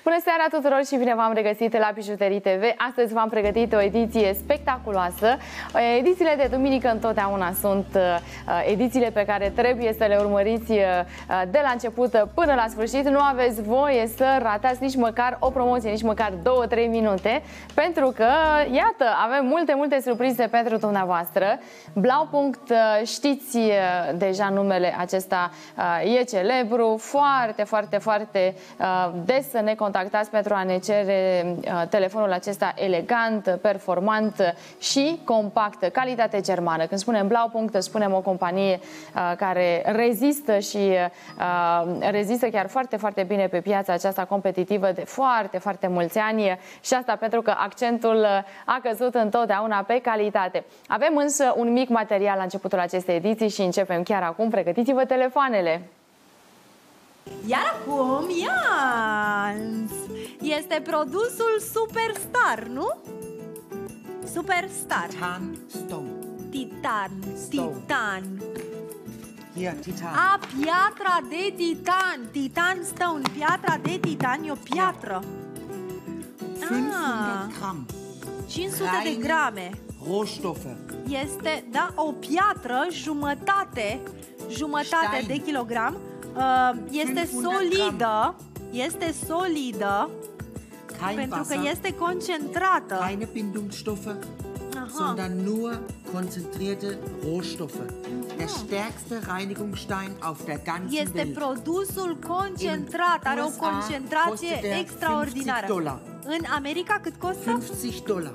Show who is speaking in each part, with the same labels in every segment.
Speaker 1: Bună seara tuturor și bine v-am regăsit la Bijuterii TV. Astăzi v-am pregătit o ediție spectaculoasă. Edițiile de duminică întotdeauna sunt edițiile pe care trebuie să le urmăriți de la început până la sfârșit. Nu aveți voie să ratați nici măcar o promoție, nici măcar 2-3 minute, pentru că, iată, avem multe surprize pentru dumneavoastră. Blaupunkt, știți deja numele acesta, e celebru, foarte des să ne contactați pentru a ne cere telefonul acesta elegant, performant și compact, calitate germană. Când spunem Blaupunkt, spunem o companie care rezistă și rezistă chiar foarte bine pe piața aceasta competitivă de foarte mulți ani, și asta pentru că accentul a căzut întotdeauna pe calitate. Avem însă un mic material la începutul acestei ediții și începem chiar acum. Pregătiți-vă telefoanele!
Speaker 2: Iar acum, Jans, este produsul Superstar, nu? Superstar.
Speaker 3: Titan Stone.
Speaker 2: Titan.
Speaker 3: Stone.
Speaker 2: Titan.
Speaker 3: Hier, Titan.
Speaker 2: A, piatra de titan. Titan Stone. Piatra de titan e o piatră.
Speaker 3: 500 Gramm.
Speaker 2: 500 de grame.
Speaker 3: Rohstoffe.
Speaker 2: Este, da, o piatră, jumătate
Speaker 3: Stein.
Speaker 2: de kilogram. Este
Speaker 3: 500
Speaker 2: solidă. Este solidă.
Speaker 3: Kein
Speaker 2: Pentru
Speaker 3: Wasser,
Speaker 2: că este concentrată.
Speaker 3: keine Bindungsstoffe, sondern nur konzentrierte Rohstoffe. Der stärkste Reinigungsstein auf der ganzen
Speaker 2: Este
Speaker 3: Welt.
Speaker 2: produsul concentrat, are o
Speaker 3: USA
Speaker 2: concentrație
Speaker 3: costă de
Speaker 2: extraordinară.
Speaker 3: $50.
Speaker 2: În America cât costă?
Speaker 3: $50.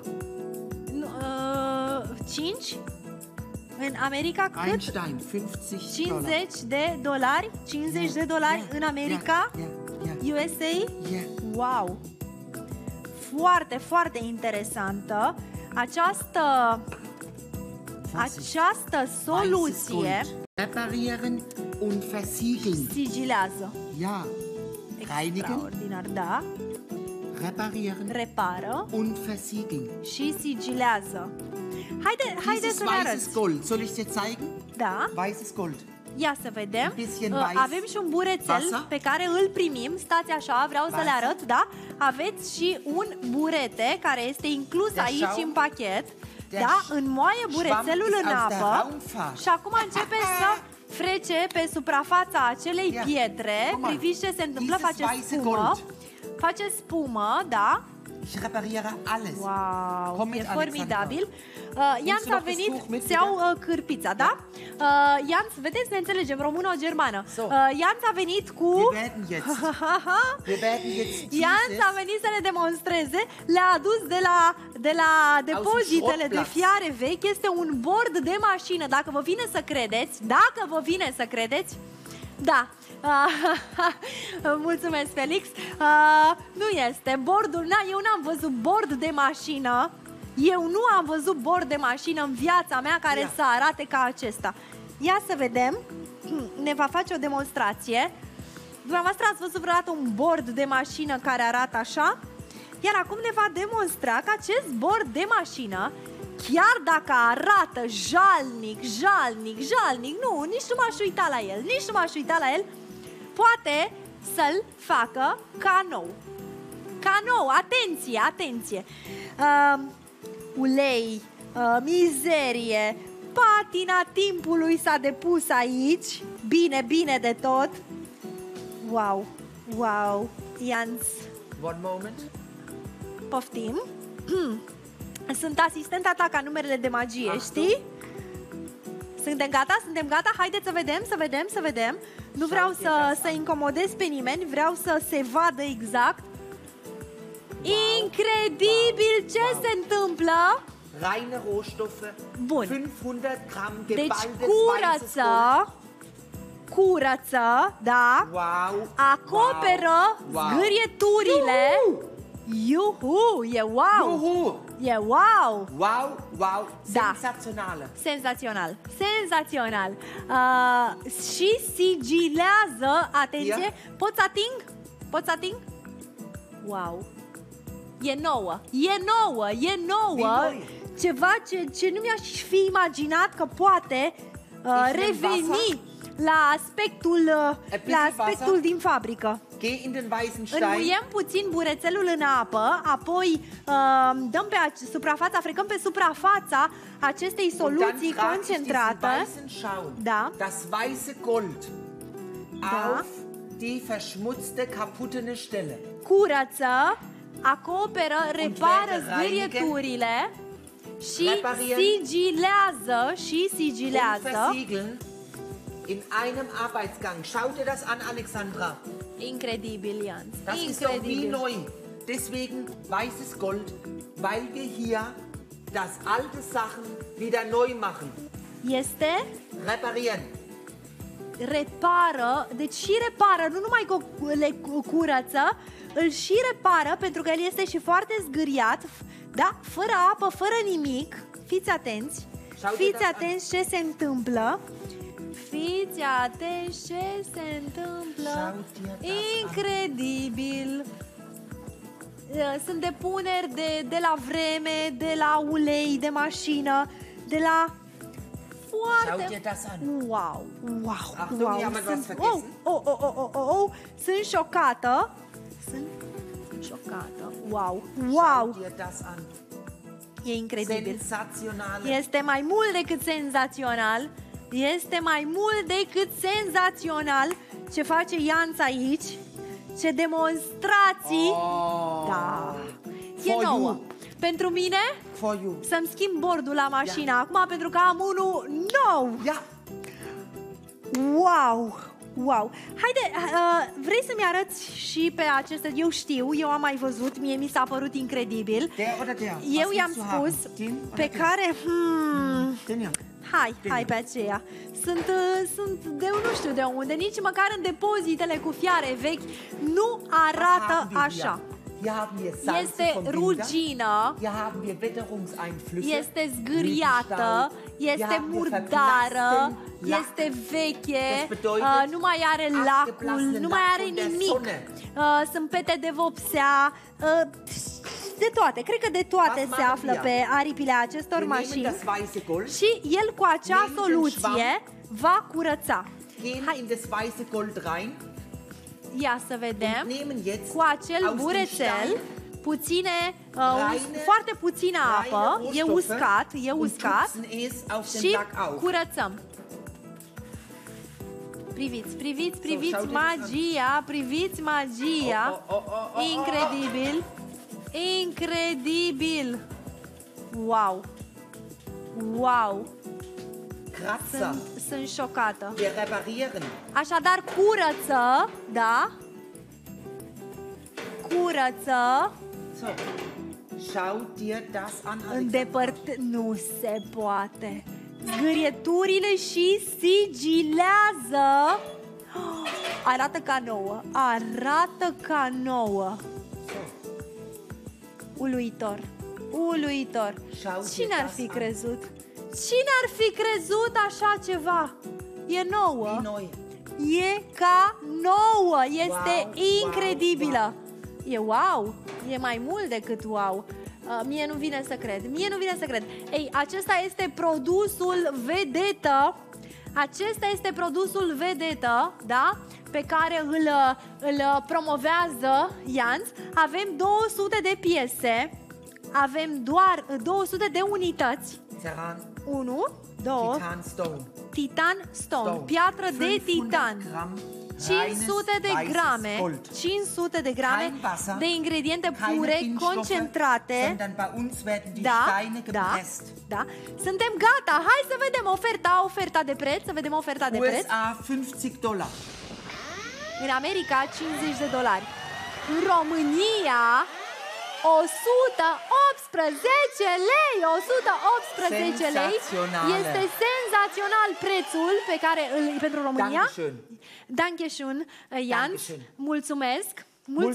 Speaker 2: 5? În America cât?
Speaker 3: Einstein, $50.
Speaker 2: 50 de dolari? 50 de dolari în America? USA? Wow! Foarte interesantă. Această soluție
Speaker 3: reparieren und versiegeln.
Speaker 2: sigilează.
Speaker 3: Ja. Reinigen,
Speaker 2: Extraordinar, da.
Speaker 3: reparieren
Speaker 2: Repară
Speaker 3: und versiegeln.
Speaker 2: și sigilează. Haideți
Speaker 3: Dieses
Speaker 2: să ne
Speaker 3: weißes
Speaker 2: arăți.
Speaker 3: Gold, soll ich dir zeigen?
Speaker 2: Da.
Speaker 3: Weißes Gold.
Speaker 2: Ia să vedem.
Speaker 3: bisschen weiß.
Speaker 2: Avem și un burețel
Speaker 3: Wasser.
Speaker 2: pe care îl primim. Stați așa, vreau să le
Speaker 3: Wasser.
Speaker 2: arăt, da? Aveți și un burete care este inclus
Speaker 3: Der
Speaker 2: aici
Speaker 3: Schaum.
Speaker 2: în pachet.
Speaker 3: Der
Speaker 2: Da, înmoaie burețelul
Speaker 3: Schwamm ist
Speaker 2: în
Speaker 3: aus der
Speaker 2: apă
Speaker 3: Raumfahrt.
Speaker 2: și acum începe să frece pe suprafața acelei
Speaker 3: Ia.
Speaker 2: pietre.
Speaker 3: Guck mal,
Speaker 2: Priviți ce se întâmplă,
Speaker 3: dieses
Speaker 2: face
Speaker 3: weiße
Speaker 2: spumă.
Speaker 3: Gold.
Speaker 2: Face spumă, da?
Speaker 3: Ich repariere alles.
Speaker 2: Wow,
Speaker 3: Komm mit,
Speaker 2: e formidabil.
Speaker 3: Alexandra.
Speaker 2: Ianț a
Speaker 3: du noch das
Speaker 2: venit
Speaker 3: Tuch mit,
Speaker 2: să iau
Speaker 3: bitte?
Speaker 2: cârpița, da? Ianț, vedeți, ne înțelegem, română-germană.
Speaker 3: So.
Speaker 2: Ianț a venit cu...
Speaker 3: Wir werden jetzt
Speaker 2: Ianț
Speaker 3: dieses
Speaker 2: a venit să ne demonstreze, le-a adus de la depozitele de fiare vechi. Este un bord de mașină, dacă vă vine să credeți, da. Mulțumesc, Felix. Nu este bordul, eu n-am văzut bord de mașină. Eu nu am văzut bord de mașină în viața mea care să arate ca acesta. Ia să vedem. Ne va face o demonstrație. Dumneavoastră ați văzut vreodată un bord de mașină care arată așa? Iar acum ne va demonstra că acest bord de mașină, chiar dacă arată jalnic, nu, nici nu m-aș uita la el, poate să-l facă ca nou. Ca nou, atenție! Ulei, mizerie, patina timpului s-a depus aici, bine de tot. Wow, Jans.
Speaker 3: One moment.
Speaker 2: Poftim. Sunt asistenta ta ca numerele de magie, știi? Suntem gata? Haideți să vedem. Nu vreau să incomodez pe nimeni, vreau să se vadă exact. Incredibil ce se întâmplă!
Speaker 3: Reine Rohstoffe.
Speaker 2: Bun.
Speaker 3: 500 Gramm
Speaker 2: Deci
Speaker 3: geballtes weißes Gold.
Speaker 2: curăță, da?
Speaker 3: Wow.
Speaker 2: Acoperă zgârieturile. Iuhu! E wow!
Speaker 3: Juhu.
Speaker 2: E wow!
Speaker 3: Wow.
Speaker 2: Da.
Speaker 3: Sensațional.
Speaker 2: Senzațional! Și sigilează, atenție,
Speaker 3: Ia.
Speaker 2: Poți ating? Wow! E nouă!
Speaker 3: Bine.
Speaker 2: Ceva ce nu mi-aș fi imaginat că poate reveni la aspectul din fabrică.
Speaker 3: Geh in den weißen Stein.
Speaker 2: Înmuiem puțin burețelul în apă, apoi dăm pe suprafața, frecăm pe suprafața acestei soluții concentrate. Da.
Speaker 3: Das weiße Gold auf die verschmutzte, kaputte Stelle.
Speaker 2: Curăță, acoperă, repară zgârieturile și sigilează.
Speaker 3: In einem Arbeitsgang. Schau dir das an, Alexandra.
Speaker 2: Incredibil, Jans.
Speaker 3: Das ist doch wie neu. Deswegen weißes Gold, weil wir hier das alte Sachen wieder neu machen.
Speaker 2: Este
Speaker 3: reparieren.
Speaker 2: Repară, deci și repară, nu numai că le curăță, îl și repară pentru că el este și foarte zgâriat, da? Fără apă, fără nimic. Fiți atenți. Fiți atenți ce se întâmplă. Fiți atenți ce se întâmplă. Incredibil. Sunt depuneri de la vreme, de la ulei de mașină, de la foarte... Wow, wow, wow. Sunt șocată. Sunt șocată. Wow, wow. E incredibil. Este mai mult decât senzațional. Este mai mult decât senzațional ce face Jans aici. Ce demonstrații. Da. E nouă. Pentru mine, să-mi schimb bordul la mașină acum, pentru că am unul nou. Wow. Wow. Haide, vrei să-mi arăți și pe acesta? Eu știu, eu am mai văzut, mie mi s-a părut incredibil. Eu i-am spus pe care... Hai pe aceea. Sunt de nu știu de unde, nici măcar în depozitele cu fiare vechi nu arată așa. Este rugină, este zgâriată, este murdară, este veche, nu mai are lacul, nu mai are nimic. Sunt pete de vopsea, de toate, cred că de toate se află pe aripile acestor mașini. Și el cu acea soluție va curăța. Ia să vedem. Cu acel burețel, foarte puțină apă, e uscat și curățăm. Priviți magia, incredibil. Wow. Sunt șocată. Așadar, curăță, da? Curăță. Nu se poate. Zgârieturile și sigilează. Arată ca nouă. Uluitor. Cine ar fi crezut? Cine ar fi crezut așa ceva? E nouă. E ca nouă. Este incredibilă. E wow. E mai mult decât wow. Mie nu vine să cred. Ei, acesta este produsul vedetă. Da? Pe care îl promovează Jans. Avem 200 de piese. Avem doar 200 de unități. 1, 2, Titan Stone, piatră de titan, 500 de grame de ingrediente pure concentrate. Da. Suntem gata. Hai să vedem oferta de preț,
Speaker 3: USA $50.
Speaker 2: În America $50. În România 118 lei. 118 lei. Este senzațional prețul pe care pentru România. Dankeschön, Jans. Mulțumesc.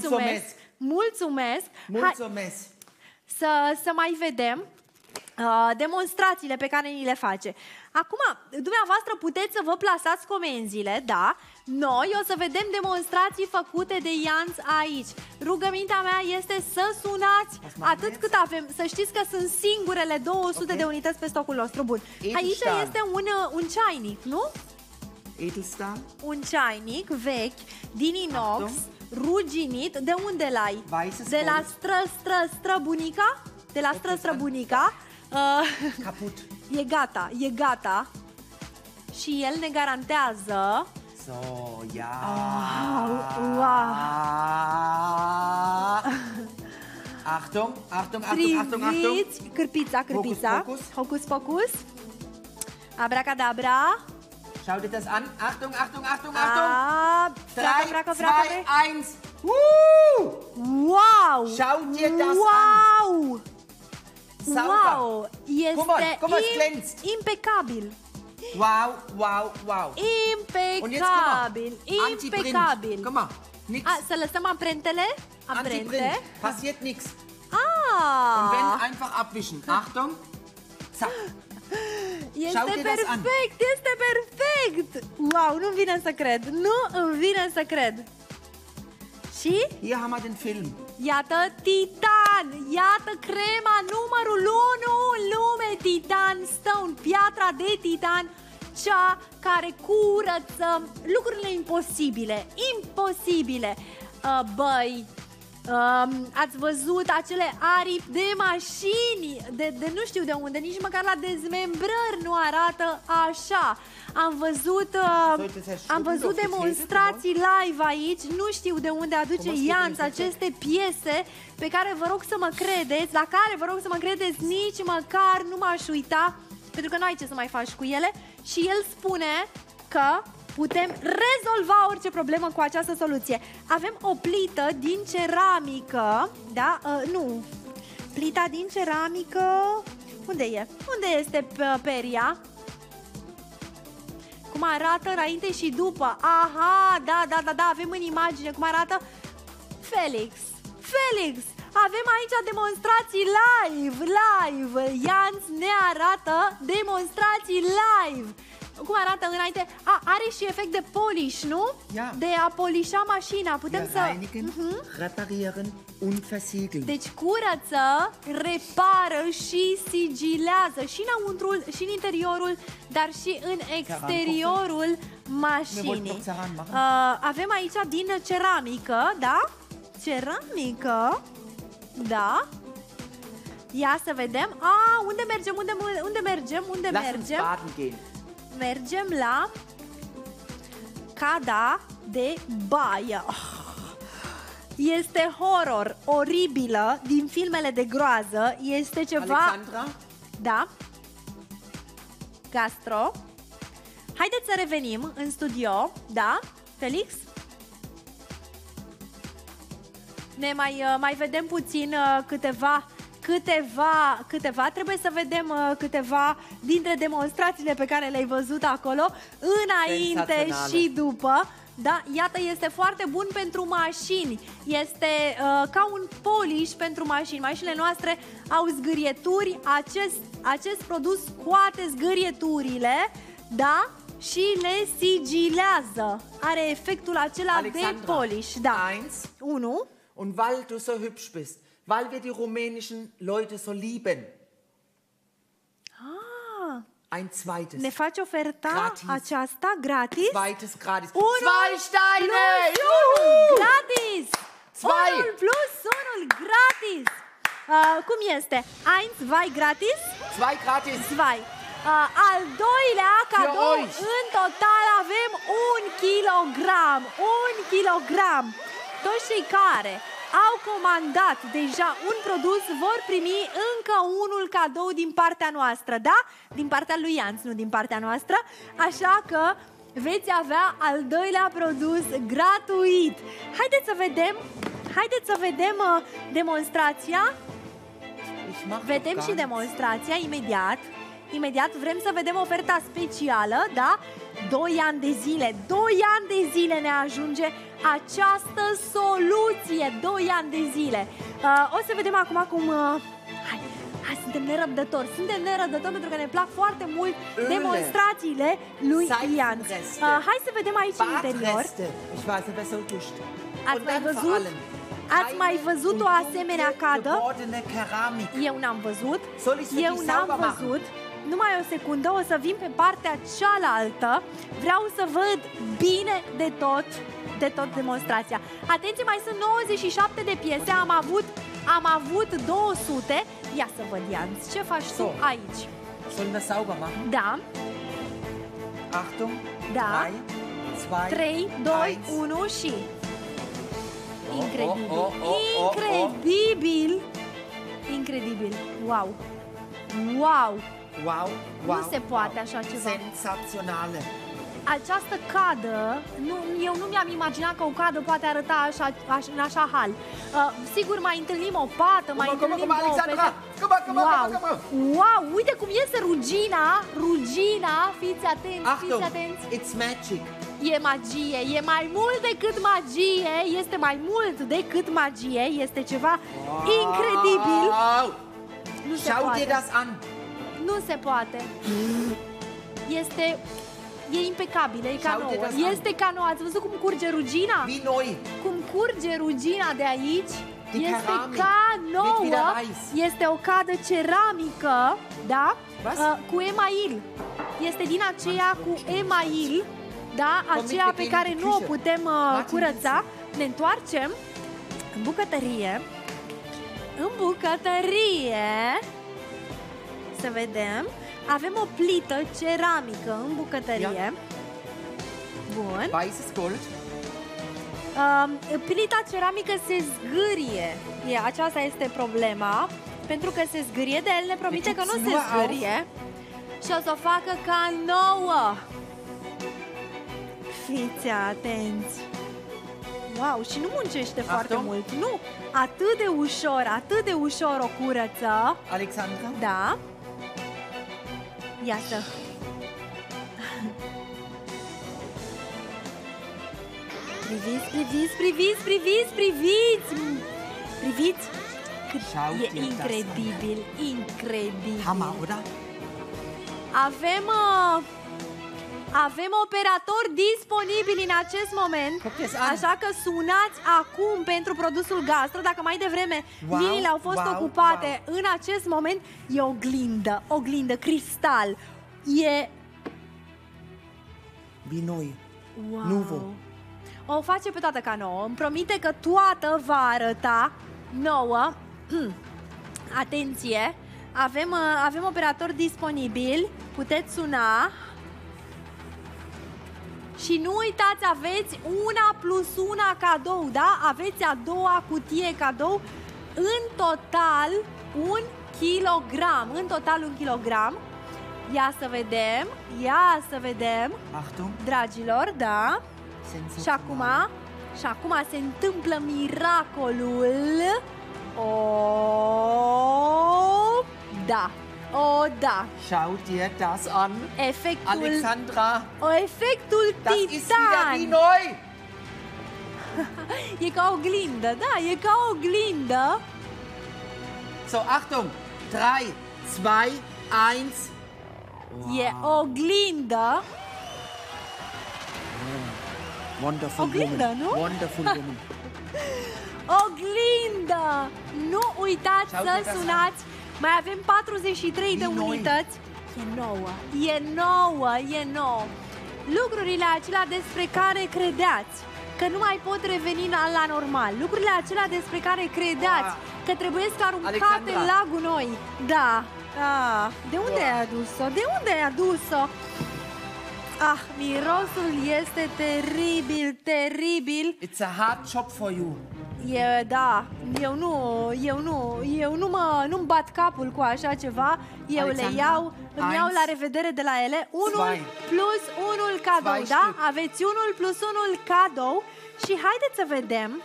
Speaker 2: Să mai vedem demonstrațiile pe care ni le face. Acum, dumneavoastră puteți să vă plasați comenzile, da? Noi o să vedem demonstrații făcute de Jans aici. Rugămintea mea este să sunați atât cât avem. Să știți că sunt singurele 200 de unități pe stocul nostru. Bun. Aici este un ceainic, nu?
Speaker 3: Edelstahl.
Speaker 2: Un ceainic vechi din inox,
Speaker 3: Achtung.
Speaker 2: ruginit. De unde l-ai?
Speaker 3: Weißes
Speaker 2: De la
Speaker 3: Gold.
Speaker 2: străbunica? De la străbunica.
Speaker 3: Kaputt.
Speaker 2: E gata. Și el ne garantează.
Speaker 3: So, ja.
Speaker 2: Wow.
Speaker 3: Achtung, Achtung, Achtung, Achtung, Achtung.
Speaker 2: Priviți, cârpița.
Speaker 3: Hocus,
Speaker 2: Hocus pocus. Abracadabra.
Speaker 3: Schau dir das an. Achtung, Achtung, Achtung, Achtung. 3, 2, 1.
Speaker 2: Wow!
Speaker 3: Schau dir das
Speaker 2: wow!
Speaker 3: Sauber.
Speaker 2: Wow! Este
Speaker 3: Guck mal, es glänzt.
Speaker 2: impecabil.
Speaker 3: Wow, wow, wow. Und jetzt guck mal.
Speaker 2: Impecabil.
Speaker 3: Antiprint.
Speaker 2: Impecabil.
Speaker 3: Guck mal, nix.
Speaker 2: Să lăsăm amprentele?
Speaker 3: Antiprint. Passiert nix.
Speaker 2: Ah!
Speaker 3: Und wenn, einfach abwischen. Achtung. Zack. Schau
Speaker 2: Este
Speaker 3: dir das an.
Speaker 2: perfect, este perfect! Wow, nu-mi vine să cred. Nu îmi vine să cred. Și
Speaker 3: Hier haben wir den Film.
Speaker 2: iată Titan, iată crema numărul 1 în lume, Titan Stone, piatra de titan, cea care curăță lucrurile imposibile, băi, ați văzut acele aripi de mașini, de nu știu de unde, nici măcar la dezmembrări nu arată așa. Am văzut demonstrații live aici, nu știu de unde aduce Ianț aceste piese pe care vă rog să mă credeți, la care vă rog să mă credeți, nici măcar nu m-aș uita, pentru că nu ai ce să mai faci cu ele. Și el spune că putem rezolva orice problemă cu această soluție. Avem o plită din ceramică, da? Nu, plita din ceramică, unde e? Unde este peria? Cum arată înainte și după. Aha, da, avem în imagine cum arată. Felix, avem aici demonstrații live. Ianț ne arată demonstrații live. Cum arată înainte? Are și efect de polish, nu?
Speaker 3: Ja.
Speaker 2: De a polișa mașina. Putem să...
Speaker 3: Reinigen, reparieren und versiegeln.
Speaker 2: Deci curăță, repară și sigilează și înăuntrul, și în interiorul, dar și în exteriorul mașinii. Avem aici din ceramică, da? Ceramică, da? Ia să vedem. Unde mergem?
Speaker 3: Lass uns baden gehen.
Speaker 2: Mergem la Cada de baie. Este horror, oribilă, din filmele de groază. Este ceva...
Speaker 3: Alexandra?
Speaker 2: Da. Gastro. Haideți să revenim în studio. Da, Felix? Ne mai vedem puțin câteva. Trebuie să vedem câteva dintre demonstrațiile pe care le-ai văzut acolo, înainte și după. Da, iată, este foarte bun pentru mașini. Este ca un polish pentru mașini. Mașinile noastre au zgârieturi. Acest produs scoate zgârieturile, da? Și le sigilează. Are efectul acela
Speaker 3: Alexandra,
Speaker 2: de polish. Da. 1.
Speaker 3: Und weil du so hübsch bist, weil wir die rumänischen Leute so lieben. Ein zweites.
Speaker 2: Ne faci oferta
Speaker 3: gratis.
Speaker 2: aceasta gratis?
Speaker 3: Zweites gratis.
Speaker 2: 1
Speaker 3: 2 Steine!
Speaker 2: Gratis!
Speaker 3: 2
Speaker 2: plus 1 gratis! Cum este? 1, 2 gratis?
Speaker 3: 2 gratis!
Speaker 2: 2. Al doilea cadou, în total avem 1 kilogram. 1 kilogram. Toți cei care au comandat deja un produs vor primi încă unul cadou din partea noastră, da? Din partea lui Ianț, nu din partea noastră. Așa că veți avea al doilea produs gratuit. Haideți să vedem demonstrația. Vedem și demonstrația imediat. Vrem să vedem oferta specială, da? 2 ani de zile. 2 ani de zile ne ajunge această soluție. 2 ani de zile. O să vedem acum cum... Hai, suntem nerăbdători. Pentru că ne plac foarte mult demonstrațiile lui Ianț. Hai să vedem aici în interior. Ați mai văzut o asemenea cadă? Eu n-am văzut. numai o secundă, o să vin pe partea cealaltă. Vreau să văd bine de tot demonstrația. Atenție, mai sunt 97 de piese, am avut 200. Ia să văd, Jans, ce faci tu aici?
Speaker 3: Sollen wir sauber machen?
Speaker 2: Da.
Speaker 3: Achtung.
Speaker 2: Da. 3, 2, 1 și... Incredibil. Incredibil. Incredibil. Wow. Wow.
Speaker 3: Wow.
Speaker 2: Nu se poate așa ceva.
Speaker 3: Sensaționale.
Speaker 2: Această cadă, eu nu mi-am imaginat că o cadă poate arăta în așa hal. Sigur, mai întâlnim o pată, mai întâlnim două pete. Wow, uite cum iese Rugina, fiți atenți.
Speaker 3: It's magic.
Speaker 2: E magie, e mai mult decât magie, este mai mult decât magie, este ceva incredibil. Nu se
Speaker 3: Schau
Speaker 2: poate.
Speaker 3: dir das an.
Speaker 2: Nu se poate. E impecabilă, e ca nouă. Este ca nouă. Ați văzut cum curge rugina?
Speaker 3: Wie neu.
Speaker 2: Cum curge rugina de aici?
Speaker 3: Die
Speaker 2: este
Speaker 3: Keramik
Speaker 2: ca
Speaker 3: wird
Speaker 2: nouă.
Speaker 3: wieder weiß.
Speaker 2: Este o cadă ceramică, da?
Speaker 3: Was?
Speaker 2: Cu email. Este din aceea cu email, da? Aceea pe care nu o putem curăța. Ne întoarcem în bucătărie. În bucătărie. Să vedem. Avem o plită ceramică în bucătărie. Bun.
Speaker 3: Weißes Gold.
Speaker 2: Plita ceramică se zgârie. Aceasta este problema. Pentru că se zgârie, de el ne promite că nu se zgârie. Și o să o facă ca nouă. Fiți atenți. Wow, și nu muncește foarte mult. Nu, atât de ușor o curăță.
Speaker 3: Alexandra?
Speaker 2: Da. Iată. Priviți cât e incredibil.
Speaker 3: Hammer, oder?
Speaker 2: Avem operatori disponibili în acest moment. Așa că sunați acum pentru produsul Gastro. Dacă mai devreme liniile au fost ocupate, în acest moment e oglindă, cristal. E...
Speaker 3: Wie neu.
Speaker 2: Wow.
Speaker 3: Nouveau.
Speaker 2: O face pe toată ca nouă. Îmi promite că toată va arăta nouă. Atenție. Avem operatori disponibili. Puteți suna. Și nu uitați, aveți 1+1 cadou, da? Aveți a doua cutie cadou. În total 1 kilogram. În total 1 kilogram. Ia să vedem.
Speaker 3: Achtung.
Speaker 2: Dragilor, da? Și acum se întâmplă miracolul. Da.
Speaker 3: Schau dir das an. Alexandra.
Speaker 2: Efectul
Speaker 3: das ist wieder wie
Speaker 2: titan.
Speaker 3: neu.
Speaker 2: E ca oglindă, da, e ca oglindă.
Speaker 3: So, Achtung. 3, 2, 1.
Speaker 2: E oglindă.
Speaker 3: Wonderful
Speaker 2: Oglindă,
Speaker 3: woman.
Speaker 2: nu?
Speaker 3: Wonderful woman.
Speaker 2: Oglindă! Nu uitați să sunați. Mai avem 43 de unități. E nouă. Lucrurile acelea despre care credeați că nu mai pot reveni la normal. Lucrurile acelea despre care credeați că trebuie să aruncate la gunoi. Da. De unde ai adus-o? Mirosul este teribil.
Speaker 3: It's a hard job for you.
Speaker 2: Eu nu-mi bat capul cu așa ceva. Eu le iau, îmi iau la revedere de la ele. 1 plus 1 cadou, da? Aveți 1 plus 1 cadou. Și haideți să vedem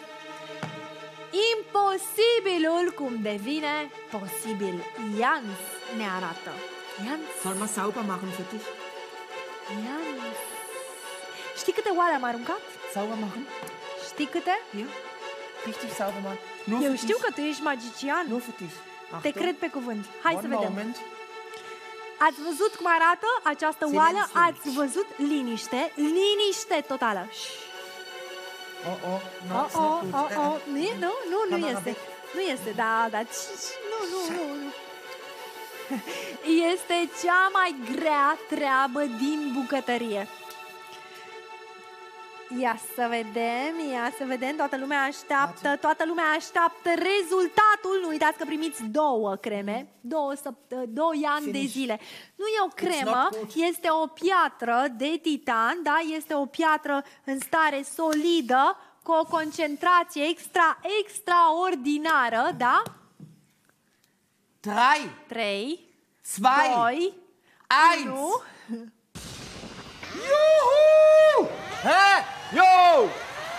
Speaker 2: imposibilul cum devine posibil. Jans ne arată.
Speaker 3: Sollen wir sauber machen für dich?
Speaker 2: Jans. Știi câte oale am aruncat?
Speaker 3: Sauber machen?
Speaker 2: Știi câte?
Speaker 3: Ja. Richtig sauber machen.
Speaker 2: Eu știu că tu ești magician.
Speaker 3: Nur für dich.
Speaker 2: Te cred pe cuvânt. Hai să vedem.
Speaker 3: Moment.
Speaker 2: Ați văzut cum arată această oală? Ați văzut? Liniște totală. Nu este. Nu este, da. Nu. Este cea mai grea treabă din bucătărie. Ia să vedem, toată lumea așteaptă rezultatul. Nu uitați că primiți 2 creme, 2 ani de zile. Nu e o cremă, este o piatră de titan, da? Este o piatră în stare solidă, cu o concentrație extraordinară, da? 3, 2, 1.
Speaker 3: Juhu! Hä? Jo!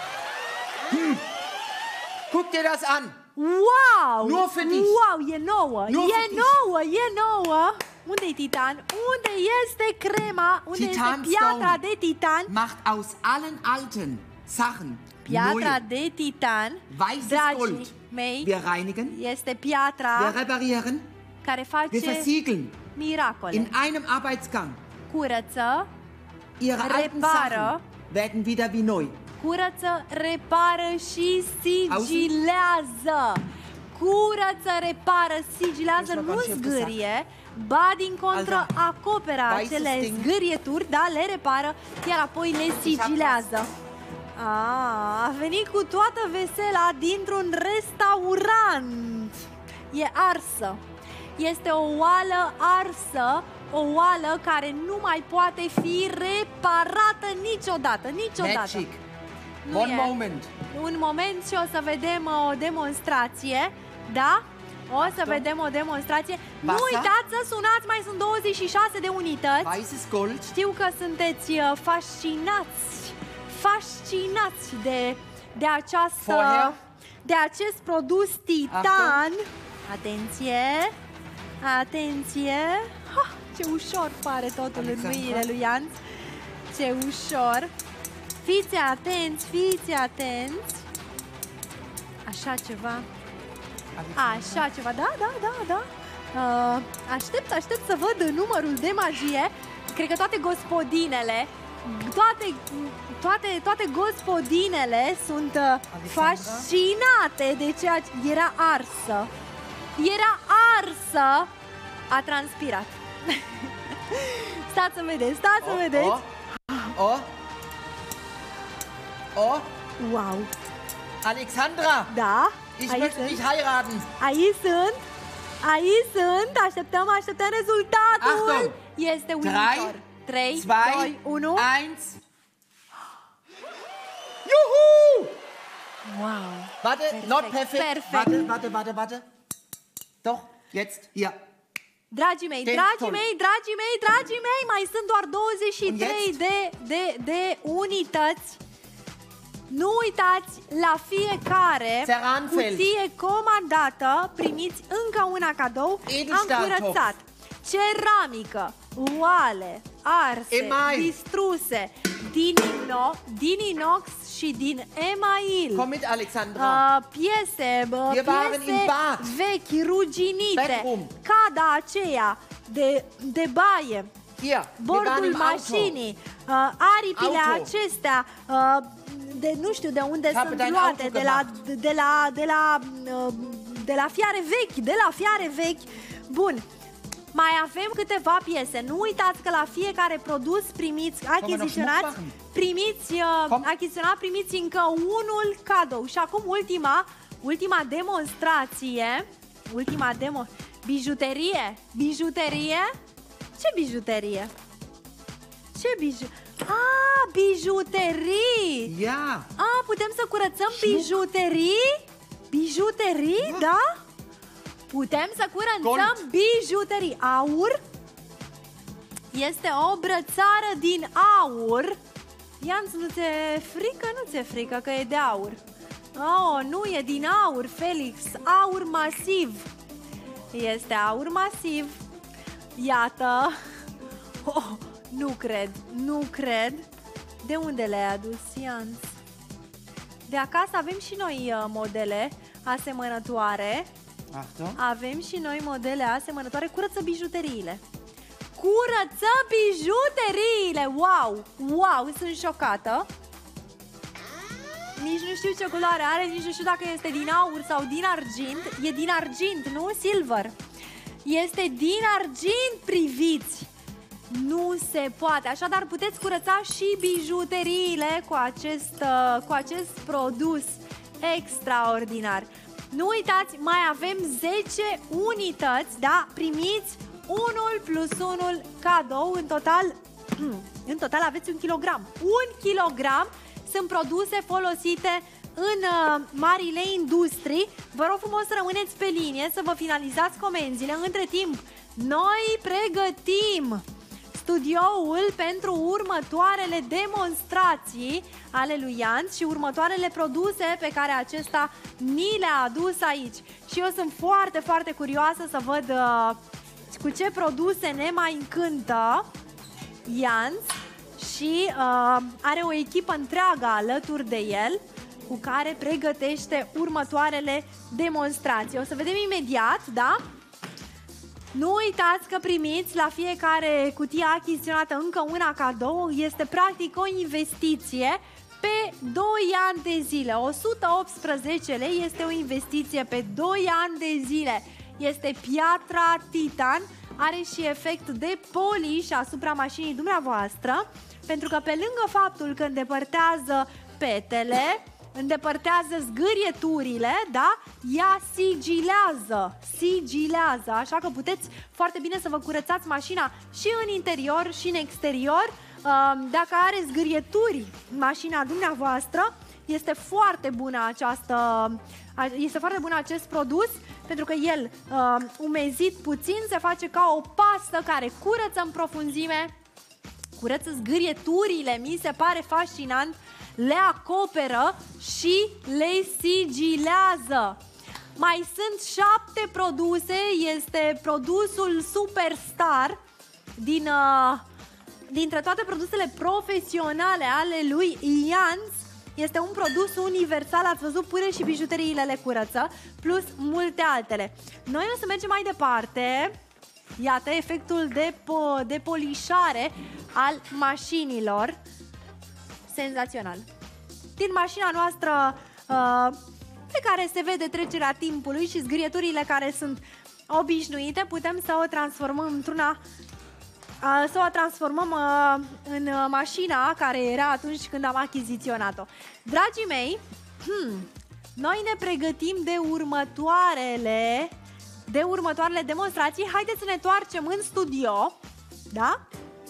Speaker 3: Guck dir das an!
Speaker 2: Wow!
Speaker 3: Nur für dich!
Speaker 2: Wow, e nouă!
Speaker 3: Nur für dich.
Speaker 2: E nouă! Unde-i titan? Unde este crema? Unde este piatra de titan?
Speaker 3: Macht aus allen alten Sachen
Speaker 2: Piatra de titan,
Speaker 3: weißes Gold.
Speaker 2: mei,
Speaker 3: Wir reinigen,
Speaker 2: este piatra
Speaker 3: wir reparieren,
Speaker 2: care
Speaker 3: wir
Speaker 2: face
Speaker 3: versiegeln
Speaker 2: miracole.
Speaker 3: in einem Arbeitsgang.
Speaker 2: Curăță,
Speaker 3: Ihre alten Sachen werden wieder wie neu.
Speaker 2: curăță, repară și sigilează. Curăță, repară, sigilează, nu zgârie, ba din contră acoperă acele zgârieturi, da, le repară, iar apoi le sigilează. A venit cu toată vesela dintr-un restaurant. E arsă. Este o oală arsă, o oală care nu mai poate fi reparată niciodată.
Speaker 3: Magic. One moment.
Speaker 2: Un moment și o să vedem o demonstrație, da? O să vedem o demonstrație. Nu uitați să sunați, mai sunt 26 de unități.
Speaker 3: Weißes Gold.
Speaker 2: Știu că sunteți fascinați de acest produs titan. Atenție! Ce ușor pare totul în mâinile lui Ianț. Ce ușor! Fiți atenți! Așa ceva, da. Aștept să văd numărul de magie. Cred că toate gospodinele, toate gospodinele sunt fascinate de ceea ce era arsă. A transpirat. Stați să vedeți. Wow.
Speaker 3: Alexandra!
Speaker 2: Da?
Speaker 3: Ich möchte dich heiraten.
Speaker 2: Aici sunt. Așteptăm rezultatul.
Speaker 3: Achtung.
Speaker 2: Este uimitor. 3, 2, 1.
Speaker 3: 1. Juhu!
Speaker 2: Wow.
Speaker 3: Warte,
Speaker 2: Perfect.
Speaker 3: not perfect.
Speaker 2: Perfect.
Speaker 3: Warte. Doch, jetzt, hier.
Speaker 2: Dragii mei, mai sunt doar 23 de unități. Nu uitați, la fiecare cutie comandată primiți încă una cadou. Am curățat ceramică, oale arse, distruse, din inox și din email.
Speaker 3: Komm mit, Alexandra.
Speaker 2: Piese vechi, ruginite,
Speaker 3: Bedroom.
Speaker 2: cada aceea de baie.
Speaker 3: Hier,
Speaker 2: bordul mașinii, aripile acestea, nu știu de unde sunt luate, de la fiare vechi. Bun. Mai avem câteva piese. Nu uitați că la fiecare produs primiți încă unul cadou. Și acum ultima demonstrație. Bijuterie. Ce bijuterie? Bijuterii!
Speaker 3: Ja!
Speaker 2: Putem să curățăm bijuterii? Bijuterii, da? Putem să curățăm bijuterii. Aur? Este o brățară din aur. Ianț, nu ți-e frică? Nu ți-e frică că e de aur. Nu e din aur, Felix. Aur masiv. Este aur masiv. Iată. Nu cred. De unde le-ai adus, Ianț? De acasă avem și noi modele asemănătoare. Avem și noi modele asemănătoare. Curăță bijuteriile. Wow, sunt șocată. Nici nu știu ce culoare are, nici nu știu dacă este din aur sau din argint. E din argint, nu? Silver. este din argint, priviți! Nu se poate, așadar puteți curăța și bijuteriile cu acest produs extraordinar. Nu uitați, mai avem 10 unități, da? Primiți 1 + 1 cadou, în total aveți 1 kilogram. 1 kilogram sunt produse folosite în marile industrii. Vă rog frumos să rămâneți pe linie, să vă finalizați comenzile. Între timp, noi pregătim studioul pentru următoarele demonstrații ale lui Janz și următoarele produse pe care acesta ni le-a adus aici. Și eu sunt foarte, foarte curioasă să văd cu ce produse ne mai încântă Janz și are o echipă întreagă alături de el cu care pregătește următoarele demonstrații. O să vedem imediat, da? Nu uitați că primiți la fiecare cutie achiziționată încă una cadou. Este practic o investiție pe 2 ani de zile. 118 lei este o investiție pe 2 ani de zile. Este piatra titan, are și efect de polish asupra mașinii dumneavoastră, pentru că pe lângă faptul că îndepărtează petele, îndepărtează zgârieturile, da? Ea sigilează, așa că puteți foarte bine să vă curățați mașina și în interior și în exterior. Dacă are zgârieturi mașina dumneavoastră, este foarte bună acest produs, pentru că el, umezit puțin, se face ca o pastă care curăță în profunzime, curăță zgârieturile, mi se pare fascinant, le acoperă și le sigilează. Mai sunt 7 produse, este produsul Superstar dintre toate produsele profesionale ale lui Janz. Este un produs universal, ați văzut, până și bijuteriile le curăță, plus multe altele. Noi o să mergem mai departe. Iată efectul de polișare al mașinilor. Senzațional. Din mașina noastră pe care se vede trecerea timpului și zgârieturile care sunt obișnuite, putem să o transformăm în mașina care era atunci când am achiziționat-o. Dragii mei, noi ne pregătim de următoarele demonstrații. Haideți să ne întoarcem în studio, da?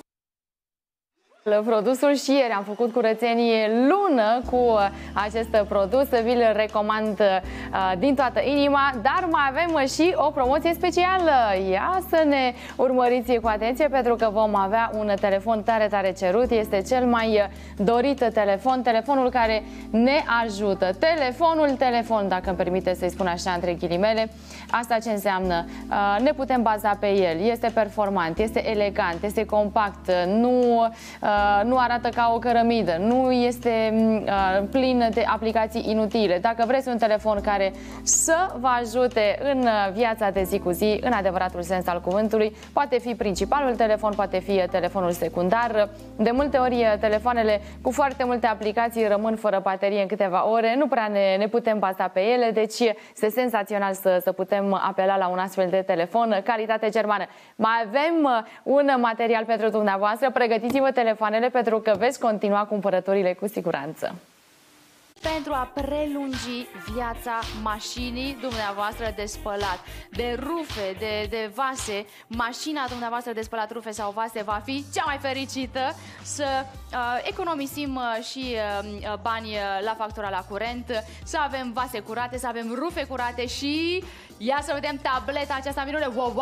Speaker 1: Produsul și ieri am făcut curățenie lună cu acest produs, vi-l recomand din toată inima, dar mai avem și o promoție specială. Ia să ne urmăriți cu atenție, pentru că vom avea un telefon tare, tare cerut. Este cel mai dorit telefon, telefonul care ne ajută. Telefon, dacă îmi permite să-i spun așa între ghilimele. Asta ce înseamnă? Ne putem baza pe el. Este performant, este elegant, este compact, nu arată ca o cărămidă, nu este plin de aplicații inutile. Dacă vreți un telefon care să vă ajute în viața de zi cu zi, în adevăratul sens al cuvântului, poate fi principalul telefon, poate fi telefonul secundar. De multe ori telefoanele cu foarte multe aplicații rămân fără baterie în câteva ore, nu prea ne putem baza pe ele, deci este senzațional să putem apela la un astfel de telefon, calitate germană. Mai avem un material pentru dumneavoastră, pregătiți-vă telefoanele, pentru că veți continua cumpărăturile cu siguranță.
Speaker 4: Pentru a prelungi viața mașinii dumneavoastră de spălat, de rufe, de vase, mașina dumneavoastră de spălat rufe sau vase va fi cea mai fericită. Să economisim și bani la factura la curent, să avem vase curate, să avem rufe curate și ia să vedem tableta aceasta minune. Wow!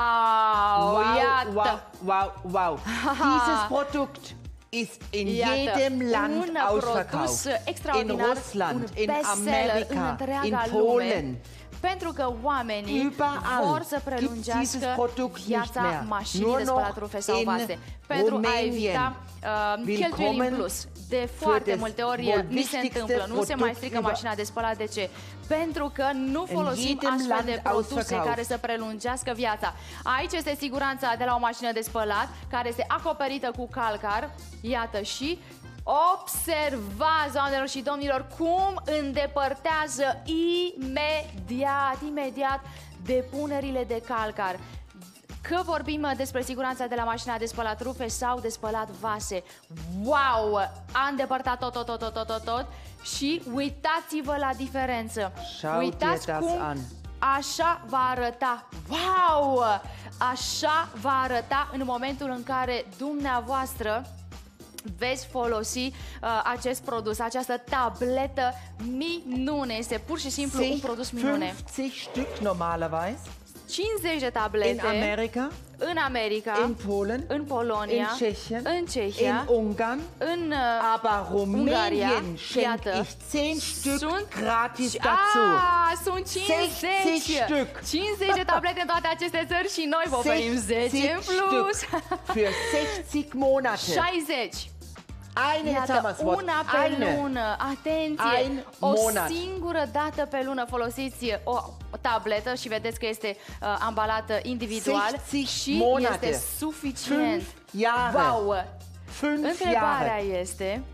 Speaker 4: Iată!
Speaker 3: Wow! Dieses Produkt ist in jedem Land ausverkauft. In Russland, in Amerika, in Polen.
Speaker 4: Pentru că oamenii vor să prelungească viața mașinii de spălat rufe sau vase. Pentru a evita cheltuieli în plus. De foarte multe ori ni se întâmplă, nu se mai strică mașina de spălat. De ce? Pentru că nu folosim astfel de produse care să prelungească viața. Aici este siguranța de la o mașină de spălat, care este acoperită cu calcar. Iată, și observați, doamnelor și domnilor, cum îndepărtează imediat depunerile de calcar. Că vorbim despre siguranța de la mașina de spălat rufe sau de spălat vase. Wow! A îndepărtat tot și uitați-vă la diferență. Uitați cum așa va arăta. Wow! Așa va arăta în momentul în care dumneavoastră veți folosi acest produs, această tabletă minune. Este pur și simplu un produs minune.
Speaker 3: 50 Stück normalerweise.
Speaker 4: 50 de tablete.
Speaker 3: In Amerika.
Speaker 4: In
Speaker 3: in Polen.
Speaker 4: În Polonia.
Speaker 3: In Tschechien. In Ungarn.
Speaker 4: În
Speaker 3: aber Rumänien schenke ich 10 Stück gratis dazu.
Speaker 4: Sunt
Speaker 3: 50 Stück.
Speaker 4: 50 de tablete în toate aceste țări și noi vă oferim 10 în plus.
Speaker 3: Für 60 Monate.
Speaker 4: 60.
Speaker 3: Iată,
Speaker 4: una pe lună, atenție, o singură dată pe lună folosiți o tabletă și vedeți că este ambalată individual și este suficient. Wow! Întrebarea este: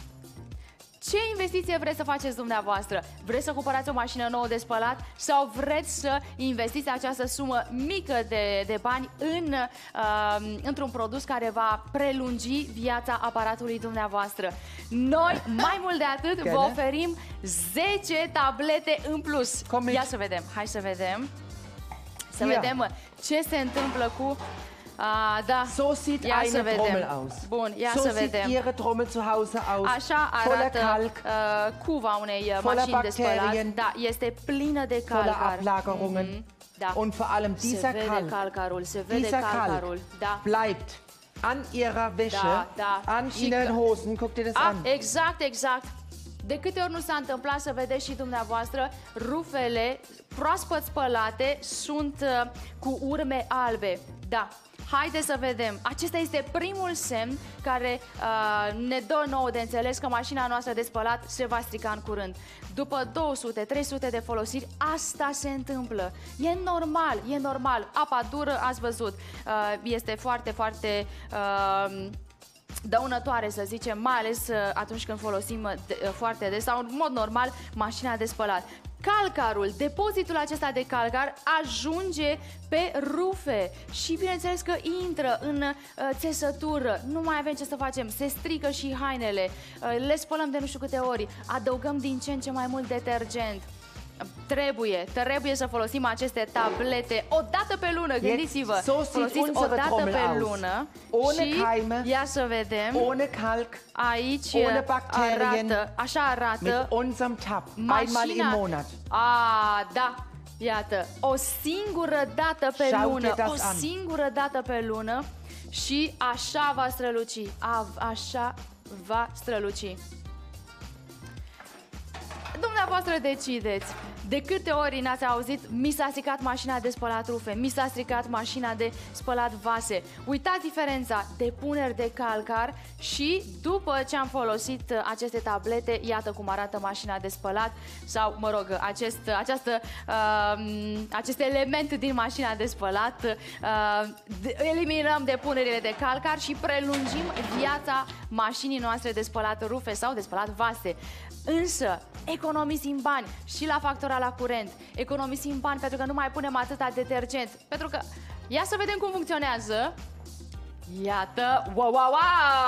Speaker 4: ce investiție vreți să faceți dumneavoastră? Vreți să cumpărați o mașină nouă de spălat sau vreți să investiți această sumă mică de bani într-un produs care va prelungi viața aparatului dumneavoastră? Noi, mai mult de atât, vă oferim 10 tablete în plus. Ia să vedem, hai să vedem. Să vedem ce se întâmplă cu... da.
Speaker 3: So sieht eine Trommel aus.
Speaker 4: Bun, ia
Speaker 3: so
Speaker 4: să vedem.
Speaker 3: Sieht Ihre Trommel zu Hause aus.
Speaker 4: Așa arată cuva unei mașini de spălat. Da, este plină de calcar.
Speaker 3: Ablagerungen.
Speaker 4: Da.
Speaker 3: Und vor allem dieser
Speaker 4: calcarul. Da.
Speaker 3: Bleibt an Ihrer Wäsche, an Ihren Hosen. Guckt ihr das an?
Speaker 4: Exact. De câte ori nu s-a întâmplat să vedeți și dumneavoastră, rufele proaspăt spălate sunt cu urme albe. Da. Haideți să vedem. Acesta este primul semn care ne dă nouă de înțeles că mașina noastră de spălat se va strica în curând. După 200-300 de folosiri, asta se întâmplă. E normal. Apa dură, ați văzut, este foarte dăunătoare, să zicem, mai ales atunci când folosim foarte des sau în mod normal mașina de spălat. Calcarul, depozitul acesta de calcar ajunge pe rufe și bineînțeles că intră în țesătură. Nu mai avem ce să facem, se strică și hainele, le spălăm de nu știu câte ori, adăugăm din ce în ce mai mult detergent. Trebuie să folosim aceste tablete o dată pe lună, gândiți-vă, folosiți o dată pe lună și ia să vedem,
Speaker 3: ohne Kalk,
Speaker 4: aici
Speaker 3: ohne Bakterien,
Speaker 4: așa arată
Speaker 3: mit unserem Tab, einmal im Monat.
Speaker 4: Da, iată, o singură dată pe lună, și așa va străluci, așa va străluci. Dumneavoastră decideți. De câte ori n-ați auzit: mi s-a stricat mașina de spălat rufe, mi s-a stricat mașina de spălat vase? Uitați diferența, depuneri de calcar și după ce am folosit aceste tablete, iată cum arată mașina de spălat sau, mă rog, acest element din mașina de spălat. Eliminăm depunerile de calcar și prelungim viața mașinii noastre de spălat rufe sau de spălat vase. Însă, economisim bani și la factura la curent, economisim bani pentru că nu mai punem atâta detergent, pentru că, ia să vedem cum funcționează. Iată, wow,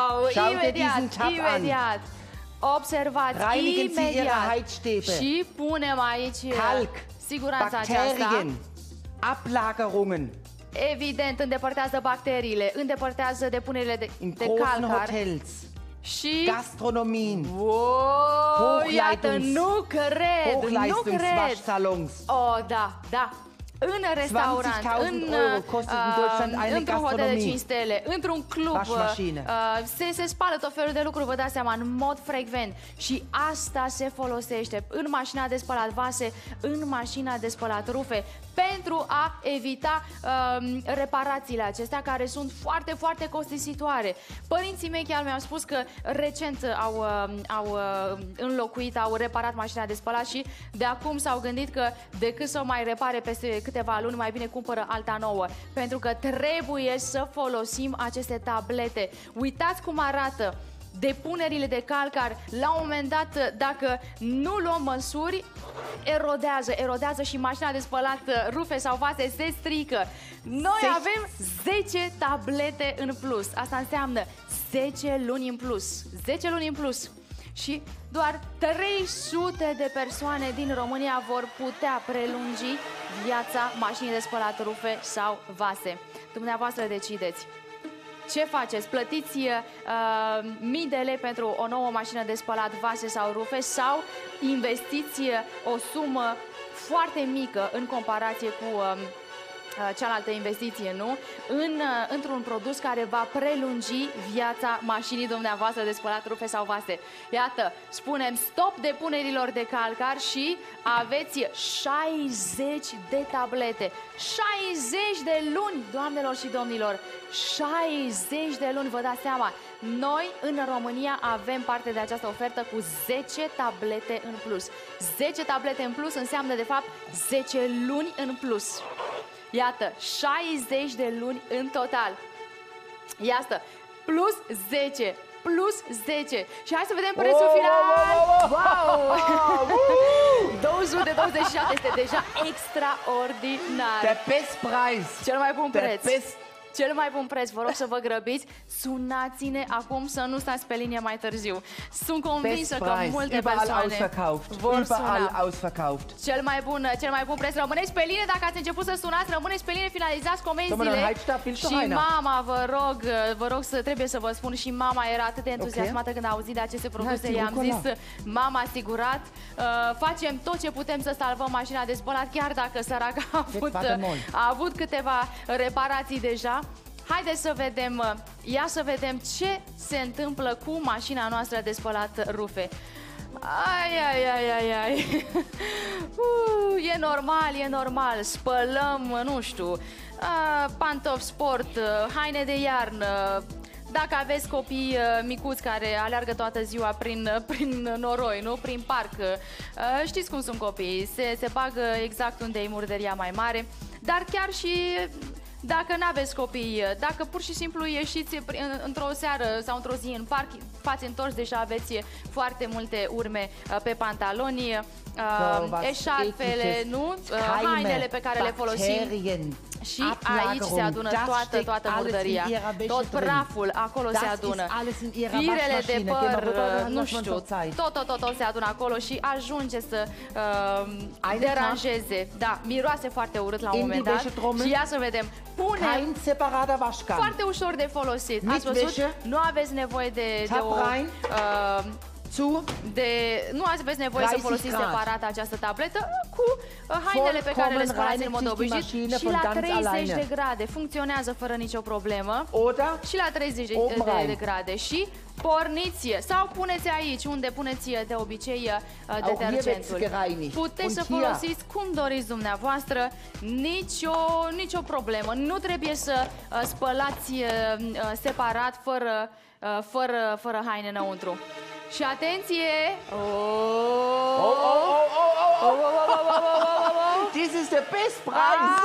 Speaker 4: imediat, observați, imediat și punem aici
Speaker 3: Kalk,
Speaker 4: siguranța
Speaker 3: Bakterien,
Speaker 4: aceasta.
Speaker 3: Ablagerungen.
Speaker 4: Evident, îndepărtează bacteriile, îndepărtează depunerile de calcar.
Speaker 3: Hotels.
Speaker 4: Și
Speaker 3: Gastronomien.
Speaker 4: Wow, iată, nu cred.
Speaker 3: Hochleistungswaschsalons.
Speaker 4: Oh, da. În restaurant, într-un hotel de 5 stele, într-un club, se spală tot felul de lucruri, vă dați seama, în mod frecvent. Și asta se folosește în mașina de spălat vase, în mașina de spălat rufe, pentru a evita reparațiile acestea, care sunt foarte costisitoare. Părinții mei chiar mi-au spus că recent au înlocuit, au reparat mașina de spălat și de acum s-au gândit că decât să o mai repare peste câteva luni, mai bine cumpără alta nouă, pentru că trebuie să folosim aceste tablete. Uitați cum arată. depunerile de calcar, la un moment dat, dacă nu luăm măsuri, erodează și mașina de spălat rufe sau vase se strică. Noi avem 10 tablete în plus. Asta înseamnă 10 luni în plus. 10 luni în plus. Și doar 300 de persoane din România vor putea prelungi viața mașinii de spălat rufe sau vase. Dumneavoastră decideți. Ce faceți? Plătiți mii de lei pentru o nouă mașină de spălat vase sau rufe sau investiți o sumă foarte mică în comparație cu cealaltă investiție, nu? Într-un produs care va prelungi viața mașinii dumneavoastră de spălat rufe sau vase. Iată, spunem stop depunerilor de calcar și aveți 60 de tablete. 60 de luni, doamnelor și domnilor! 60 de luni, vă dați seama! Noi, în România, avem parte de această ofertă cu 10 tablete în plus. 10 tablete în plus înseamnă, de fapt, 10 luni în plus. Iată, 60 de luni în total. Iată, plus 10, plus 10. Și hai să vedem prețul final. Wow! 227 este deja extraordinar.
Speaker 3: Der Bestpreis.
Speaker 4: Cel mai bun preț. Cel mai bun preț, vă rog să vă grăbiți. Sunați-ne acum, să nu stați pe linie mai târziu. Sunt convinsă că multe persoane vor suna. Cel mai bun preț. Rămâneți pe linie, dacă ați început să sunați, rămâneți pe linie, finalizați comenzile. Și mama, vă rog trebuie să vă spun, și mama era atât de entuziasmată când a auzit de aceste produse. I-am zis, mama, asigurat, facem tot ce putem să salvăm mașina de spălat, chiar dacă săraca a avut câteva reparații deja. Haideți să vedem, ia să vedem ce se întâmplă cu mașina noastră de spălat rufe. Ai. E normal, spălăm, nu știu, pantofi sport, haine de iarnă. Dacă aveți copii micuți care aleargă toată ziua prin noroi, nu? Prin parc, știți cum sunt copiii, se bagă exact unde e murdăria mai mare. Dar chiar și dacă nu aveți copii, dacă pur și simplu ieșiți într-o seară sau într-o zi în parc, v-ați întors, deja aveți foarte multe urme pe pantaloni, eșarfele, nu? Hainele pe care le folosim. Și aici se adună toată murdăria. Tot praful acolo se adună. Firele de păr, nu știu, tot se adună acolo și ajunge să deranjeze. Da, miroase foarte urât la un moment dat. Și ia să vedem. Punem foarte ușor de folosit. Ați văzut? Nu aveți nevoie de o... Nu aveți nevoie să folosiți separat această tabletă cu hainele pe care le spălați în mod obișnuit și la 30 de grade. Funcționează fără nicio problemă. Și la 30 de grade. Și porniți sau puneți aici unde puneți de obicei detergentul. Puteți să folosiți cum doriți dumneavoastră, nicio problemă. Nu trebuie să spălați separat fără haine înăuntru. Și atenție!
Speaker 3: This is the best price!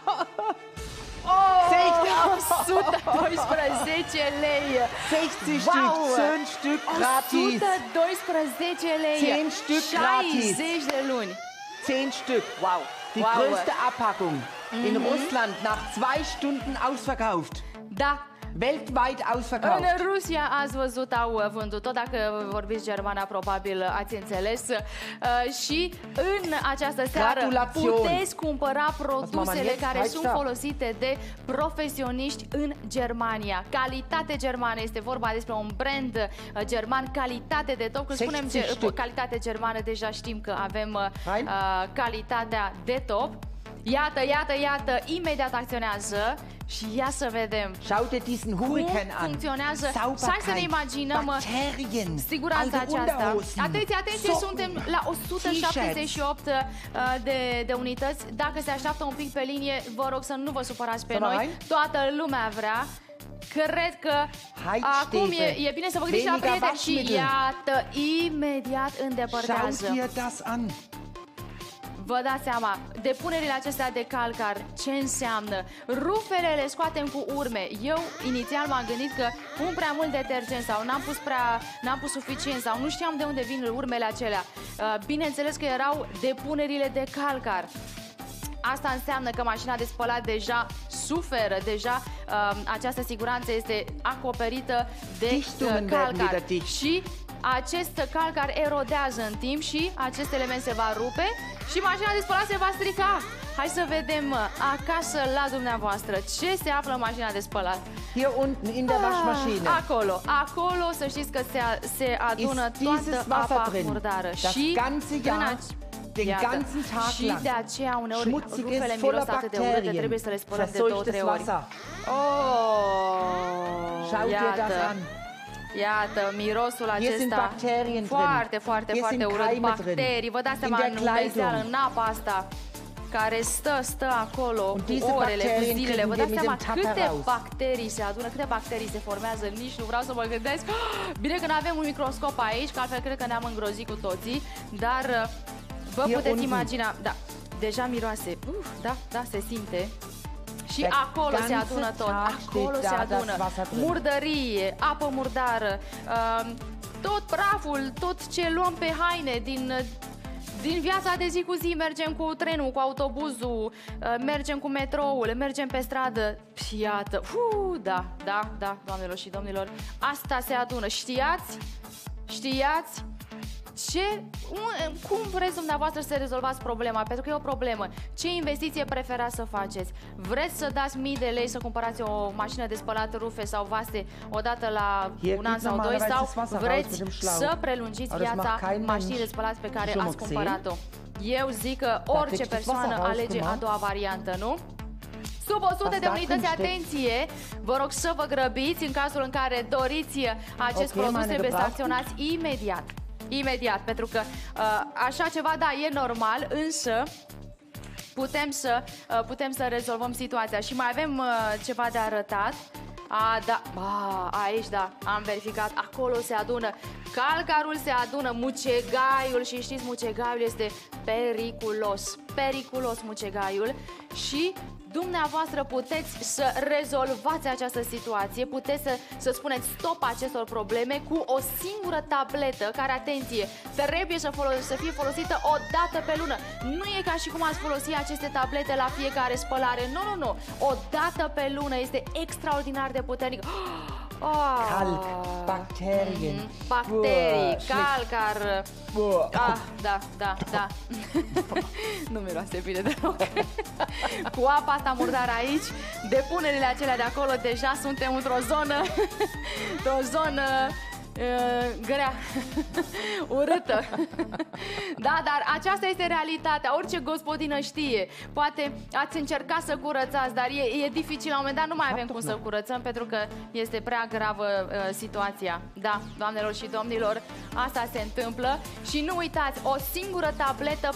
Speaker 4: 112 lei!
Speaker 3: 60 Stück, 10 Stück gratis!
Speaker 4: 112 lei!
Speaker 3: 10 Stück gratis!
Speaker 4: 60 de luni!
Speaker 3: 10 Stück! Wow! Die größte Abpackung in Russland nach 2 Stunden ausverkauft!
Speaker 4: Da!
Speaker 3: Weltweit ausverkauft.
Speaker 4: În Rusia, ați văzut, au vândut tot. Dacă vorbiți germana, probabil ați înțeles. Și în această seară puteți cumpăra produsele care sunt folosite de profesioniști în Germania. Calitate germană, este vorba despre un brand german, calitate de top. Când spunem calitate germană, deja știm că avem calitatea de top. Iată, imediat acționează. Și ia să vedem cum funcționează. Hai să ne imaginăm siguranța aceasta. Atenție, suntem la 178 de unități. Dacă se așteaptă un pic pe linie, vă rog să nu vă supărați pe noi. Toată lumea vrea. Cred că acum e bine să vă gândiți la prieteni. Și iată, imediat îndepărtează. vă dați seama, depunerile acestea de calcar, ce înseamnă? Rufele le scoatem cu urme. Eu inițial m-am gândit că pun prea mult detergent sau n-am pus suficient sau nu știam de unde vin urmele acelea. Bineînțeles că erau depunerile de calcar. Asta înseamnă că mașina de spălat deja suferă, deja această siguranță este acoperită de calcar. Și acest calcar erodează în timp și acest element se va rupe și mașina de spălat se va strica. Hai să vedem acasă la dumneavoastră ce se află în mașina de spălat.
Speaker 3: Hier unten in der Waschmaschine.
Speaker 4: Acolo să știți că se adună toată apa murdară și
Speaker 3: den ganzen Tag
Speaker 4: și de aceea uneori rufele miros atât de urâte, trebuie să le spălăm de 2-3 ori. Iată, mirosul acesta foarte urât, bacterii, vă dați seama, în umezeală, în apa asta care stă acolo cu orele, cu zilele, vă dați seama câte bacterii se adună, câte bacterii se formează, nici nu vreau să mă gândesc. Bine că nu avem un microscop aici, că altfel cred că ne-am îngrozit cu toții, dar vă puteți imagina, da, deja miroase, da, se simte. Și acolo se adună tot, acolo se adună murdărie, apă murdară, tot praful, tot ce luăm pe haine din viața de zi cu zi. Mergem cu trenul, cu autobuzul, mergem cu metroul, mergem pe stradă. Iată, da, doamnelor și domnilor, asta se adună. Știați? Cum vreți dumneavoastră să rezolvați problema? Pentru că e o problemă. Ce investiție preferați să faceți? Vreți să dați mii de lei să cumpărați o mașină de spălat rufe sau vase odată la un an sau doi? Sau vreți să prelungiți viața mașinii de spălat pe care ați cumpărat-o? Eu zic că orice persoană alege a doua variantă, nu? Sub 100 de unități, atenție! Vă rog să vă grăbiți în cazul în care doriți acest produs, trebuie să acționați imediat, pentru că așa ceva, da, e normal, însă putem să rezolvăm situația. Și mai avem ceva de arătat. Aici, da, am verificat, acolo se adună calcarul, se adună mucegaiul și știți, mucegaiul este periculos mucegaiul și dumneavoastră puteți să rezolvați această situație, puteți să spuneți stop acestor probleme cu o singură tabletă care, atenție, trebuie să fie folosită o dată pe lună. Nu e ca și cum ați folosi aceste tablete la fiecare spălare, nu. O dată pe lună, este extraordinar de puternic.
Speaker 3: Calc, bacterii,
Speaker 4: calcar. Da. Nu miroase bine deloc. Cu apa asta murdară aici, depunerile acelea de acolo, deja suntem într-o zonă grea, urâtă. Da, dar aceasta este realitatea. Orice gospodină știe. Poate ați încercat să curățați, dar e dificil. La un moment dat nu mai avem cum să curățăm pentru că este prea gravă situația. Da, doamnelor și domnilor, asta se întâmplă. Și nu uitați, o singură tabletă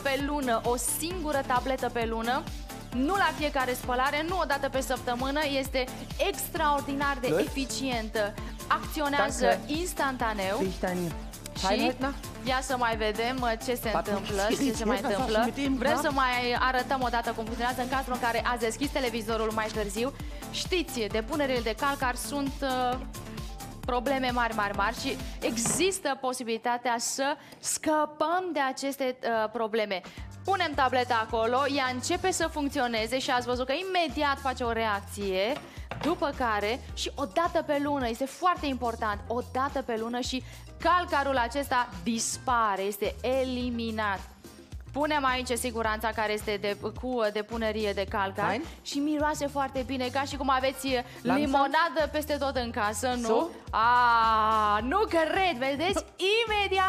Speaker 4: pe lună, nu la fiecare spălare, nu o dată pe săptămână, este extraordinar de eficientă. Acționează instantaneu. Și ia să mai vedem ce se întâmplă. Vrem să mai arătăm o dată cum funcționează în cazul în care ați deschis televizorul mai târziu. Știți, depunerile de calcar sunt probleme mari și există posibilitatea să scăpăm de aceste probleme. Punem tableta acolo, ea începe să funcționeze și ați văzut că imediat face o reacție, după care și o dată pe lună, este foarte important, o dată pe lună și calcarul acesta dispare, este eliminat. Punem aici siguranța care este cu depunerie de calcar și miroase foarte bine, ca și cum aveți limonadă peste tot în casă, nu? Nu cred, vedeți?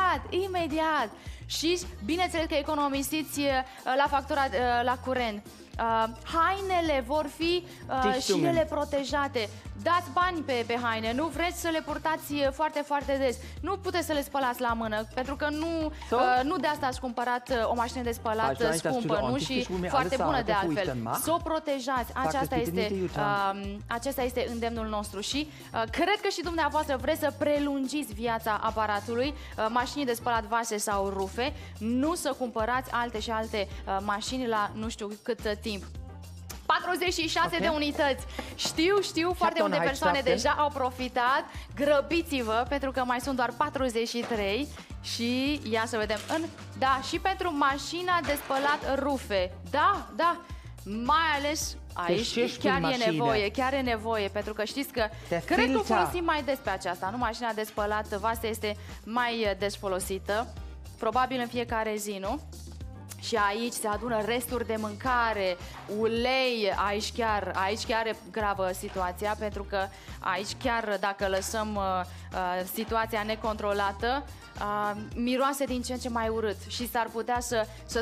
Speaker 4: Imediat! Și bineînțeles că economisiți la factura la curent. hainele vor fi și ele protejate. Dați bani pe haine, nu vreți să le purtați foarte, foarte des. Nu puteți să le spălați la mână, pentru că nu de asta ați cumpărat o mașină de spălat scumpă, nu? Și foarte bună de altfel. Să o protejați, acesta este îndemnul nostru și cred că și dumneavoastră vreți să prelungiți viața aparatului, mașini de spălat vase sau rufe, nu să cumpărați alte și alte mașini la nu știu cât timp. 46 de unități. Știu, foarte multe persoane deja au profitat. Grăbiți-vă, pentru că mai sunt doar 43. Și ia să vedem. Da, și pentru mașina de spălat rufe. Da, mai ales aici chiar e nevoie, pentru că știți că cred că o folosim mai des pe aceasta. Nu, mașina de spălat vase este mai des folosită, probabil în fiecare zi, nu? Și aici se adună resturi de mâncare, ulei, aici chiar e gravă situația, pentru că aici chiar dacă lăsăm situația necontrolată, miroase din ce în ce mai urât și s-ar putea să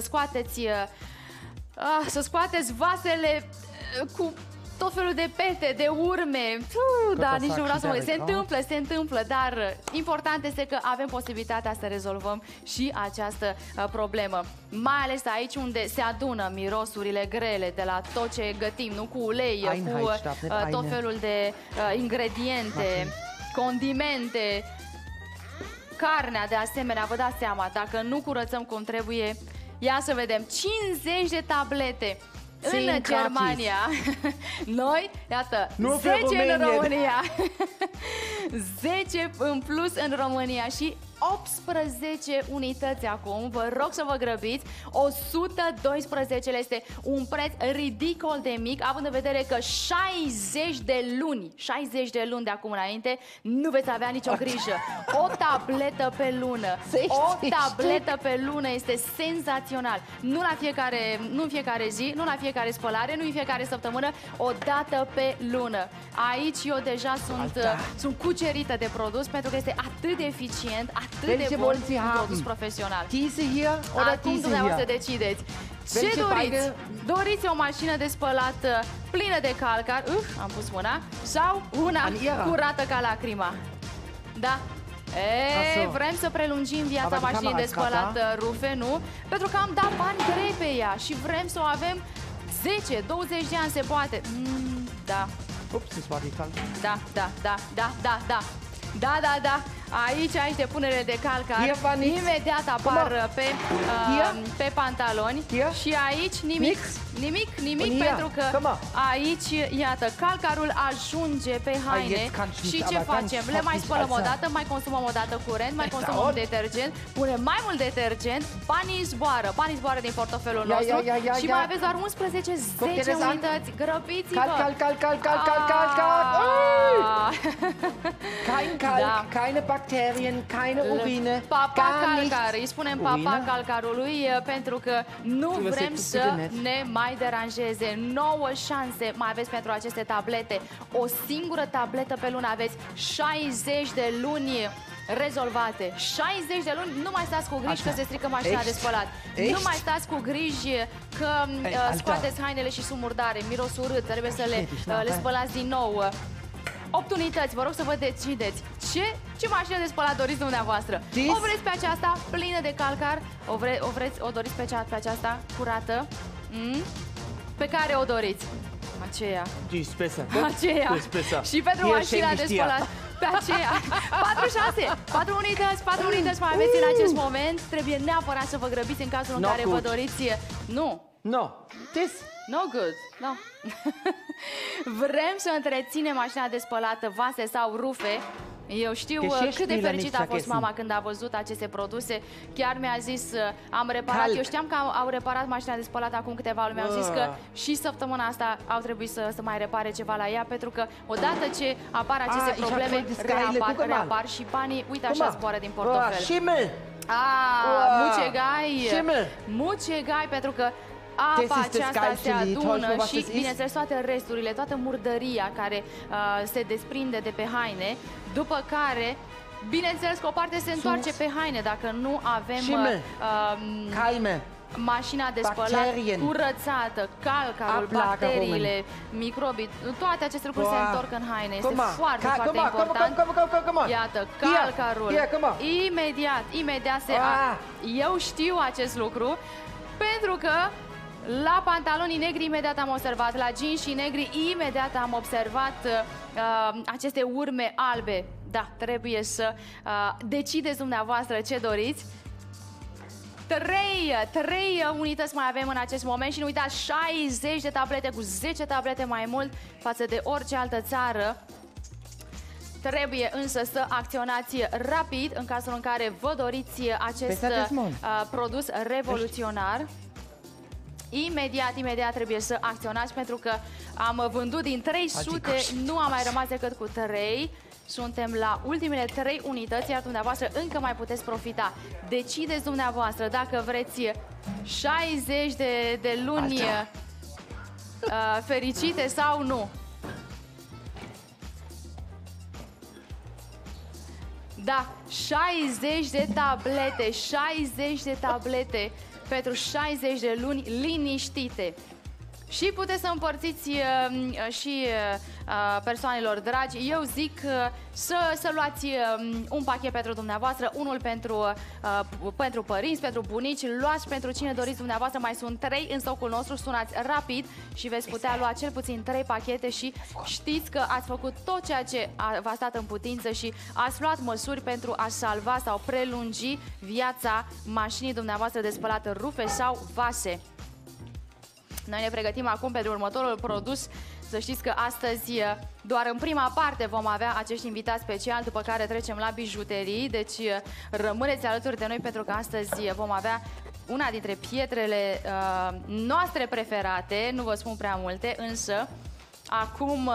Speaker 4: scoateți vasele cu tot felul de pete, de urme. Da, nici nu vreau să mă... Se întâmplă, dar important este că avem posibilitatea să rezolvăm și această problemă. Mai ales aici unde se adună mirosurile grele de la tot ce gătim, nu, cu ulei, cu tot felul de ingrediente, condimente, carnea de asemenea, vă dați seama, dacă nu curățăm cum trebuie. Ia să vedem, 50 de tablete în Germania. Noi, iată, 10 în România. 10 în plus în România și 18 unități acum. Vă rog să vă grăbiți. 112 este un preț ridicol de mic, având în vedere că 60 de luni de acum înainte nu veți avea nicio grijă. O tabletă pe lună. O tabletă pe lună este senzațional. Nu în fiecare zi, nu la fiecare spălare, nu în fiecare săptămână, o dată pe lună. Aici eu deja sunt cucerită de produs, pentru că este atât de eficient, atât de bun, un produs profesional. Acum dumneavoastră decideți. Ce doriți? Doriți o mașină de spălat plină de calcar, am pus mâna, sau una curată ca lacrima? Da? Vrem să prelungim viața mașinii de spălat rufe, nu? Pentru că am dat bani grei pe ea și vrem să o avem 10-20 de ani, se poate. Da. Da. Aici depunere de calcar. Imediat apar pe pantaloni. Și aici nimic, pentru că aici, iată, calcarul ajunge pe haine. Și ce facem? Le mai spălăm o dată, mai consumăm o dată curent, mai consumăm detergent, punem mai mult detergent, banii zboară din portofelul nostru. Și mai aveți doar 10 unități. Grăbiți-vă!
Speaker 3: Kein Kalk, keine Bakterien, keine Urine.
Speaker 4: Papa calcar, îi spunem papa calcarului, pentru că nu vrem să ne mai deranjeze. 9 șanse mai aveți pentru aceste tablete. O singură tabletă pe lună aveți 60 de luni rezolvate. 60 de luni, nu mai stați cu griji că se strică mașina de spălat. Nu mai stați cu griji că scoateți hainele și sunt murdare, miros urât, trebuie să le spălați din nou. 8 unități, vă rog să vă decideți. Ce mașină de spălat doriți dumneavoastră? O vreți pe aceasta plină de calcar? O doriți pe aceasta curată? Pe care o doriți? Aceea. Aceea. Și pentru mașina de spălat, pe aceea. 4 unități mai aveți în acest moment. Trebuie neapărat să vă grăbiți în cazul în care vă doriți. No good. No. Vrem să întreținem mașina de spălat vase sau rufe. Eu știu cât de fericită a fost mama când a văzut aceste produse. Chiar mi-a zis, am reparat. Eu știam că au reparat mașina de spălat acum câteva luni. Mi-au zis că și săptămâna asta au trebuit să mai repare ceva la ea, pentru că odată ce apar aceste probleme, reapar și banii, uite așa, zboară din portofel. Mucegai, pentru că apa aceasta se adună și, bineînțeles, toate resturile, toată murdăria care se desprinde de pe haine, după care, bineînțeles că o parte se întoarce pe haine dacă nu avem mașina de spălat curățată, calcarul, bacteriile, microbii, toate aceste lucruri se întorc în haine. Este foarte, foarte important. Iată, calcarul. Imediat se... Eu știu acest lucru pentru că la pantalonii negri imediat am observat, la jeansii negri imediat am observat aceste urme albe. Da, trebuie să decideți dumneavoastră ce doriți. 3 unități mai avem în acest moment și nu uitați, 60 de tablete, cu 10 tablete mai mult față de orice altă țară. Trebuie însă să acționați rapid în cazul în care vă doriți acest produs revoluționar. Imediat trebuie să acționați pentru că am vândut din 300, nu a mai rămas decât cu 3. Suntem la ultimele 3 unități, iar dumneavoastră încă mai puteți profita. Decideți dumneavoastră dacă vreți 60 de luni fericite sau nu. Da, 60 de tablete, 60 de tablete pentru 60 de luni liniștite. Și puteți să împărțiți și persoanelor dragi. Eu zic să luați un pachet pentru dumneavoastră, unul pentru părinți, pentru bunici, luați pentru cine doriți dumneavoastră. Mai sunt 3 în stocul nostru, sunați rapid și veți putea lua cel puțin 3 pachete și știți că ați făcut tot ceea ce v-a stat în putință și ați luat măsuri pentru a salva sau prelungi viața mașinii dumneavoastră de spălat rufe sau vase. Noi ne pregătim acum pentru următorul produs. Să știți că astăzi, doar în prima parte, vom avea acești invitați speciali, după care trecem la bijuterii. Deci rămâneți alături de noi pentru că astăzi vom avea una dintre pietrele noastre preferate. Nu vă spun prea multe, însă acum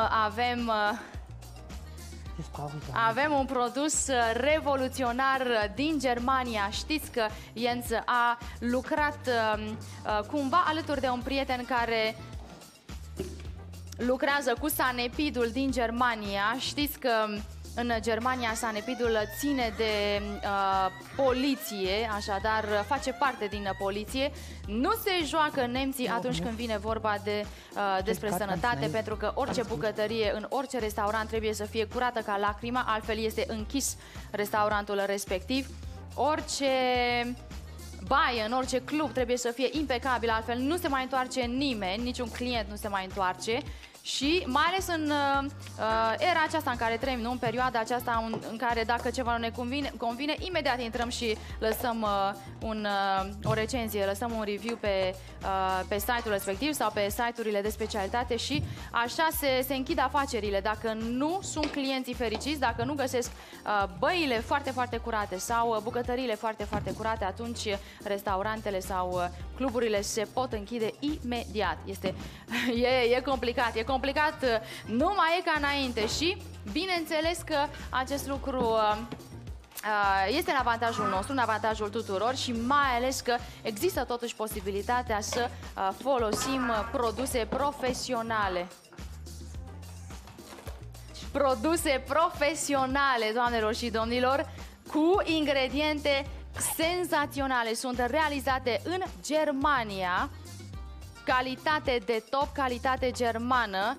Speaker 4: avem un produs revoluționar din Germania. Știți că Jens a lucrat cumva alături de un prieten care lucrează cu Sanepidul din Germania. Știți că în Germania Sanepidul ține de poliție, așadar face parte din poliție. Nu se joacă nemții atunci când vine vorba despre sănătate, pentru că orice bucătărie în orice restaurant trebuie să fie curată ca lacrima, altfel este închis restaurantul respectiv. Orice baie, în orice club trebuie să fie impecabil, altfel nu se mai întoarce nimeni, niciun client nu se mai întoarce. Și mai ales în era aceasta în care trăim, nu? În perioada aceasta în care dacă ceva nu ne convine, imediat intrăm și lăsăm o recenzie, lăsăm un review pe site-ul respectiv sau pe site-urile de specialitate și așa se închid afacerile. Dacă nu sunt clienții fericiți, dacă nu găsesc băile foarte, foarte curate sau bucătăriile foarte, foarte curate, atunci restaurantele sau cluburile se pot închide imediat. E complicat, nu mai e ca înainte și bineînțeles că acest lucru este în avantajul nostru, în avantajul tuturor și mai ales că există totuși posibilitatea să folosim produse profesionale. Produse profesionale, doamnelor și domnilor, cu ingrediente senzaționale. Sunt realizate în Germania, calitate de top, calitate germană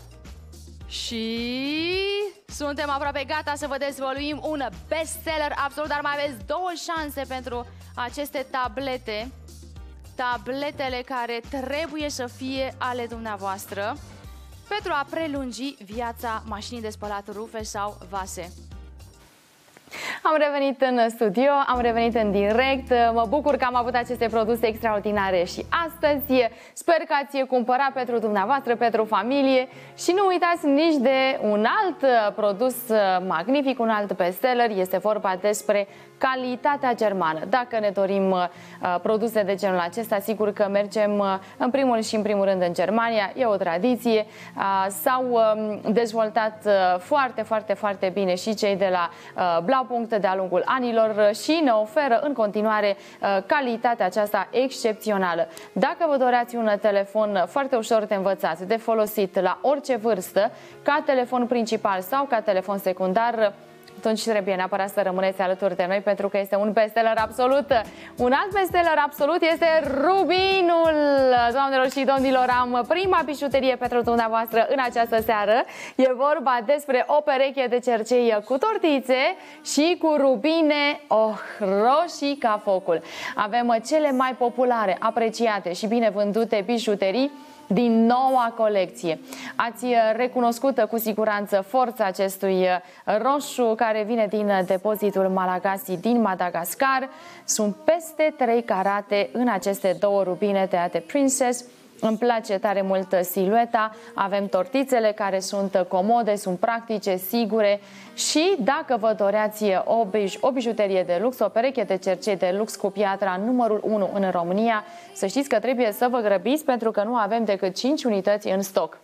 Speaker 4: și suntem aproape gata să vă dezvăluim un bestseller absolut, dar mai aveți 2 șanse pentru aceste tablete. Tabletele care trebuie să fie ale dumneavoastră pentru a prelungi viața mașinii de spălat rufe sau vase.
Speaker 1: Am revenit în studio, am revenit în direct. Mă bucur că am avut aceste produse extraordinare și astăzi. Sper că ați cumpărat pentru dumneavoastră, pentru familie și nu uitați nici de un alt produs magnific, un alt bestseller. Este vorba despre calitatea germană. Dacă ne dorim produse de genul acesta, sigur că mergem în primul și în primul rând în Germania. E o tradiție. S-au dezvoltat foarte, foarte, foarte bine și cei de la Blaupunkt de-a lungul anilor și ne oferă în continuare calitatea aceasta excepțională. Dacă vă doreați un telefon foarte ușor de învățat, de folosit la orice vârstă, ca telefon principal sau ca telefon secundar, atunci trebuie neapărat să rămâneți alături de noi, pentru că este un bestseller absolut. Un alt bestseller absolut este Rubinul. Doamnelor și domnilor, am prima bijuterie pentru dumneavoastră în această seară. E vorba despre o pereche de cercei cu tortițe și cu rubine roșii ca focul. Avem cele mai populare, apreciate și bine vândute bijuterii din noua colecție. Ați recunoscut cu siguranță forța acestui roșu care vine din depozitul Malagasy din Madagascar. Sunt peste 3 carate în aceste două rubine tăiate Princess. Îmi place tare mult silueta, avem tortițele care sunt comode, sunt practice, sigure și dacă vă doreați o bijuterie de lux, o pereche de cercei de lux cu piatra numărul 1 în România, să știți că trebuie să vă grăbiți pentru că nu avem decât 5 unități în stoc.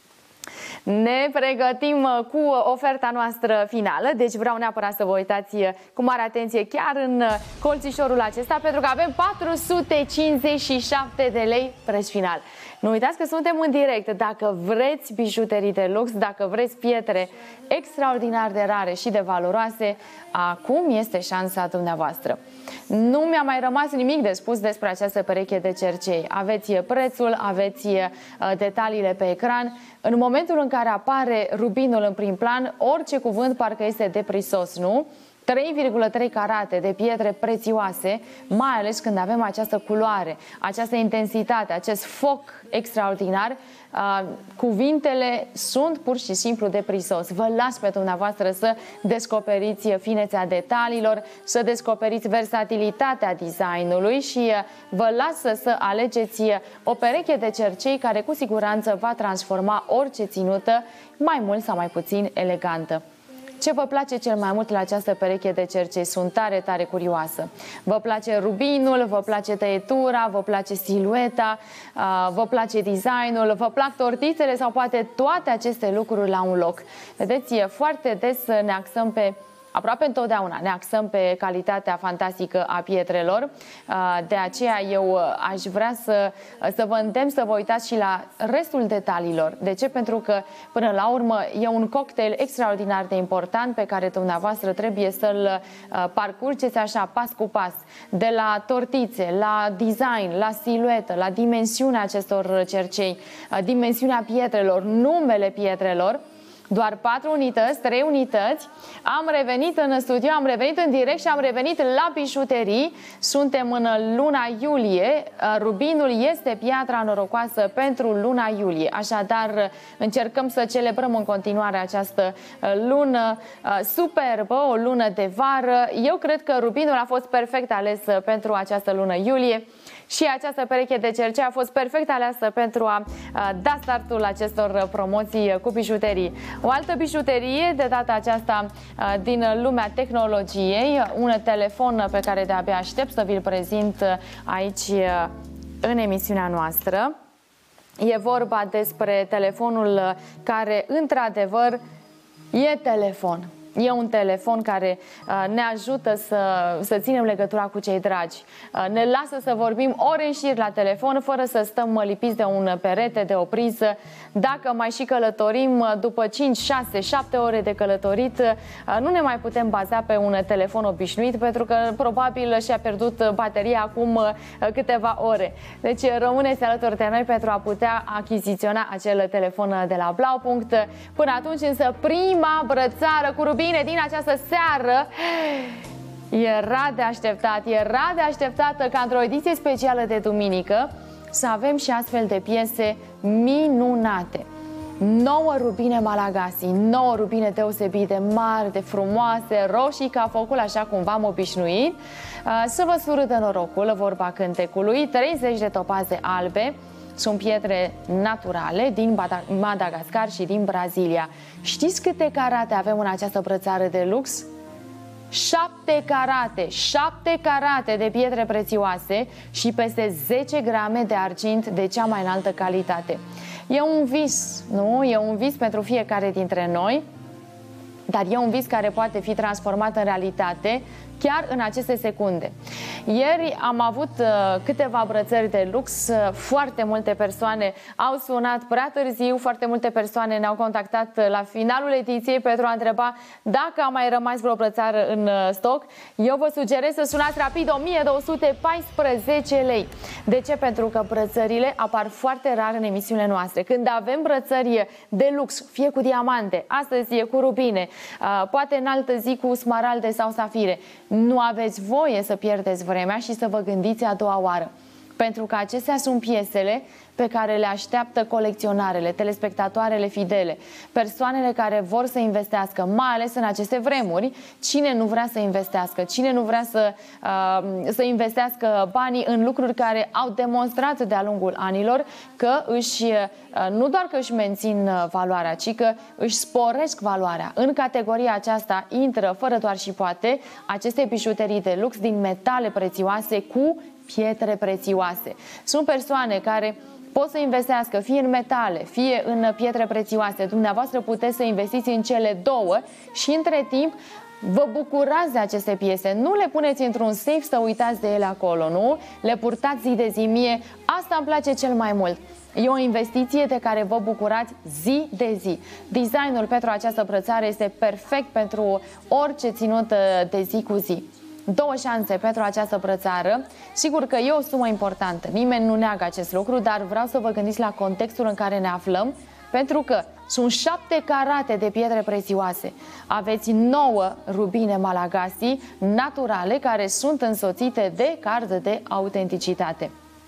Speaker 1: Ne pregătim cu oferta noastră finală, deci vreau neapărat să vă uitați cu mare atenție chiar în colțișorul acesta, pentru că avem 457 de lei preț final. Nu uitați că suntem în direct. Dacă vreți bijuterii de lux, dacă vreți pietre extraordinar de rare și de valoroase, acum este șansa dumneavoastră. Nu mi-a mai rămas nimic de spus despre această pereche de cercei. Aveți prețul, aveți detaliile pe ecran. În momentul în care apare rubinul în prim plan, orice cuvânt parcă este deprisos, nu? 3,3 carate de pietre prețioase, mai ales când avem această culoare, această intensitate, acest foc extraordinar. Cuvintele sunt pur și simplu deprisos. Vă las pe dumneavoastră să descoperiți finețea detaliilor, să descoperiți versatilitatea designului și vă las să alegeți o pereche de cercei care cu siguranță va transforma orice ținută mai mult sau mai puțin elegantă. Ce vă place cel mai mult la această pereche de cercei? Sunt tare, tare curioasă. Vă place rubinul, vă place tăietura, vă place silueta, vă place designul, vă plac tortițele sau poate toate aceste lucruri la un loc? Vedeți, foarte des ne axăm pe... Aproape întotdeauna ne axăm pe calitatea fantastică a pietrelor, de aceea eu aș vrea să vă îndemn să vă uitați și la restul detaliilor. De ce? Pentru că până la urmă e un cocktail extraordinar de important pe care dumneavoastră trebuie să-l parcurgeți așa pas cu pas. De la tortițe, la design, la siluetă, la dimensiunea acestor cercei, dimensiunea pietrelor, numele pietrelor. Doar 4 unități, 3 unități. Am revenit în studio, am revenit în direct și am revenit la bijuterii. Suntem în luna iulie. Rubinul este piatra norocoasă pentru luna iulie. Așadar, încercăm să celebrăm în continuare această lună superbă, o lună de vară. Eu cred că rubinul a fost perfect ales pentru această lună iulie. Și această pereche de cercei a fost perfect aleasă pentru a da startul acestor promoții cu bijuterii. O altă bijuterie, de data aceasta din lumea tehnologiei, un telefon pe care de-abia aștept să vi-l prezint aici în emisiunea noastră. E vorba despre telefonul care, într-adevăr, e telefon. E un telefon care ne ajută să ținem legătura cu cei dragi. Ne lasă să vorbim ore în șir la telefon fără să stăm lipiți de un perete, de o priză. Dacă mai și călătorim, după 5, 6, 7 ore de călătorit, nu ne mai putem baza pe un telefon obișnuit, pentru că probabil și-a pierdut bateria acum câteva ore. Deci rămâneți alături de noi pentru a putea achiziționa acel telefon de la Blaupunkt. Până atunci însă prima brățară cu rubin din această seară era de așteptat ca într-o ediție specială de duminică să avem și astfel de piese minunate. 9 rubine Malagasy, 9 rubine deosebit de mari, de frumoase, roșii ca focul, așa cum v-am obișnuit. Să vă surâdă norocul, vorba cântecului. 30 de topaze albe. Sunt pietre naturale din Madagascar și din Brazilia. Știți câte carate avem în această brățară de lux? 7 carate, 7 carate de pietre prețioase și peste 10 grame de argint de cea mai înaltă calitate. E un vis, nu? E un vis pentru fiecare dintre noi, dar e un vis care poate fi transformat în realitate. chiar în aceste secunde. Ieri am avut câteva brățări de lux, foarte multe persoane au sunat prea târziu, foarte multe persoane ne-au contactat la finalul ediției pentru a întreba dacă a mai rămas vreo brățară în stoc. Eu vă sugerez să sunați rapid, 1214 lei. De ce? Pentru că brățările apar foarte rar în emisiunile noastre. Când avem brățări de lux, fie cu diamante, astăzi e cu rubine, poate în altă zi cu smaralde sau safire, nu aveți voie să pierdeți vremea și să vă gândiți a doua oară. Pentru că acestea sunt piesele pe care le așteaptă colecționarele, telespectatoarele fidele, persoanele care vor să investească, mai ales în aceste vremuri. Cine nu vrea să investească? Cine nu vrea să investească banii în lucruri care au demonstrat de-a lungul anilor că nu doar că își mențin valoarea, ci că își sporesc valoarea. În categoria aceasta intră, fără doar și poate, aceste bijuterii de lux din metale prețioase cu pietre prețioase. Sunt persoane care pot să investească fie în metale, fie în pietre prețioase. Dumneavoastră puteți să investiți în cele două și între timp vă bucurați de aceste piese. Nu le puneți într-un safe să uitați de ele acolo, nu? Le purtați zi de zi. Mie asta îmi place cel mai mult. E o investiție de care vă bucurați zi de zi. Designul pentru această brățară este perfect pentru orice ținut de zi cu zi. 2 șanse pentru această brățară. Sigur că e o sumă importantă, nimeni nu neagă acest lucru, dar vreau să vă gândiți la contextul în care ne aflăm, pentru că sunt 7 carate de pietre prețioase. Aveți 9 rubine Malagasy naturale care sunt însoțite de card de autenticitate.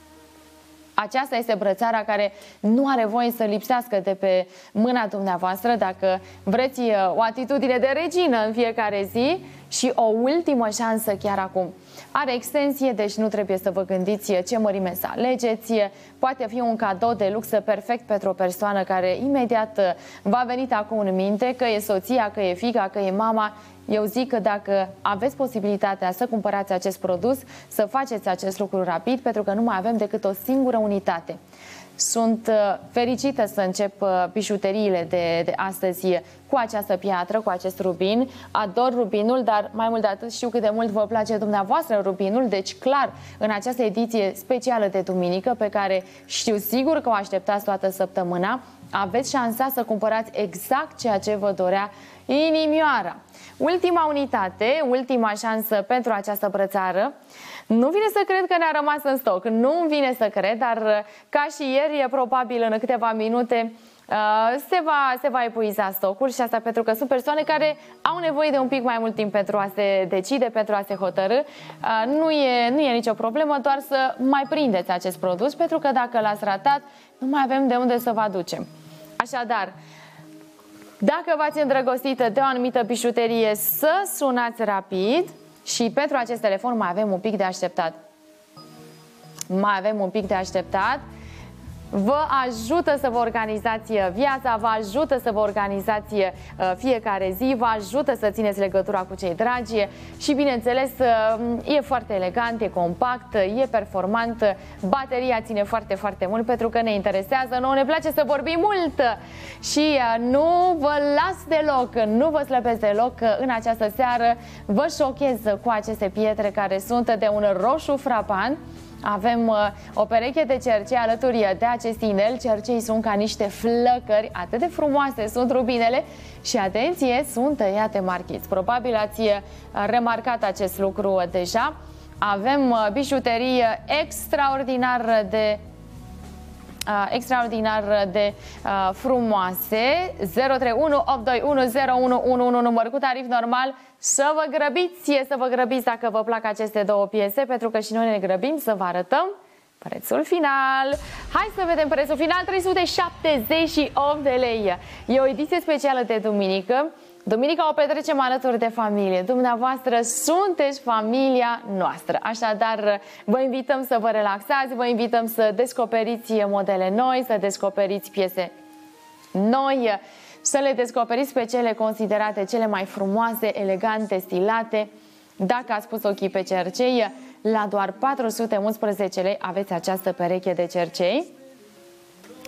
Speaker 1: Aceasta este brățara care nu are voie să lipsească de pe mâna dumneavoastră dacă vreți o atitudine de regină în fiecare zi. Și o ultimă șansă chiar acum. Are extensie, deci nu trebuie să vă gândiți ce mărime să alegeți. Poate fi un cadou de lux perfect pentru o persoană care imediat va veni acum în minte, că e soția, că e fiica, că e mama. Eu zic că dacă aveți posibilitatea să cumpărați acest produs, să faceți acest lucru rapid, pentru că nu mai avem decât o singură unitate. Sunt fericită să încep bijuteriile de astăzi cu această piatră, cu acest rubin. Ador rubinul, dar mai mult de atât știu cât de mult vă place dumneavoastră rubinul. Deci clar, în această ediție specială de duminică, pe care știu sigur că o așteptați toată săptămâna, aveți șansa să cumpărați exact ceea ce vă dorea inimioara. Ultima unitate, ultima șansă pentru această brățară. Nu vine să cred că ne-a rămas în stoc, nu-mi vine să cred, dar ca și ieri, probabil în câteva minute se va epuiza stocul și asta pentru că sunt persoane care au nevoie de un pic mai mult timp pentru a se decide, pentru a se hotărâ. Nu e nicio problemă, doar să mai prindeți acest produs, pentru că dacă l-ați ratat, nu mai avem de unde să vă aducem. Așadar, dacă v-ați îndrăgostit de o anumită bijuterie, să sunați rapid. Și pentru acest telefon mai avem un pic de așteptat. Vă ajută să vă organizați viața, vă ajută să vă organizați fiecare zi, vă ajută să țineți legătura cu cei dragi și, bineînțeles, e foarte elegant, e compact, e performant, bateria ține foarte, foarte mult pentru că ne interesează, nouă ne place să vorbim mult și nu vă las deloc, nu vă slăbesc deloc în această seară, vă șochez cu aceste pietre care sunt de un roșu frapant. Avem o pereche de cercei alături de acest inel. Cercei sunt ca niște flăcări, atât de frumoase sunt rubinele și, atenție, sunt tăiate marchiți. Probabil ați remarcat acest lucru deja. Avem bijuterii extraordinar de frumoase. 031 821 0111, număr cu tarif normal. Să vă grăbiți dacă vă plac aceste două piese, pentru că și noi ne grăbim să vă arătăm prețul final. Hai să vedem prețul final, 378 de lei. E o ediție specială de duminică. Duminica o petrecem alături de familie. Dumneavoastră sunteți familia noastră. Așadar, vă invităm să vă relaxați, vă invităm să descoperiți modele noi, să descoperiți piese noi, să le descoperiți pe cele considerate cele mai frumoase, elegante, stilate. Dacă ați pus ochii pe cercei, la doar 411 lei aveți această pereche de cercei.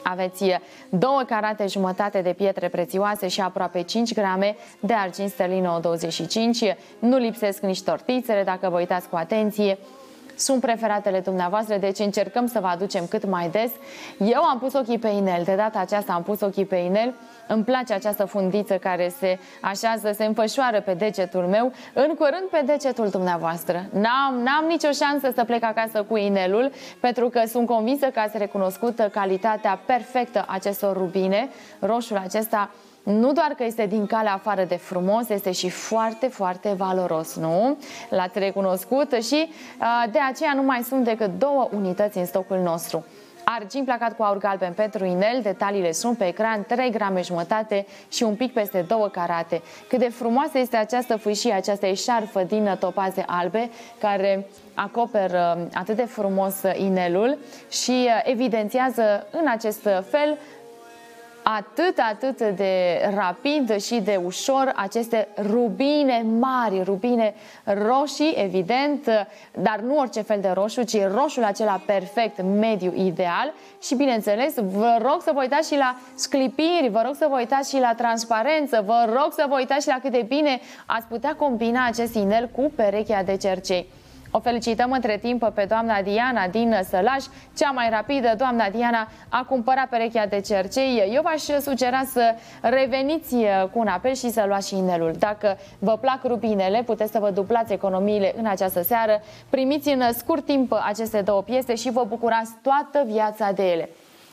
Speaker 1: Aveți 2 carate jumătate de pietre prețioase și aproape 5 grame de argint sterlin 25. Nu lipsesc nici tortițele, dacă vă uitați cu atenție. Sunt preferatele dumneavoastră, deci încercăm să vă aducem cât mai des. Eu am pus ochii pe inel, de data aceasta am pus ochii pe inel. Îmi place această fundiță care se așează, se înfășoară pe degetul meu, în curând pe degetul dumneavoastră. N-am nicio șansă să plec acasă cu inelul, pentru că sunt convinsă că ați recunoscut calitatea perfectă acestor rubine. Roșul acesta nu doar că este din calea afară de frumos, este și foarte, foarte valoros, nu? L-ați recunoscut și de aceea nu mai sunt decât 2 unități în stocul nostru. Argint placat cu aur galben pentru inel, detaliile sunt pe ecran, 3 grame jumătate și un pic peste 2 carate. Cât de frumoasă este această fâșie, această eșarfă din topaze albe, care acoperă atât de frumos inelul și evidențiază în acest fel atât de rapid și de ușor aceste rubine mari, rubine roșii, evident, dar nu orice fel de roșu, ci roșul acela perfect, mediu, ideal. Și bineînțeles, vă rog să vă uitați și la sclipiri, vă rog să vă uitați și la transparență, vă rog să vă uitați și la cât de bine ați putea combina acest inel cu perechea de cercei. O felicităm între timp pe doamna Diana din Sălaș, cea mai rapidă. Doamna Diana a cumpărat perechea de cercei. Eu v-aș sugera să reveniți cu un apel și să luați și inelul. Dacă vă plac rubinele, puteți să vă duplați economiile în această seară. Primiți în scurt timp aceste 2 piese și vă bucurați toată viața de ele.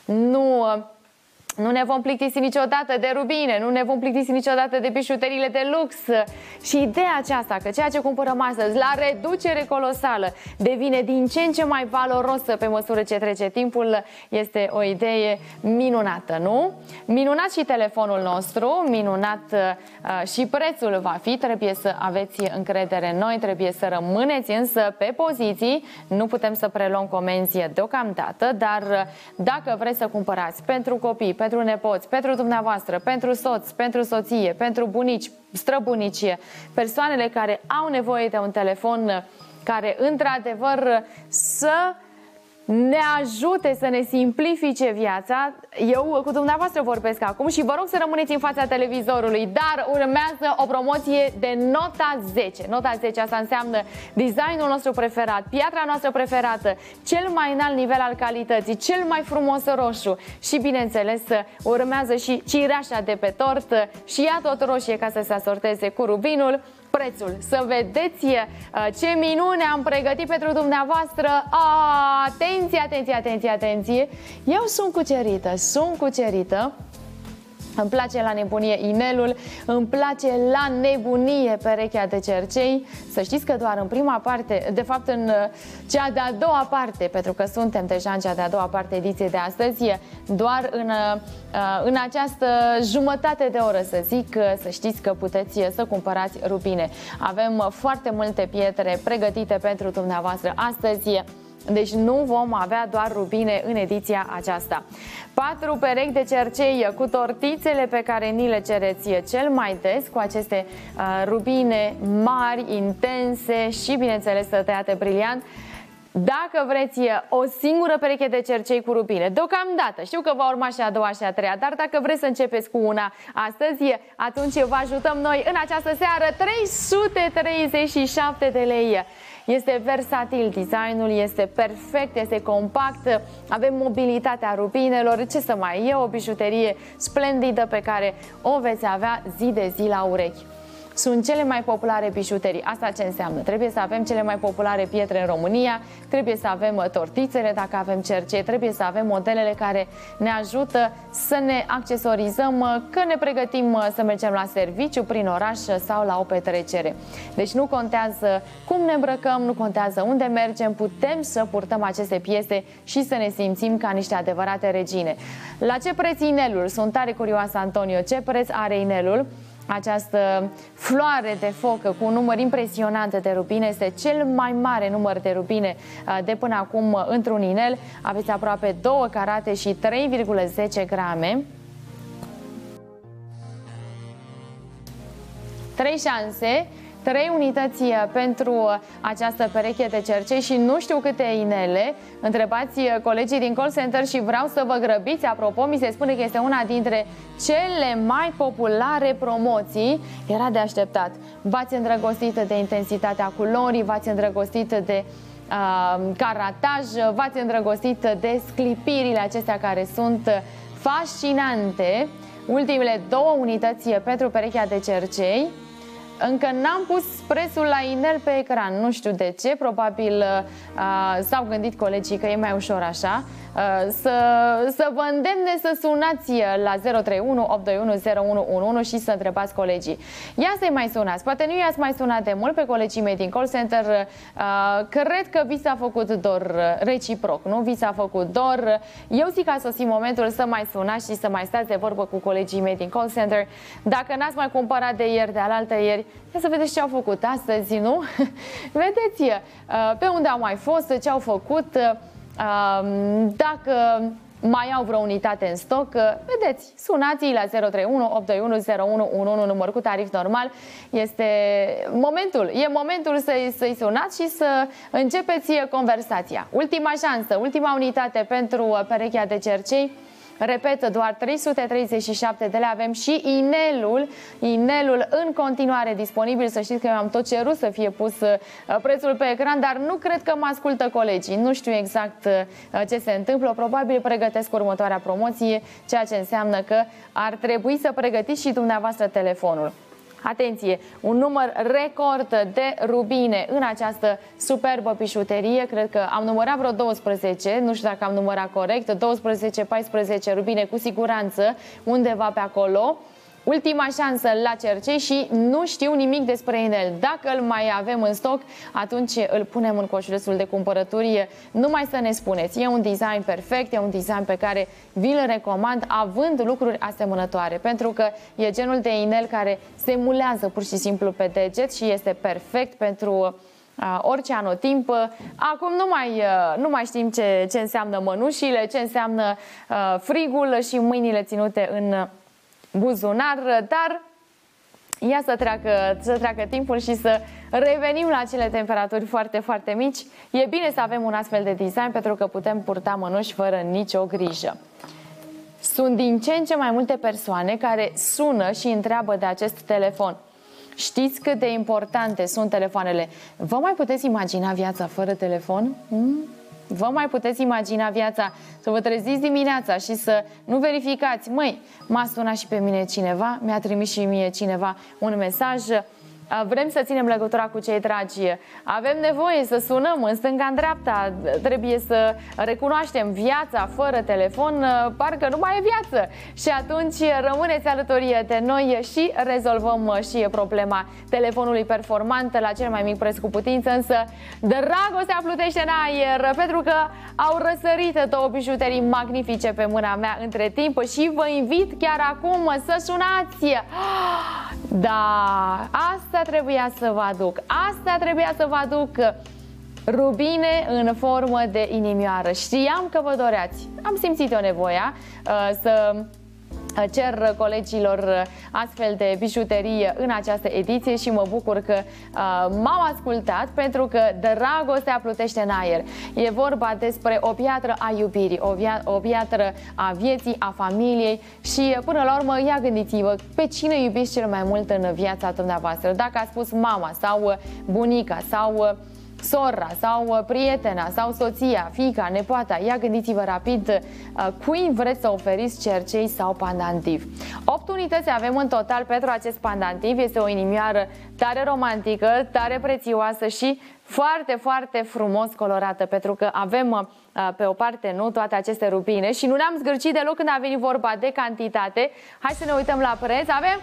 Speaker 1: Nu ne vom plictisi niciodată de rubine, nu ne vom plictisi niciodată de bijuteriile de lux. Și ideea aceasta că ceea ce cumpărăm astăzi la reducere colosală devine din ce în ce mai valoros pe măsură ce trece timpul, este o idee minunată, nu? Minunat și telefonul nostru, minunat și prețul va fi. Trebuie să aveți încredere în noi, trebuie să rămâneți însă pe poziții. Nu putem să preluăm comenzi deocamdată, dar dacă vreți să cumpărați pentru copii, pentru nepoți, pentru dumneavoastră, pentru soț, pentru soție, pentru bunici, străbunici, persoanele care au nevoie de un telefon care într-adevăr să ne ajute, să ne simplifice viața. Eu cu dumneavoastră vorbesc acum și vă rog să rămâneți în fața televizorului, dar urmează o promoție de nota 10. Nota 10, asta înseamnă designul nostru preferat, piatra noastră preferată, cel mai înalt nivel al calității, cel mai frumos roșu și, bineînțeles, urmează și cireașa de pe tort și ea tot roșie ca să se asorteze cu rubinul. Prețul, să vedeți ce minune am pregătit pentru dumneavoastră. Atenție, atenție, atenție, atenție. Eu sunt cucerită. Îmi place la nebunie inelul, îmi place la nebunie perechea de cercei. Să știți că doar în prima parte, de fapt în cea de-a doua parte, pentru că suntem deja în cea de-a doua parte ediție de astăzi, doar în această jumătate de oră, să zic, să știți că puteți să cumpărați rubine. Avem foarte multe pietre pregătite pentru dumneavoastră astăzi. Deci nu vom avea doar rubine în ediția aceasta. 4 perechi de cercei cu tortițele pe care ni le cereți cel mai des, cu aceste rubine mari, intense și, bineînțeles, tăiate briliant. Dacă vreți o singură pereche de cercei cu rubine, deocamdată, știu că va urma și a doua și a treia, dar dacă vreți să începeți cu una astăzi, atunci vă ajutăm noi în această seară. 337 de lei. Este versatil designul, este perfect, este compact, avem mobilitatea rubinelor, ce să mai e, o bijuterie splendidă pe care o veți avea zi de zi la urechi. Sunt cele mai populare bijuterii. Asta ce înseamnă? Trebuie să avem cele mai populare pietre în România, trebuie să avem tortițele dacă avem cercei, trebuie să avem modelele care ne ajută să ne accesorizăm, că ne pregătim să mergem la serviciu, prin oraș sau la o petrecere. Deci nu contează cum ne îmbrăcăm, nu contează unde mergem, putem să purtăm aceste piese și să ne simțim ca niște adevărate regine. La ce preț inelul? Sunt tare curioasă, Antonio. Ce preț are inelul? Această floare de foc cu un număr impresionant de rubine, este cel mai mare număr de rubine de până acum într-un inel. Aveți aproape 2 carate și 3,10 grame. 3 șanse, 3 unități pentru această pereche de cercei și nu știu câte inele. Întrebați colegii din call center și vreau să vă grăbiți. Apropo, mi se spune că este una dintre cele mai populare promoții. Era de așteptat. V-ați îndrăgostit de intensitatea culorii, v-ați îndrăgostit de carataj, v-ați îndrăgostit de sclipirile acestea care sunt fascinante. Ultimele 2 unități pentru perechea de cercei. Încă n-am pus prețul la inel pe ecran, nu știu de ce, probabil s-au gândit colegii că e mai ușor așa. Să vă îndemne să sunați la 031 821 0111 și să întrebați colegii. Ia să-i mai sunați, poate nu i-ați mai sunat de mult pe colegii mei din call center. Cred că vi s-a făcut dor reciproc, nu? Vi s-a făcut dor. Eu zic că a sosit momentul să mai sunați și să mai stați de vorbă cu colegii mei din call center. Dacă n-ați mai cumpărat de ieri, de alaltă ieri, ia să vedeți ce au făcut astăzi, nu? Vedeți pe unde au mai fost, ce au făcut. Dacă mai au vreo unitate în stoc, vedeți, sunați la 031 821 0111, număr cu tarif normal. Este momentul, e momentul să-i sunați și să începeți conversația. Ultima șansă, ultima unitate pentru perechea de cercei. Repet, doar 337 de lei avem și inelul în continuare disponibil. Să știți că eu am tot cerut să fie pus prețul pe ecran, dar nu cred că mă ascultă colegii. Nu știu exact ce se întâmplă. Probabil pregătesc următoarea promoție, ceea ce înseamnă că ar trebui să pregătiți și dumneavoastră telefonul. Atenție, un număr record de rubine în această superbă bijuterie. Cred că am numărat vreo 12, nu știu dacă am numărat corect, 12-14 rubine cu siguranță undeva pe acolo. Ultima șansă la cercei și nu știu nimic despre inel. Dacă îl mai avem în stoc, atunci îl punem în coșulețul de cumpărături. Numai să ne spuneți. E un design perfect, e un design pe care vi-l recomand având lucruri asemănătoare. Pentru că e genul de inel care se mulează pur și simplu pe deget și este perfect pentru orice anotimp. Acum nu mai știm ce înseamnă mănușile, ce înseamnă frigul și mâinile ținute în buzunar, dar ia să treacă timpul și să revenim la acele temperaturi foarte, foarte mici. E bine să avem un astfel de design pentru că putem purta mănuși fără nicio grijă. Sunt din ce în ce mai multe persoane care sună și întreabă de acest telefon. Știți cât de importante sunt telefoanele? Vă mai puteți imagina viața fără telefon? Vă mai puteți imagina viața să vă treziți dimineața și să nu verificați, măi, m-a sunat și pe mine cineva, mi-a trimis și mie cineva un mesaj, vrem să ținem legătura cu cei dragi, avem nevoie să sunăm în stânga, în dreapta, trebuie să recunoaștem viața fără telefon, parcă nu mai e viață. Și atunci rămâneți alături de noi și rezolvăm și problema telefonului performant la cel mai mic preț cu putință, însă dragostea plutește în aer pentru că au răsărit 2 bijuterii magnifice pe mâna mea între timp și vă invit chiar acum să sunați. Da, asta trebuia să vă aduc. Asta trebuia să vă aduc. Rubine în formă de inimioară. Știam că vă doreați. Am simțit o nevoia să cer colegilor astfel de bijuterie în această ediție și mă bucur că m-au ascultat pentru că dragostea plutește în aer. E vorba despre o piatră a iubirii, o piatră a vieții, a familiei și până la urmă, ia gândiți-vă pe cine iubiți cel mai mult în viața dumneavoastră. Dacă a spus mama sau bunica sau sora sau prietena sau soția, fiica, nepoata, ia gândiți-vă rapid cui vreți să oferiți cercei sau pandantiv. 8 unități avem în total pentru acest pandantiv. Este o inimioară tare romantică, tare prețioasă și foarte, foarte frumos colorată, pentru că avem pe o parte, nu, toate aceste rubine și nu ne-am zgârcit deloc când a venit vorba de cantitate. Hai să ne uităm la preț. Avem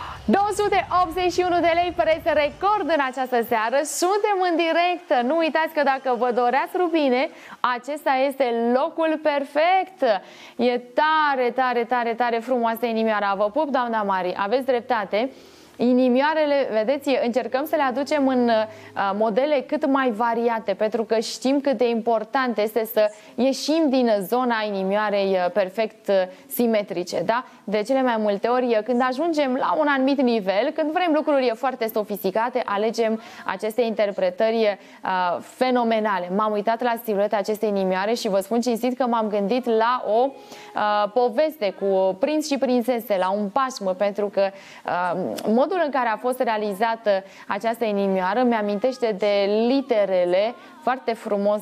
Speaker 1: 281 de lei, preț record în această seară. Suntem în direct. Nu uitați că dacă vă doreați rubine, acesta este locul perfect. E tare, tare, tare, tare frumoasă inimioara. Vă pup, doamna Mari, aveți dreptate. Inimioarele, vedeți, încercăm să le aducem în modele cât mai variate, pentru că știm cât de important este să ieșim din zona inimioarei perfect simetrice, da? De cele mai multe ori, când ajungem la un anumit nivel, când vrem lucruri foarte sofisticate, alegem aceste interpretări fenomenale. M-am uitat la silueta acestei inimioare și vă spun cinstit că m-am gândit la o poveste cu prinț și prințese, la un pașmă, pentru că modul în care a fost realizată această inimioară mi-amintește de literele foarte frumos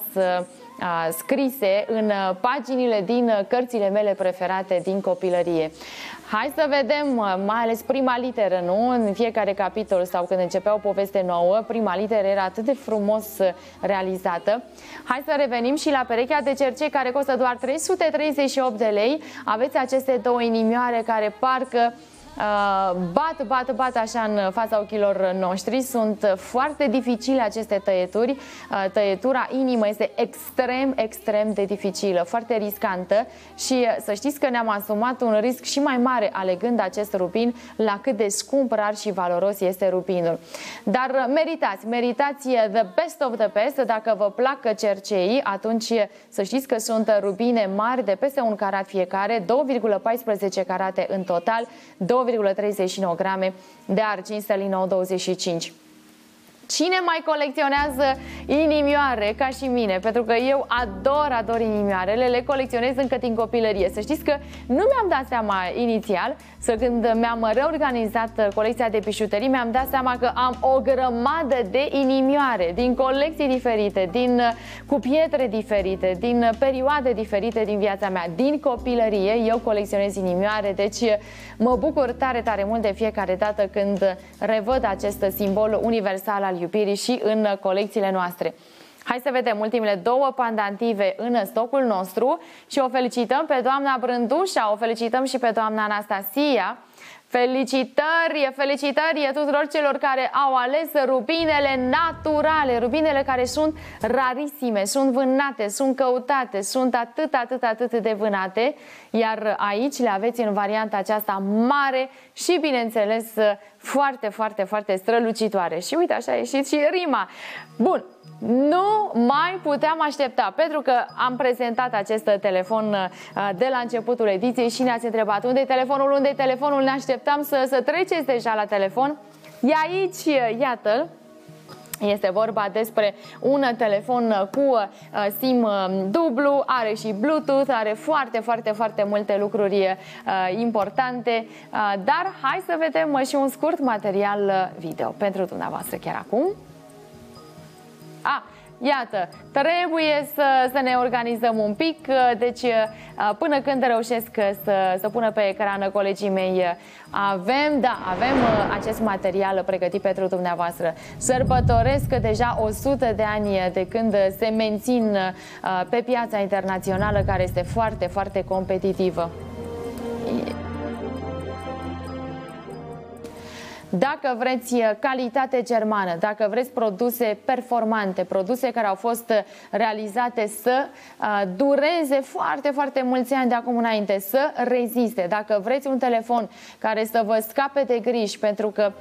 Speaker 1: scrise în paginile din cărțile mele preferate din copilărie. Hai să vedem, mai ales prima literă, nu? În fiecare capitol sau când începea o poveste nouă, prima literă era atât de frumos realizată. Hai să revenim și la perechea de cercei, care costă doar 338 de lei. Aveți aceste două inimioare care parcă bat așa în fața ochilor noștri. Sunt foarte dificile aceste tăieturi. Tăietura inimă este extrem de dificilă, foarte riscantă și să știți că ne-am asumat un risc și mai mare alegând acest rubin, la cât de scump, rar și valoros este rubinul. Dar meritați the best of the best. Dacă vă plac cerceii, atunci să știți că sunt rubine mari de peste 1 carat fiecare, 2,14 carate în total, 2,39 grame de argint sterlin 925. Cine mai colecționează inimioare ca și mine? Pentru că eu ador inimioarele, le colecționez încă din copilărie. Să știți că nu mi-am dat seama inițial, când mi-am reorganizat colecția de bijuterii, mi-am dat seama că am o grămadă de inimioare din colecții diferite, cu pietre diferite, din perioade diferite din viața mea, din copilărie. Eu colecționez inimioare, deci mă bucur tare mult de fiecare dată când revăd acest simbol universal al iubirii și în colecțiile noastre. Hai să vedem ultimele două pandantive în stocul nostru și o felicităm pe doamna Brândușa, o felicităm și pe doamna Anastasia. Felicitări tuturor celor care au ales rubinele naturale, rubinele care sunt rarisime, sunt vânate, sunt căutate, sunt atât de vânate, iar aici le aveți în varianta aceasta mare și, bineînțeles, foarte strălucitoare. Și uite, așa a ieșit și rima. Bun. Nu mai puteam aștepta, pentru că am prezentat acest telefon de la începutul ediției și ne-ați întrebat unde-i telefonul, unde-i telefonul, ne așteptam să treceți deja la telefon. E aici, iată-l. Este vorba despre un telefon cu SIM dublu, are și Bluetooth, are foarte multe lucruri importante, dar hai să vedem și un scurt material video pentru dumneavoastră chiar acum. Iată, trebuie să ne organizăm un pic, deci până când reușesc să pună pe ecran colegii mei, avem acest material pregătit pentru dumneavoastră. Sărbătoresc deja 100 de ani de când se mențin pe piața internațională, care este foarte competitivă. Dacă vreți calitate germană, dacă vreți produse performante, produse care au fost realizate să dureze foarte mulți ani de acum înainte, să reziste, dacă vreți un telefon care să vă scape de griji, pentru că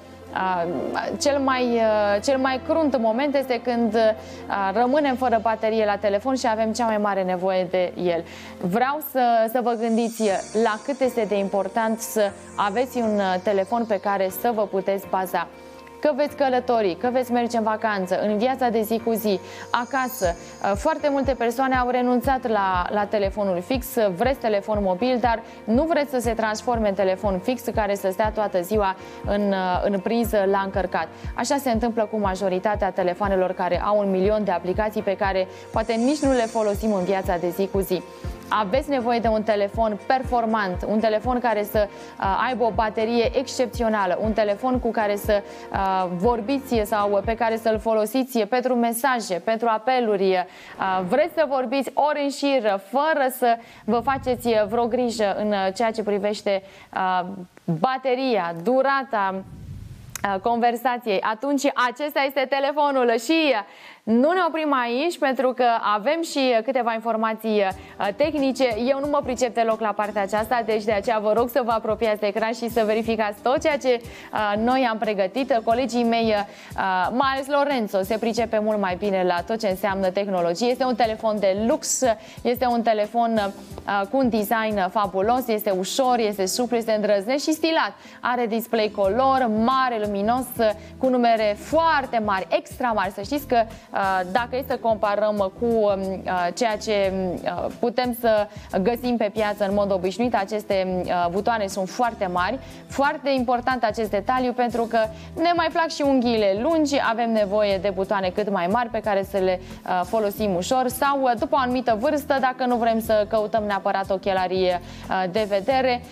Speaker 1: cel mai crunt moment este când rămânem fără baterie la telefon și avem cea mai mare nevoie de el. Vreau să vă gândiți la cât este de important să aveți un telefon pe care să vă puteți baza. Că veți călători, că veți merge în vacanță, în viața de zi cu zi, acasă. Foarte multe persoane au renunțat la telefonul fix, vreți telefon mobil, dar nu vreți să se transforme în telefon fix care să stea toată ziua în priză la încărcat. Așa se întâmplă cu majoritatea telefoanelor care au 1 milion de aplicații pe care poate nici nu le folosim în viața de zi cu zi. Aveți nevoie de un telefon performant, un telefon care să aibă o baterie excepțională, un telefon cu care să vorbiți sau pe care să-l folosiți pentru mesaje, pentru apeluri. Vreți să vorbiți ore în șir, fără să vă faceți vreo grijă în ceea ce privește bateria, durata conversației, atunci acesta este telefonul și Nu ne oprim aici pentru că avem și câteva informații tehnice. Eu nu mă pricep deloc la partea aceasta, deci de aceea vă rog să vă apropiați de ecran și să verificați tot ceea ce noi am pregătit. Colegii mei, mai ales Lorenzo, se pricepe mult mai bine la tot ce înseamnă tehnologie. Este un telefon de lux, este un telefon cu un design fabulos, este ușor, este suplu, este îndrăzneț și stilat. Are display color, mare, luminos, cu numere foarte mari, extra mari. Să știți că dacă e să comparăm cu ceea ce putem să găsim pe piață în mod obișnuit, aceste butoane sunt foarte mari. Foarte important acest detaliu pentru că ne mai plac și unghiile lungi, avem nevoie de butoane cât mai mari pe care să le folosim ușor sau după o anumită vârstă, dacă nu vrem să căutăm neapărat ochelarii de vedere,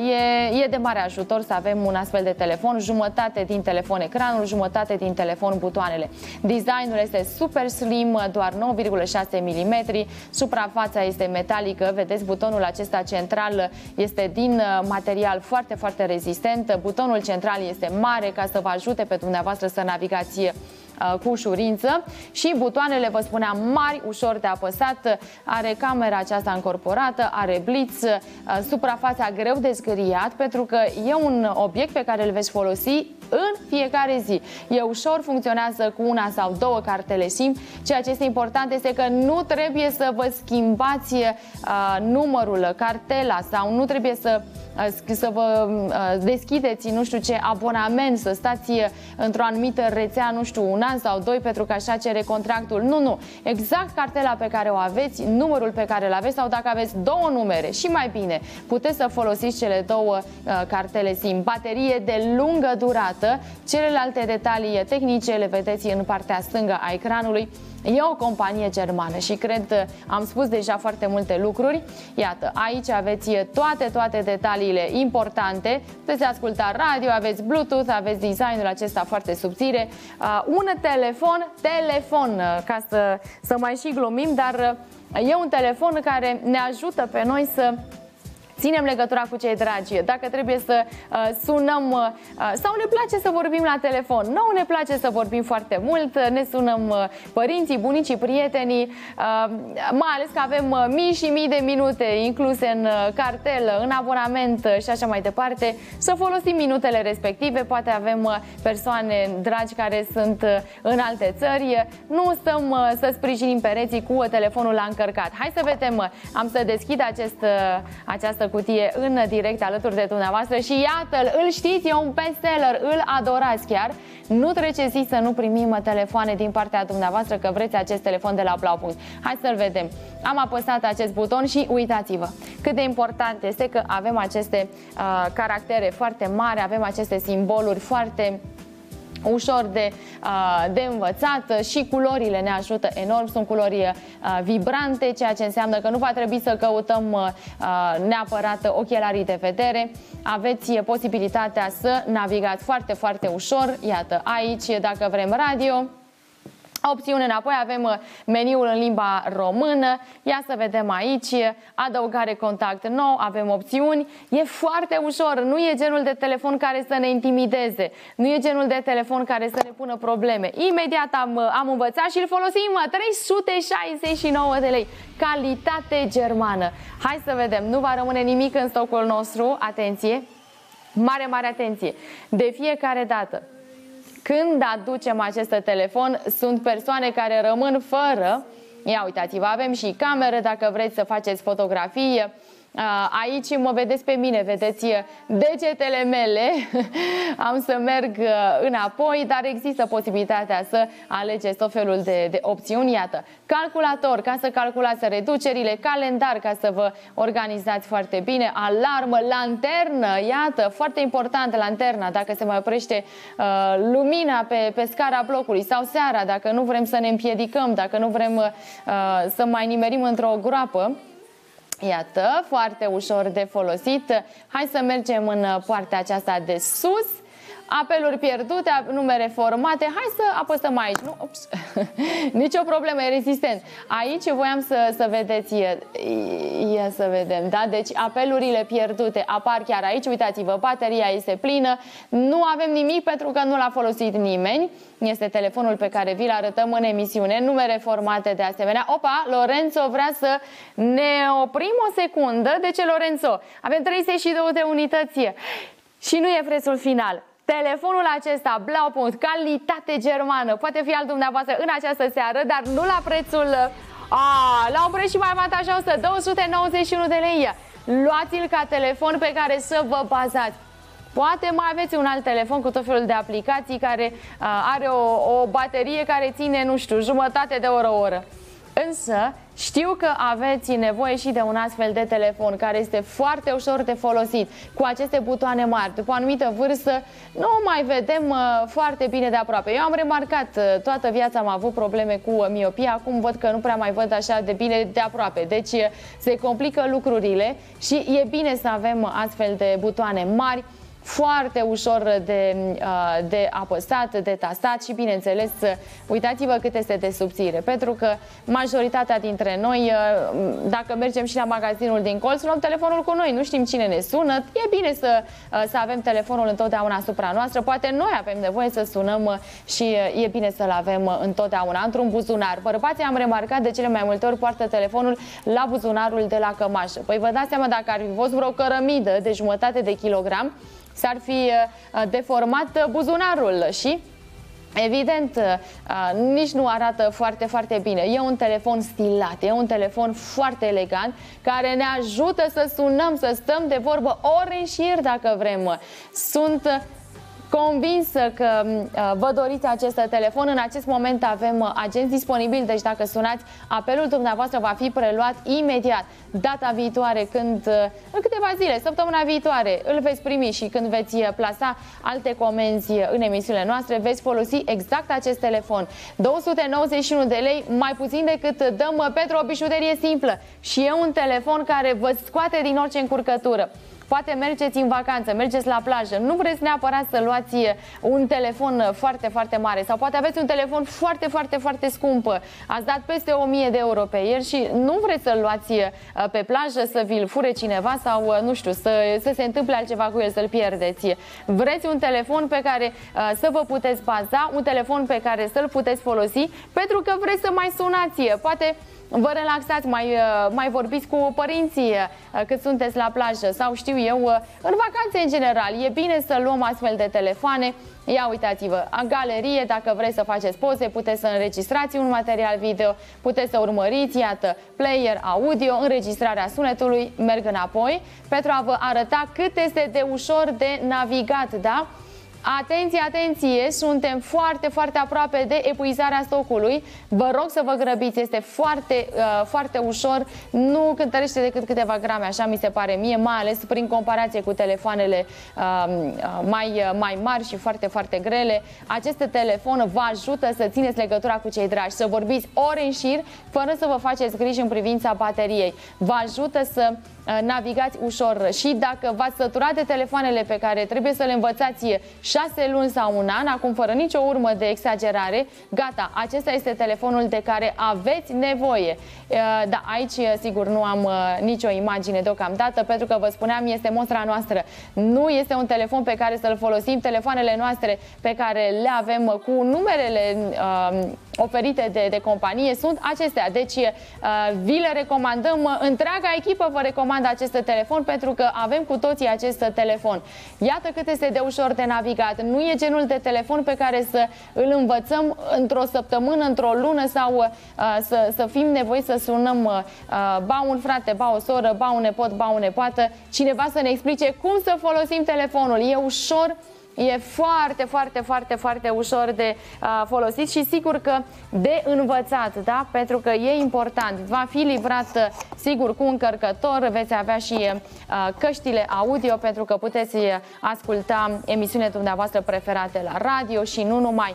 Speaker 1: e de mare ajutor să avem un astfel de telefon, jumătate din telefon ecranul, jumătate din telefon butoanele. Designul este super slim, doar 9,6 mm, suprafața este metalică, vedeți butonul acesta central este din material foarte, foarte rezistent, butonul central este mare ca să vă ajute pe dumneavoastră să navigați cu ușurință și butoanele, vă spuneam, mari, ușor de apăsat, are camera aceasta încorporată, are blitz, suprafața greu de zgâriat pentru că e un obiect pe care îl veți folosi în fiecare zi. E ușor, funcționează cu una sau două cartele SIM. Ceea ce este important este că nu trebuie să vă schimbați numărul, cartela sau nu trebuie să vă deschideți nu știu ce abonament, să stați într-o anumită rețea, nu știu, un an sau doi pentru că așa cere contractul. Nu. Exact cartela pe care o aveți, numărul pe care îl aveți sau dacă aveți două numere și mai bine, puteți să folosiți cele două cartele SIM. Baterie de lungă durată, celelalte detalii tehnice le vedeți în partea stângă a ecranului. E o companie germană și cred, am spus deja foarte multe lucruri. Iată, aici aveți toate detaliile importante. Puteți asculta radio, aveți Bluetooth, aveți designul acesta foarte subțire. Un telefon, ca să mai și glumim, dar e un telefon care ne ajută pe noi să ținem legătura cu cei dragi, dacă trebuie să sunăm sau ne place să vorbim la telefon. Nouă ne place să vorbim foarte mult, ne sunăm părinții, bunicii, prietenii, mai ales că avem mii și mii de minute incluse în cartelă, în abonament și așa mai departe, să folosim minutele respective. Poate avem persoane dragi care sunt în alte țări, nu stăm să sprijinim pereții cu telefonul la încărcat. Hai să vedem, am să deschid această cutie în direct alături de dumneavoastră și iată-l, îl știți, e un bestseller, îl adorați chiar. Nu trece zi să nu primim telefoane din partea dumneavoastră că vreți acest telefon de la Blaupunkt. Hai să-l vedem. Am apăsat acest buton și uitați-vă cât de important este că avem aceste caractere foarte mari, avem aceste simboluri foarte ușor de învățat și culorile ne ajută enorm, sunt culori vibrante, ceea ce înseamnă că nu va trebui să căutăm neapărat ochelarii de vedere. Aveți posibilitatea să navigați foarte, foarte ușor. Iată, aici, dacă vrem radio, opțiune înapoi, avem meniul în limba română. Ia să vedem aici, adăugare contact nou, avem opțiuni. E foarte ușor, nu e genul de telefon care să ne intimideze, nu e genul de telefon care să ne pună probleme. Imediat am învățat și îl folosim, 369 de lei, calitate germană. Hai să vedem, nu va rămâne nimic în stocul nostru, atenție, mare atenție, de fiecare dată când aducem acest telefon, sunt persoane care rămân fără. Ia uitați-vă, avem și cameră dacă vreți să faceți fotografii. Aici mă vedeți pe mine, vedeți degetele mele. Am să merg înapoi, dar există posibilitatea să alegeți tot felul de opțiuni. Iată, calculator ca să calculați reducerile, calendar ca să vă organizați foarte bine, alarmă, lanternă, iată, foarte important, lanterna, dacă se mai oprește lumina pe scara blocului sau seara, dacă nu vrem să ne împiedicăm, dacă nu vrem să mai nimerim într-o groapă. Iată, foarte ușor de folosit. Hai să mergem în partea aceasta de sus. apeluri pierdute, numere formate. Hai să apăsăm aici. Nu? Ups. Nicio problemă, e rezistent. Aici voiam să vedeți. Ia să vedem, da? Deci apelurile pierdute apar chiar aici. Uitați-vă, bateria este plină. Nu avem nimic pentru că nu l-a folosit nimeni. Este telefonul pe care vi-l arătăm în emisiune. Numere formate de asemenea. Opa, Lorenzo vrea să ne oprim o secundă. De ce, Lorenzo? Avem 32 de unități și nu e prețul final. Telefonul acesta, Blaupunkt, calitate germană, poate fi al dumneavoastră în această seară, dar nu la prețul... la un preț și mai avantajos, 291 de lei. Luați-l ca telefon pe care să vă bazați. Poate mai aveți un alt telefon cu tot felul de aplicații care are o baterie care ține, nu știu, jumătate de oră. Însă știu că aveți nevoie și de un astfel de telefon care este foarte ușor de folosit, cu aceste butoane mari. După o anumită vârstă nu mai vedem foarte bine de aproape. Eu am remarcat, toată viața am avut probleme cu miopia, acum văd că nu prea mai văd așa de bine de aproape. Deci se complică lucrurile și e bine să avem astfel de butoane mari, foarte ușor de apăsat, de tastat și, bineînțeles, uitați-vă cât este de subțire, pentru că majoritatea dintre noi, dacă mergem și la magazinul din colț, luăm telefonul cu noi, nu știm cine ne sună, e bine să avem telefonul întotdeauna asupra noastră, poate noi avem nevoie să sunăm și e bine să-l avem întotdeauna într-un buzunar. Bărbații, am remarcat, de cele mai multe ori poartă telefonul la buzunarul de la cămașă. Păi vă dați seama, dacă ar fi fost vreo cărămidă de jumătate de kilogram, s-ar fi deformat buzunarul și, evident, nici nu arată foarte, foarte bine. E un telefon stilat, e un telefon foarte elegant, care ne ajută să sunăm, să stăm de vorbă ore în șir dacă vrem. Sunt convinsă că vă doriți acest telefon. În acest moment avem agenți disponibili, deci dacă sunați, apelul dumneavoastră va fi preluat imediat. Data viitoare, în câteva zile, săptămâna viitoare, îl veți primi și când veți plasa alte comenzi în emisiunile noastre, veți folosi exact acest telefon. 291 de lei, mai puțin decât dăm pentru o bijuterie simplă. Și e un telefon care vă scoate din orice încurcătură. Poate mergeți în vacanță, mergeți la plajă, nu vreți neapărat să luați un telefon foarte, foarte mare sau poate aveți un telefon foarte, foarte, foarte scump. Ați dat peste 1000 de euro pe el și nu vreți să-l luați pe plajă, să vi-l fure cineva sau, nu știu, să se întâmple altceva cu el, să-l pierdeți. Vreți un telefon pe care să vă puteți baza, un telefon pe care să-l puteți folosi pentru că vreți să mai sunați. Poate vă relaxați, mai vorbiți cu părinții cât sunteți la plajă sau știu eu, în vacanțe în general. E bine să luăm astfel de telefoane. Ia uitați-vă, în galerie, dacă vreți să faceți poze, puteți să înregistrați un material video, puteți să urmăriți, iată, player audio, înregistrarea sunetului, merg înapoi, pentru a vă arăta cât este de ușor de navigat, da? Atenție, atenție, suntem foarte, foarte aproape de epuizarea stocului. Vă rog să vă grăbiți, este foarte, foarte ușor, nu cântărește decât câteva grame, așa mi se pare mie, mai ales prin comparație cu telefoanele mai mari și foarte, foarte grele. Acest telefon vă ajută să țineți legătura cu cei dragi, să vorbiți ore în șir, fără să vă faceți griji în privința bateriei. Vă ajută să navigați ușor și dacă v-ați săturat de telefoanele pe care trebuie să le învățați 6 luni sau un an, acum fără nicio urmă de exagerare, gata, acesta este telefonul de care aveți nevoie. Da, aici sigur nu am nicio imagine deocamdată, pentru că vă spuneam, este monstra noastră. Nu este un telefon pe care să-l folosim, telefoanele noastre pe care le avem cu numerele oferite de companie sunt acestea. Deci vi le recomandăm, întreaga echipă vă recomandă acest telefon pentru că avem cu toții acest telefon. Iată cât este de ușor de navigat. Nu e genul de telefon pe care să îl învățăm într-o săptămână, într-o lună sau să fim nevoiți să sunăm ba un frate, ba o soră, ba un nepot, ba o nepoată, cineva să ne explice cum să folosim telefonul. E ușor. E foarte, foarte, foarte, foarte ușor de folosit și sigur că de învățat, da? Pentru că e important. Va fi livrat, sigur, cu încărcător, veți avea și căștile audio pentru că puteți asculta emisiunile dumneavoastră preferate la radio și nu numai.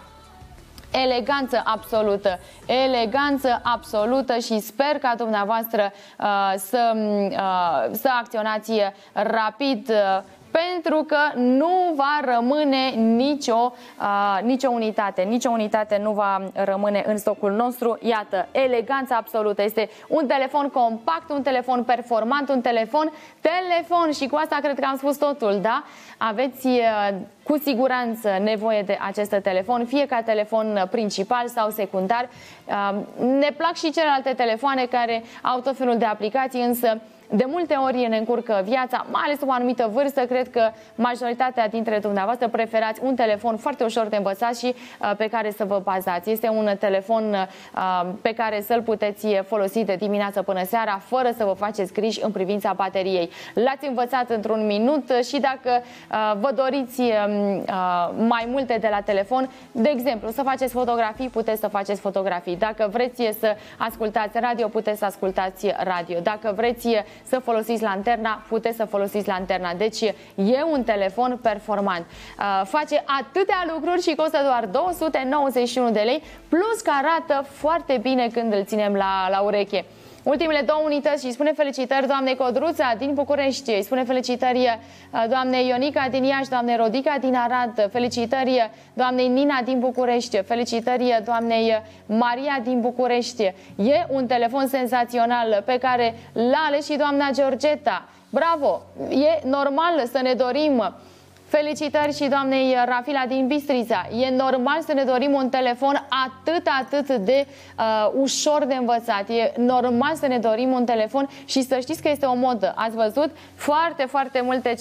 Speaker 1: Eleganță absolută și sper ca dumneavoastră să acționați rapid pentru că nu va rămâne nicio unitate. Nicio unitate nu va rămâne în stocul nostru. Iată, eleganța absolută. Este un telefon compact, un telefon performant, un telefon și cu asta cred că am spus totul, da? Aveți cu siguranță nevoie de acest telefon, fie ca telefon principal sau secundar. Ne plac și celelalte telefoane care au tot felul de aplicații, însă de multe ori ne încurcă viața, mai ales o anumită vârstă. Cred că majoritatea dintre dumneavoastră preferați un telefon foarte ușor de învățat și pe care să vă bazați. Este un telefon pe care să-l puteți folosi de dimineață până seara, fără să vă faceți griji în privința bateriei. L-ați învățat într-un minut și dacă vă doriți mai multe de la telefon, de exemplu, să faceți fotografii, puteți să faceți fotografii. Dacă vreți să ascultați radio, puteți să ascultați radio. Dacă vreți să folosiți lanterna, puteți să folosiți lanterna. Deci e un telefon performant. Face atâtea lucruri și costă doar 291 de lei, plus că arată foarte bine când îl ținem la ureche. Ultimele 2 unități și spune felicitări doamnei Codruța din București, îi spune felicitări doamnei Ionica din Iași, doamnei Rodica din Arad, felicitări doamnei Nina din București, felicitări doamnei Maria din București. E un telefon senzațional pe care l-a ales și doamna Georgeta. Bravo! E normal să ne dorim. Felicitări și doamnei Rafila din Bistrița. E normal să ne dorim un telefon atât de ușor de învățat. E normal să ne dorim un telefon și să știți că este o modă. Ați văzut? Foarte multe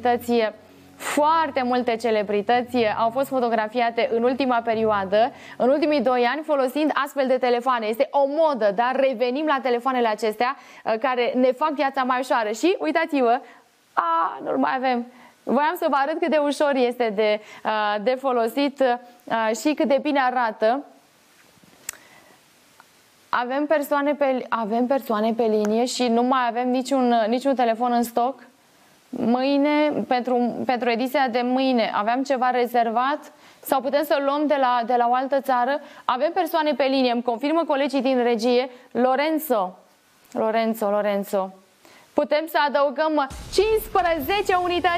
Speaker 1: celebrități au fost fotografiate în ultima perioadă, în ultimii 2 ani, folosind astfel de telefoane. Este o modă, dar revenim la telefoanele acestea care ne fac viața mai ușoară. Și uitați-vă, nu-l mai avem. Voiam să vă arăt cât de ușor este de folosit și cât de bine arată. Avem persoane pe linie și nu mai avem niciun telefon în stoc. Mâine, pentru ediția de mâine, aveam ceva rezervat sau putem să luăm de la o altă țară? Avem persoane pe linie, îmi confirmă colegii din regie. Lorenzo. Putem să adăugăm 15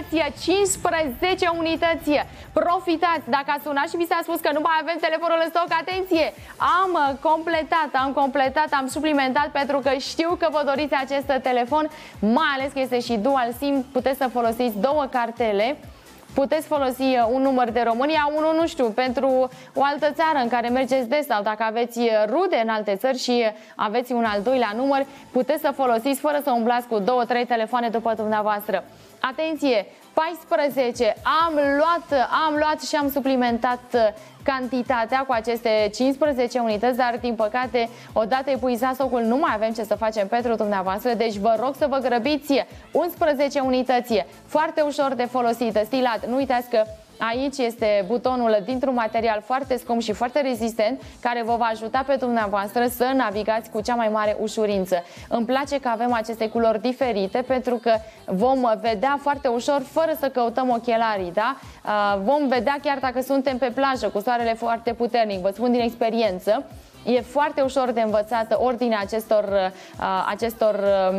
Speaker 1: unități. Profitați! Dacă a sunat și vi s-a spus că nu mai avem telefonul în stoc, atenție! Am completat, am suplimentat, pentru că știu că vă doriți acest telefon, mai ales că este și dual SIM, puteți să folosiți 2 cartele. Puteți folosi un număr de România, unul, nu știu, pentru o altă țară în care mergeți des, sau dacă aveți rude în alte țări și aveți un al 2-lea număr, puteți să folosiți fără să umblați cu 2-3 telefoane după dumneavoastră. Atenție! 14. Am luat și am suplimentat cantitatea cu aceste 15 unități, dar din păcate, odată epuizat stocul, nu mai avem ce să facem pentru dumneavoastră, deci vă rog să vă grăbiți. 11 unități, foarte ușor de folosit, stilat. Nu uitați că aici este butonul dintr-un material foarte scump și foarte rezistent, care vă va ajuta pe dumneavoastră să navigați cu cea mai mare ușurință. Îmi place că avem aceste culori diferite, pentru că vom vedea foarte ușor, fără să căutăm ochelarii, da? Vom vedea chiar dacă suntem pe plajă cu soarele foarte puternic, vă spun din experiență. E foarte ușor de învățat ordinea acestor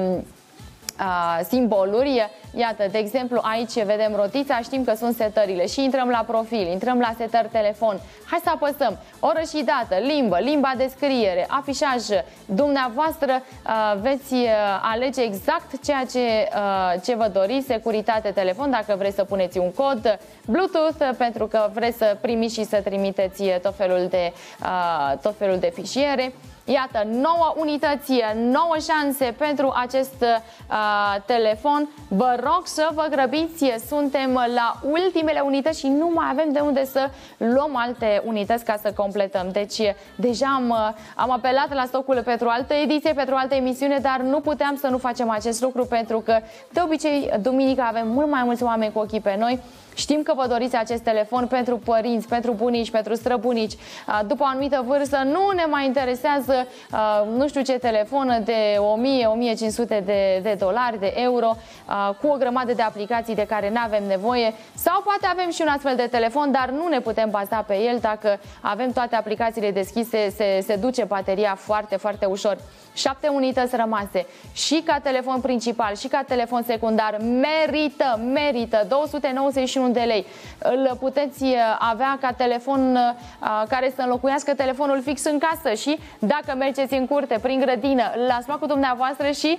Speaker 1: simboluri. Iată, de exemplu, aici vedem rotița, știm că sunt setările și intrăm la profil, intrăm la setări telefon. Hai să apăsăm oră și dată, limba de scriere, afișaj. Dumneavoastră veți alege exact ceea ce vă doriți, securitate telefon, dacă vreți să puneți un cod, Bluetooth, pentru că vreți să primiți și să trimiteți tot felul de fișiere. Iată, 9 unități, 9 șanse pentru acest telefon. Vă rog să vă grăbiți, suntem la ultimele unități și nu mai avem de unde să luăm alte unități ca să completăm. Deci deja am apelat la stocul pentru o altă ediție, pentru o altă emisiune, dar nu puteam să nu facem acest lucru, pentru că de obicei duminica avem mult mai mulți oameni cu ochii pe noi Știm că vă doriți acest telefon pentru părinți, pentru bunici, pentru străbunici. După o anumită vârstă nu ne mai interesează nu știu ce telefon de 1000-1500 de dolari, de euro, cu o grămadă de aplicații de care nu avem nevoie. Sau poate avem și un astfel de telefon, dar nu ne putem baza pe el. Dacă avem toate aplicațiile deschise, se duce bateria foarte, foarte ușor. 7 unități rămase și ca telefon principal și ca telefon secundar. Merită 291 de lei. Îl puteți avea ca telefon care să înlocuiască telefonul fix în casă și dacă mergeți în curte, prin grădină, l-ați luat cu dumneavoastră și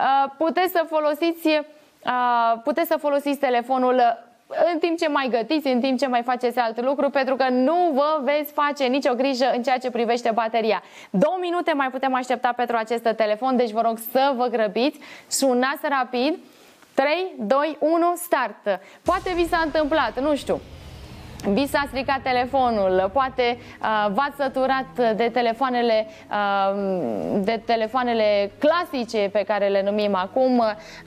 Speaker 1: puteți să folosiți telefonul în timp ce mai gătiți, în timp ce mai faceți alt lucru, pentru că nu vă veți face nicio grijă în ceea ce privește bateria. 2 minute mai putem aștepta pentru acest telefon, deci vă rog să vă grăbiți, sunați rapid. 3, 2, 1, start. Poate vi s-a întâmplat, nu știu, vi s-a stricat telefonul, poate v-ați săturat de telefoanele clasice pe care le numim acum,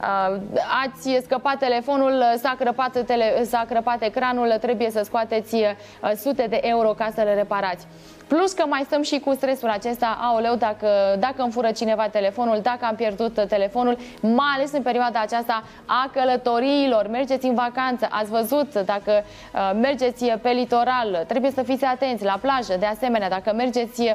Speaker 1: ați scăpat telefonul, s-a crăpat ecranul, trebuie să scoateți sute de euro ca să le reparați. Plus că mai stăm și cu stresul acesta, aoleu, dacă îmi fură cineva telefonul, dacă am pierdut telefonul, mai ales în perioada aceasta a călătoriilor. Mergeți în vacanță, ați văzut, dacă mergeți pe litoral, trebuie să fiți atenți, la plajă, de asemenea, dacă mergeți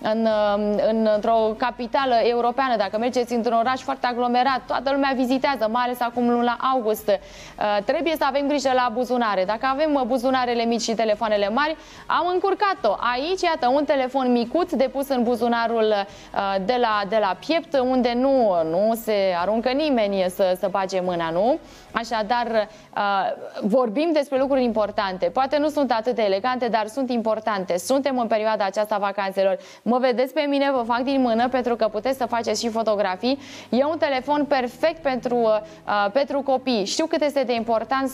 Speaker 1: într-o capitală europeană, dacă mergeți într-un oraș foarte aglomerat, toată lumea vizitează, mai ales acum luna august. Trebuie să avem grijă la buzunare. Dacă avem buzunarele mici și telefoanele mari, am încurcat-o. Aici, iată, un telefon micuț depus în buzunarul de la piept, unde nu se aruncă nimeni să bage mâna, nu? Așadar, vorbim despre lucruri importante. Poate nu sunt atât de elegante, dar sunt importante. Suntem în perioada aceasta vacanțelor. Mă vedeți pe mine, vă fac din mână pentru că puteți să faceți și fotografii. E un telefon perfect pentru copii. Știu cât este de important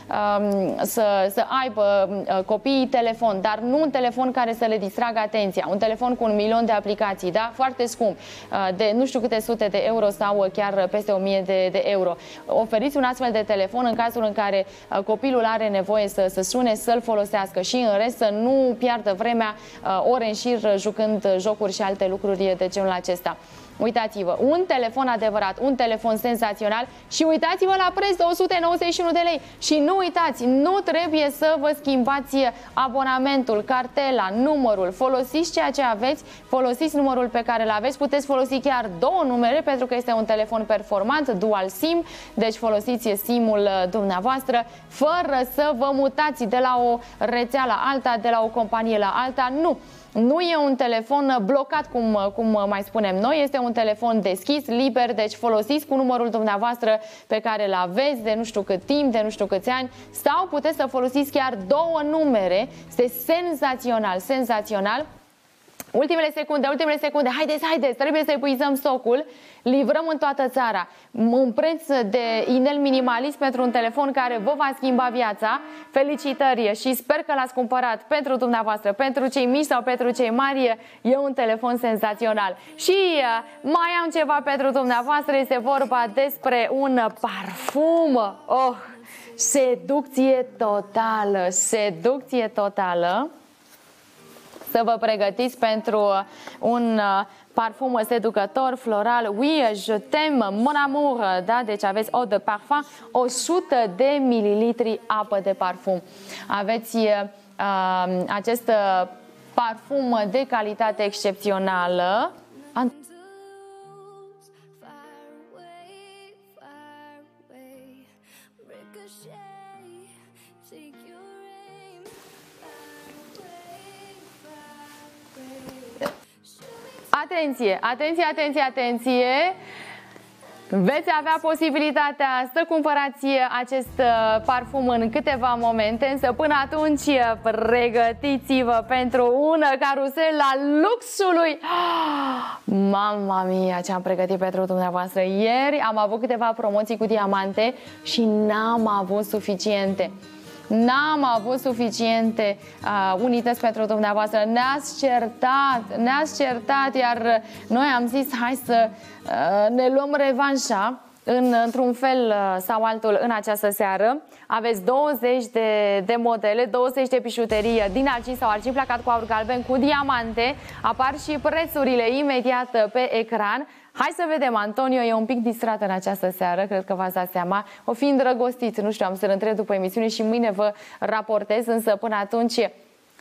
Speaker 1: să aibă copiii telefon, dar nu un telefon care să le distragă atenția. Un telefon cu 1 milion de aplicații, da? Foarte scump, de nu știu câte sute de euro sau chiar peste 1000 de euro. Oferiți un astfel de telefon în cazul în care copilul are nevoie să sune, să-l folosească și în rest să nu piardă vremea ore în șir jucând jocuri și alte lucruri de genul acesta. Uitați-vă, un telefon adevărat, un telefon senzațional și uitați-vă la preț, 291 de lei. Și nu uitați, nu trebuie să vă schimbați abonamentul, cartela, numărul. Folosiți ceea ce aveți, folosiți numărul pe care îl aveți. Puteți folosi chiar 2 numere pentru că este un telefon performant, dual SIM. Deci folosiți SIM-ul dumneavoastră fără să vă mutați de la o rețea la alta, de la o companie la alta. Nu e un telefon blocat, cum mai spunem noi, este un telefon deschis, liber, deci folosiți cu numărul dumneavoastră pe care îl aveți de nu știu cât timp, de nu știu câți ani, sau puteți să folosiți chiar 2 numere. Este senzațional, senzațional. Ultimele secunde, haideți, trebuie să epuizăm stocul. Livrăm în toată țara. Un preț de inel minimalist pentru un telefon care vă va schimba viața. Felicitări și sper că l-ați cumpărat pentru dumneavoastră, pentru cei mici sau pentru cei mari. E un telefon senzațional. Și mai am ceva pentru dumneavoastră, este vorba despre un parfum. Seducție totală. Să vă pregătiți pentru un parfum seducător, floral. Oui, je t'aime, mon amour, da? Deci aveți eau de parfum, 100 de mililitri apă de parfum. Aveți acest parfum de calitate excepțională. Atenție! Veți avea posibilitatea să cumpărați acest parfum în câteva momente, însă până atunci pregătiți-vă pentru un carusel al luxului. Mamma mia, ce am pregătit pentru dumneavoastră! Ieri am avut câteva promoții cu diamante și n-am avut suficiente. N-am avut suficiente unități pentru dumneavoastră. Ne-ați certat, iar noi am zis hai să ne luăm revanșa într-un fel sau altul în această seară. Aveți 20 de modele, 20 de bijuterii din argint sau argint placat cu aur galben cu diamante. Apar și prețurile imediat pe ecran. Hai să vedem, Antonio e un pic distrat în această seară, cred că v-ați dat seama. O fi îndrăgostiți, nu știu, am să-l întreb după emisiune și mâine vă raportez, însă până atunci...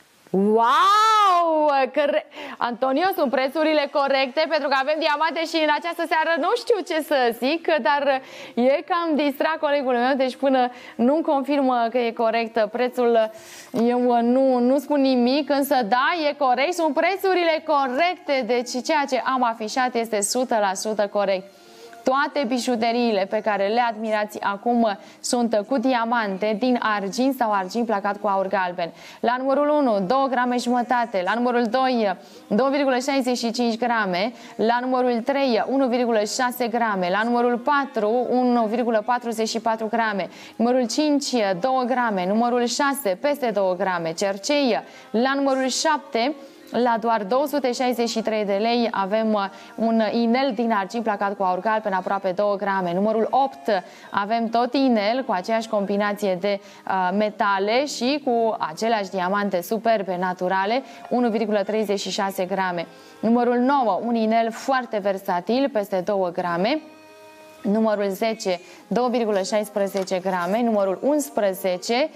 Speaker 1: Wow! Antonio, sunt prețurile corecte pentru că avem diamante și în această seară nu știu ce să zic, dar e cam distrat colegul meu, deci până nu confirmă că e corect prețul, eu nu spun nimic, însă da, e corect, sunt prețurile corecte, deci ceea ce am afișat este 100% corect. Toate bijuteriile pe care le admirați acum sunt cu diamante din argint sau argint placat cu aur galben. La numărul 1, 2 grame jumătate. La numărul 2, 2,65 grame. La numărul 3, 1,6 grame. La numărul 4, 1,44 grame. Numărul 5, 2 grame. Numărul 6, peste 2 grame. Cercei. La numărul 7, la doar 263 de lei avem un inel din argint placat cu aur galben, aproape 2 grame. Numărul 8 avem tot inel cu aceeași combinație de metale și cu aceleași diamante superbe naturale, 1,36 grame. Numărul 9, un inel foarte versatil, peste 2 grame. Numărul 10, 2,16 grame. Numărul 11,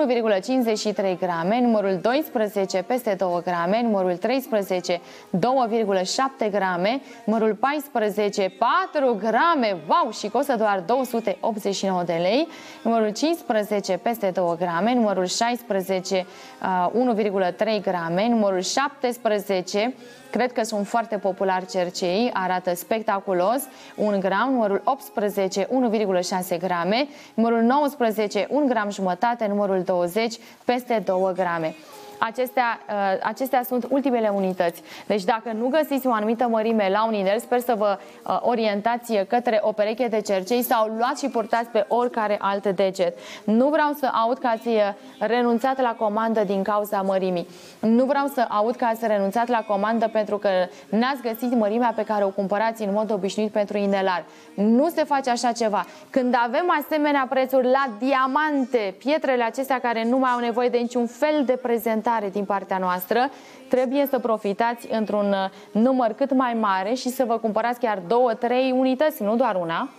Speaker 1: 1,53 grame. Numărul 12, peste 2 grame. Numărul 13, 2,7 grame. Numărul 14, 4 grame. Wow! Și costă doar 289 de lei. Numărul 15, peste 2 grame. Numărul 16, 1,3 grame. Numărul 17, cred că sunt foarte populari cercei, arată spectaculos, 1 gram. Numărul 18, 1,6 grame. Numărul 19, 1 gram jumătate. Numărul 20, peste 2 grame. Acestea sunt ultimele unități. Deci dacă nu găsiți o anumită mărime la un inel, sper să vă orientați către o pereche de cercei sau luați și purtați pe oricare alt deget. Nu vreau să aud că ați renunțat la comandă din cauza mărimii. Nu vreau să aud că ați renunțat la comandă pentru că n-ați găsit mărimea pe care o cumpărați în mod obișnuit pentru inelar. Nu se face așa ceva. Când avem asemenea prețuri la diamante, pietrele acestea care nu mai au nevoie de niciun fel de prezentare din partea noastră, trebuie să profitați într-un număr cât mai mare și să vă cumpărați chiar 2-3 unități, nu doar una.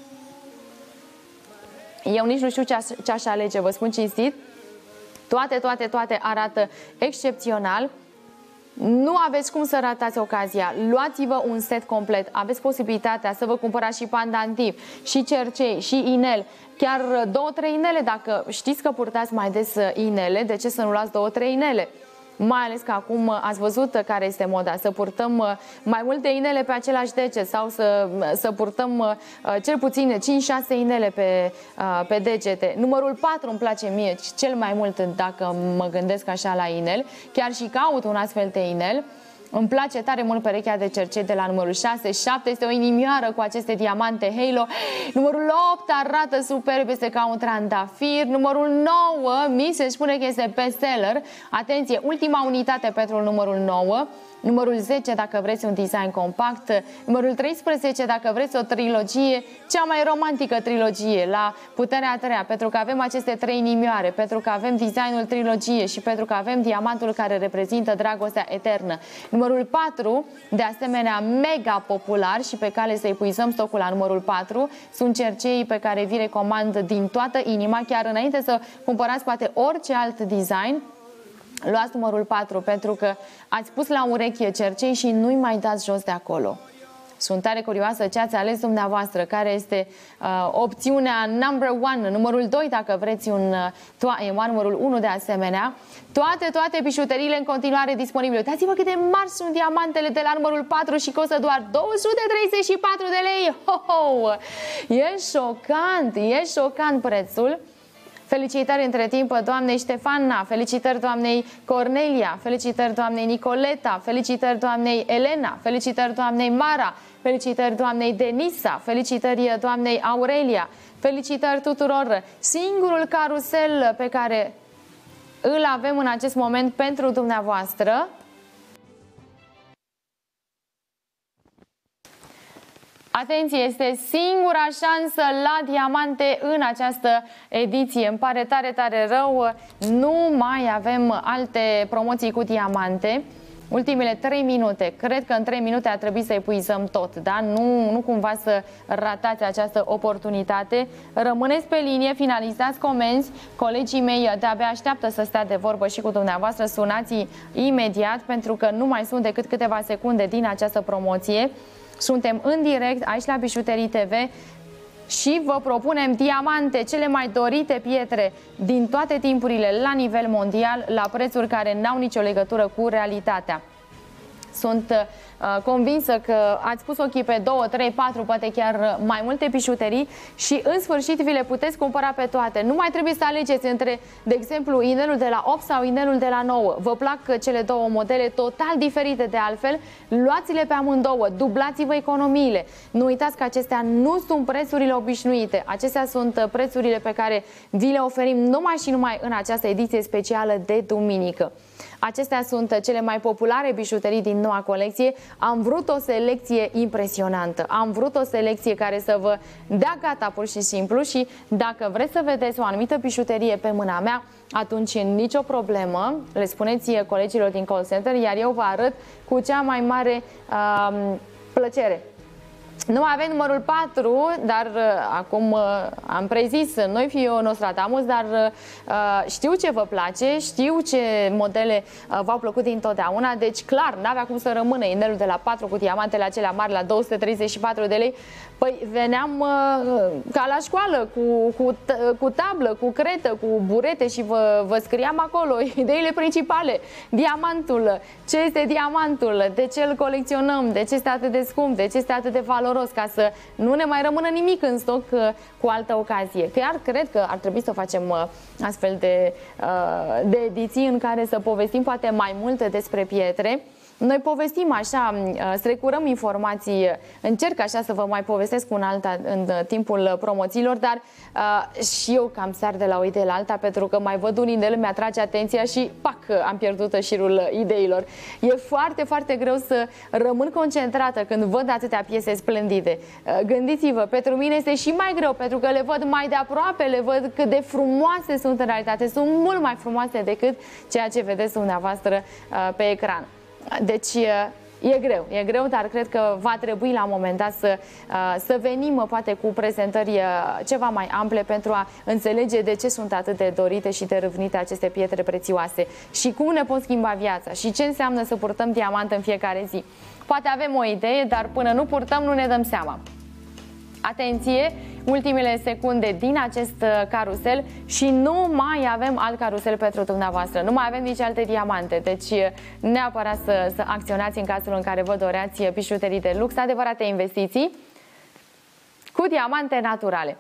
Speaker 1: Eu nici nu știu ce aș alege, vă spun cinstit. Toate arată excepțional. Nu aveți cum să ratați ocazia. Luați-vă un set complet. Aveți posibilitatea să vă cumpărați și pandantiv, și cercei, și inel. Chiar 2-3 inele, dacă știți că purtați mai des inele, de ce să nu luați 2-3 inele? Mai ales că acum ați văzut care este moda, să purtăm mai multe inele pe același deget sau să purtăm cel puțin 5-6 inele pe degete. Numărul 4 îmi place mie cel mai mult dacă mă gândesc așa la inel, chiar și caut un astfel de inel. Îmi place tare mult perechea de cercei de la numărul 6. 7 este o inimioară cu aceste diamante Halo. Numărul 8 arată superb, este ca un trandafir. Numărul 9, mi se spune că este bestseller. Atenție, ultima unitate pentru numărul 9. Numărul 10 dacă vreți un design compact. Numărul 13 dacă vreți o trilogie, cea mai romantică trilogie, la puterea a treia, pentru că avem aceste 3 inimioare, pentru că avem designul trilogie și pentru că avem diamantul care reprezintă dragostea eternă. Numărul 4, de asemenea mega popular și pe cale să epuizăm stocul la numărul 4, sunt cerceii pe care vi recomand din toată inima, chiar înainte să cumpărați poate orice alt design. Luați numărul 4 pentru că ați pus la ureche cercei și nu-i mai dați jos de acolo. Sunt tare curioasă ce ați ales dumneavoastră, care este opțiunea number 1, numărul 2 dacă vreți un numărul 1 de asemenea. Toate bijuteriile în continuare disponibile. Uitați-vă cât de mari sunt diamantele de la numărul 4 și costă doar 234 de lei. Ho-ho! E șocant prețul. Felicitări între timp doamnei Ștefana, felicitări doamnei Cornelia, felicitări doamnei Nicoleta, felicitări doamnei Elena, felicitări doamnei Mara, felicitări doamnei Denisa, felicitări doamnei Aurelia, felicitări tuturor. Singurul carusel pe care îl avem în acest moment pentru dumneavoastră Atenție, este singura șansă la diamante în această ediție. Îmi pare tare, tare rău, nu mai avem alte promoții cu diamante. Ultimele 3 minute, cred că în 3 minute ar trebui să epuizăm tot, da? Nu cumva să ratați această oportunitate. Rămâneți pe linie, finalizați comenzi. Colegii mei de-abia așteaptă să stea de vorbă și cu dumneavoastră. Sunați imediat, pentru că nu mai sunt decât câteva secunde din această promoție. Suntem în direct aici la Bijuterii TV și vă propunem diamante, cele mai dorite pietre din toate timpurile la nivel mondial, la prețuri care n-au nicio legătură cu realitatea. Sunt convinsă că ați pus ochii pe 2, 3, 4, poate chiar mai multe bijuterii și în sfârșit vi le puteți cumpăra pe toate. Nu mai trebuie să alegeți între, de exemplu, inelul de la 8 sau inelul de la 9. Vă plac cele două modele total diferite de altfel, luați-le pe amândouă, dublați-vă economiile. Nu uitați că acestea nu sunt prețurile obișnuite, acestea sunt prețurile pe care vi le oferim numai și numai în această ediție specială de duminică. Acestea sunt cele mai populare bijuterii din noua colecție. Am vrut o selecție impresionantă. Am vrut o selecție care să vă dea gata pur și simplu și dacă vreți să vedeți o anumită bijuterie pe mâna mea, atunci nicio problemă. Le spuneți colegilor din call center, iar eu vă arăt cu cea mai mare plăcere. Nu mai avem numărul 4, dar acum am prezis, noi fi eu Nostradamus, dar știu ce vă place, știu ce modele v-au plăcut dintotdeauna, deci clar, n-avea cum să rămână inelul de la 4 cu diamantele acelea mari la 234 de lei. Păi veneam ca la școală, cu tablă, cu cretă, cu burete și vă scriam acolo ideile principale. Diamantul, ce este diamantul, de ce îl colecționăm, de ce este atât de scump, de ce este atât de valoros, ca să nu ne mai rămână nimic în stoc cu altă ocazie. Chiar cred că ar trebui să facem astfel de ediții în care să povestim poate mai multe despre pietre. Noi povestim așa, strecurăm informații, încerc așa să vă mai povestesc un alta în timpul promoțiilor, dar și eu cam sar de la o idee la alta, pentru că mai văd un inel, mi-atrage atenția și pac, am pierdut șirul ideilor. E foarte, foarte greu să rămân concentrată când văd atâtea piese splendide. Gândiți-vă, pentru mine este și mai greu, pentru că le văd mai de aproape, le văd cât de frumoase sunt în realitate, sunt mult mai frumoase decât ceea ce vedeți dumneavoastră pe ecran. Deci e greu, dar cred că va trebui la un moment dat să venim poate cu prezentări ceva mai ample pentru a înțelege de ce sunt atât de dorite și de râvnite aceste pietre prețioase și cum ne pot schimba viața și ce înseamnă să purtăm diamant în fiecare zi. Poate avem o idee, dar până nu purtăm nu ne dăm seama. Atenție! Ultimele secunde din acest carusel și nu mai avem alt carusel pentru dumneavoastră. Nu mai avem nici alte diamante. Deci neapărat să acționați în cazul în care vă doreați bijuterii de lux, adevărate investiții cu diamante naturale.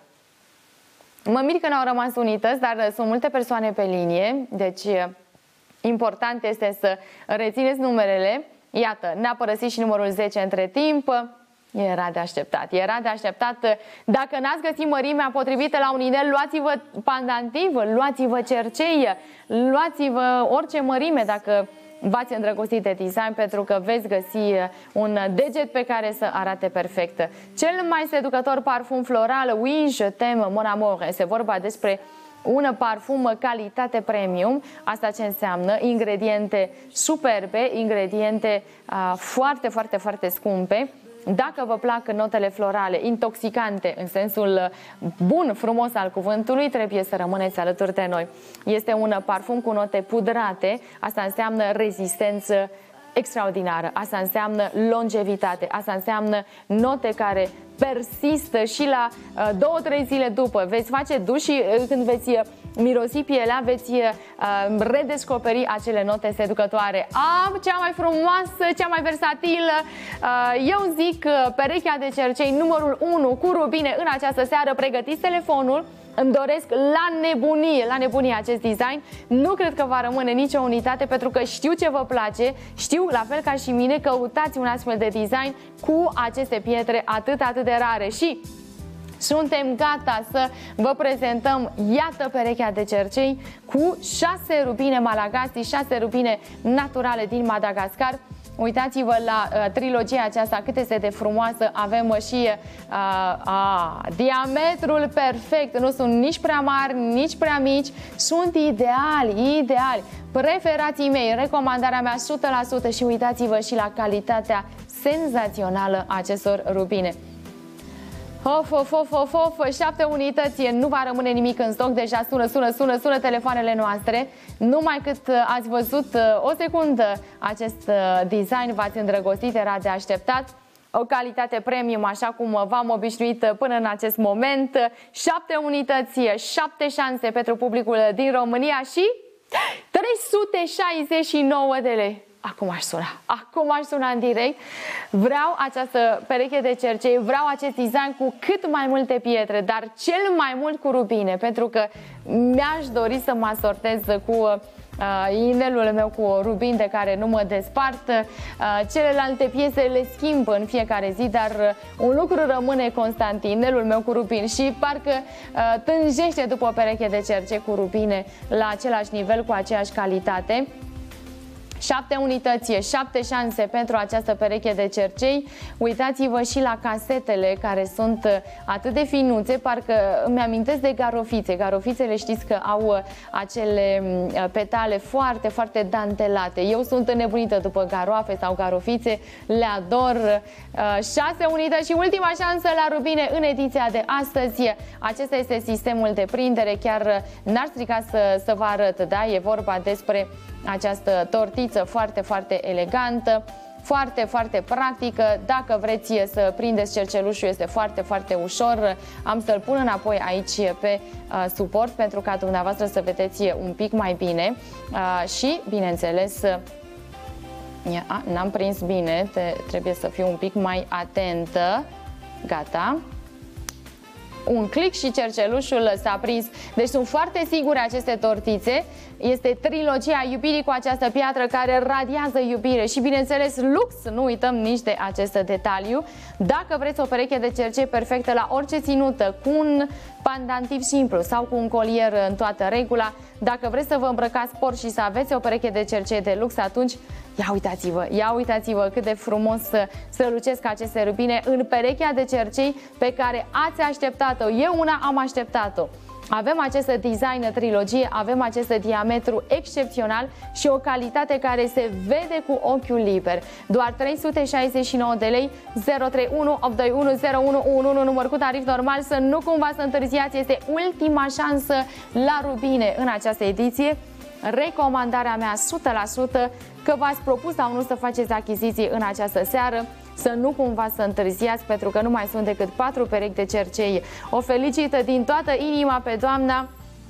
Speaker 1: Mă mir că n-au rămas unități, dar sunt multe persoane pe linie. Deci important este să rețineți numerele. Iată, ne-a părăsit și numărul 10 între timp. Era de așteptat, era de așteptat. Dacă n-ați găsit mărimea potrivită la un inel, luați-vă pandantiv, luați-vă cercei, luați-vă orice mărime dacă v-ați îndrăgostit de design, pentru că veți găsi un deget pe care să arate perfect. Cel mai seducător parfum floral, Oui, je t'aime, mon amour. Este vorba despre un parfum calitate premium. Asta ce înseamnă? Ingrediente superbe, ingrediente foarte, foarte, foarte scumpe. Dacă vă plac notele florale, intoxicante, în sensul bun, frumos al cuvântului, trebuie să rămâneți alături de noi. Este un parfum cu note pudrate, asta înseamnă rezistență extraordinară, asta înseamnă longevitate, asta înseamnă note care persistă și la 2-3 zile după. Veți face duș și când veți mirosi pielea, veți redescoperi acele note seducătoare. Cea mai frumoasă, cea mai versatilă, eu zic perechea de cercei numărul 1 cu rubine în această seară. Pregătiți telefonul. Îmi doresc la nebunie acest design. Nu cred că va rămâne nicio unitate, pentru că știu ce vă place, știu, la fel ca și mine, căutați un astfel de design cu aceste pietre atât de rare. Și suntem gata să vă prezentăm, iată, perechea de cercei cu 6 rubine Malagasy, 6 rubine naturale din Madagascar. Uitați-vă la trilogia aceasta cât este de frumoasă. Avem și diametrul perfect. Nu sunt nici prea mari, nici prea mici. Sunt ideali. Preferații mei, recomandarea mea 100% și uitați-vă și la calitatea senzațională a acestor rubine. 7 unități, nu va rămâne nimic în stoc. Deja sună telefoanele noastre. Numai cât ați văzut o secundă acest design, v-ați îndrăgostit, era de așteptat. O calitate premium, așa cum v-am obișnuit până în acest moment. 7 unități, 7 șanse pentru publicul din România și 369 de lei. Acum aș suna în direct. Vreau această pereche de cercei, vreau acest design cu cât mai multe pietre, dar cel mai mult cu rubine, pentru că mi-aș dori să mă asortez cu inelul meu cu rubini de care nu mă despart. Celelalte piese le schimb în fiecare zi, dar un lucru rămâne constant, inelul meu cu rubini, și parcă tânjește după o pereche de cercei cu rubine la același nivel, cu aceeași calitate. 7 unități, 7 șanse pentru această pereche de cercei. Uitați-vă și la casetele, care sunt atât de finuțe, parcă îmi amintesc de garofițe. Garofițele, știți că au acele petale foarte, foarte dantelate. Eu sunt înnebunită după garoafe sau garofițe, le ador. 6 unități și ultima șansă la rubine în ediția de astăzi. Acesta este sistemul de prindere, chiar n-ar strica să vă arăt, da? E vorba despre această tortiță foarte, foarte elegantă, foarte, foarte practică. Dacă vreți să prindeți cercelușul, este foarte, foarte ușor. Am să-l pun înapoi aici pe suport pentru ca dumneavoastră să vedeți un pic mai bine și, bineînțeles, n-am prins bine, trebuie să fiu un pic mai atentă. Gata. Un click și cercelușul s-a prins. Deci sunt foarte sigure aceste tortițe. Este trilogia iubirii cu această piatră care radiază iubire și, bineînțeles, lux. Nu uităm nici de acest detaliu. Dacă vreți o pereche de cercei perfectă la orice ținută, cu un pandantiv simplu sau cu un colier în toată regula, dacă vreți să vă îmbrăcați sport și să aveți o pereche de cercei de lux, atunci ia uitați-vă cât de frumos strălucesc aceste rubine în perechea de cercei pe care ați așteptat-o. Eu una am așteptat-o. Avem acest design trilogie, avem acest diametru excepțional și o calitate care se vede cu ochiul liber. Doar 369 de lei, 031 821 0111, număr cu tarif normal, să nu cumva să întârziați. Este ultima șansă la rubine în această ediție. Recomandarea mea 100%, că v-ați propus sau nu să faceți achiziții în această seară, să nu cumva să întârziați, pentru că nu mai sunt decât 4 perechi de cercei. O felicită din toată inima pe doamna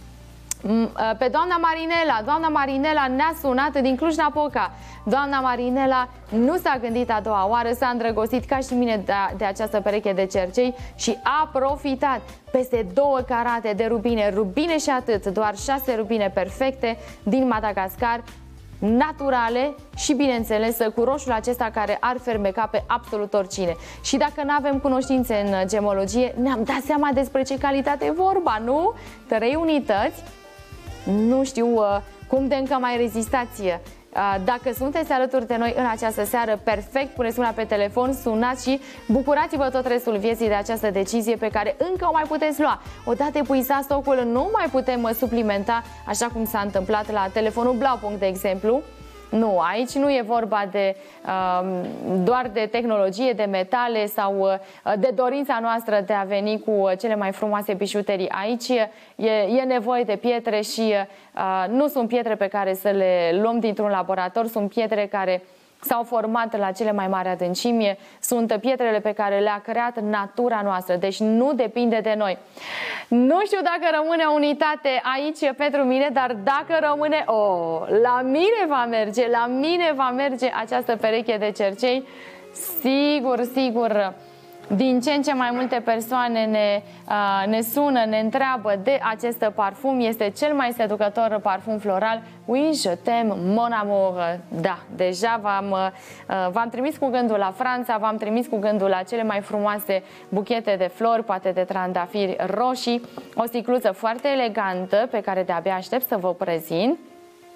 Speaker 1: Marinela. Doamna Marinela ne-a sunat din Cluj-Napoca. Doamna Marinela nu s-a gândit a doua oară, s-a îndrăgostit ca și mine de această pereche de cercei și a profitat. Peste 2 carate de rubine și atât, doar 6 rubine perfecte din Madagascar, naturale și, bineînțeles, cu roșul acesta care ar fermeca pe absolut oricine. Și dacă nu avem cunoștințe în gemologie, ne-am dat seama despre ce calitate e vorba, nu? 3 unități, nu știu cum de încă mai rezistați. Dacă sunteți alături de noi în această seară, perfect, puneți mâna pe telefon, sunați și bucurați-vă tot restul vieții de această decizie pe care încă o mai puteți lua. Odată epuizat stocul, nu mai putem suplimenta, așa cum s-a întâmplat la telefonul Blaupunct, de exemplu. Nu, aici nu e vorba de doar de tehnologie, de metale sau de dorința noastră de a veni cu cele mai frumoase bijuterii. Aici e nevoie de pietre și nu sunt pietre pe care să le luăm dintr-un laborator, sunt pietre care s-au format la cele mai mari adâncimi, sunt pietrele pe care le-a creat natura noastră, deci nu depinde de noi. Nu știu dacă rămâne o unitate aici pentru mine, dar dacă rămâne, la mine va merge această pereche de cercei, sigur. Din ce în ce mai multe persoane ne sună, ne întreabă de acest parfum. Este cel mai seducător parfum floral. Oui, je t'aime, mon amour. Da, deja v-am trimis cu gândul la Franța, v-am trimis cu gândul la cele mai frumoase buchete de flori, poate de trandafiri roșii. O sticluță foarte elegantă pe care de-abia aștept să vă prezint.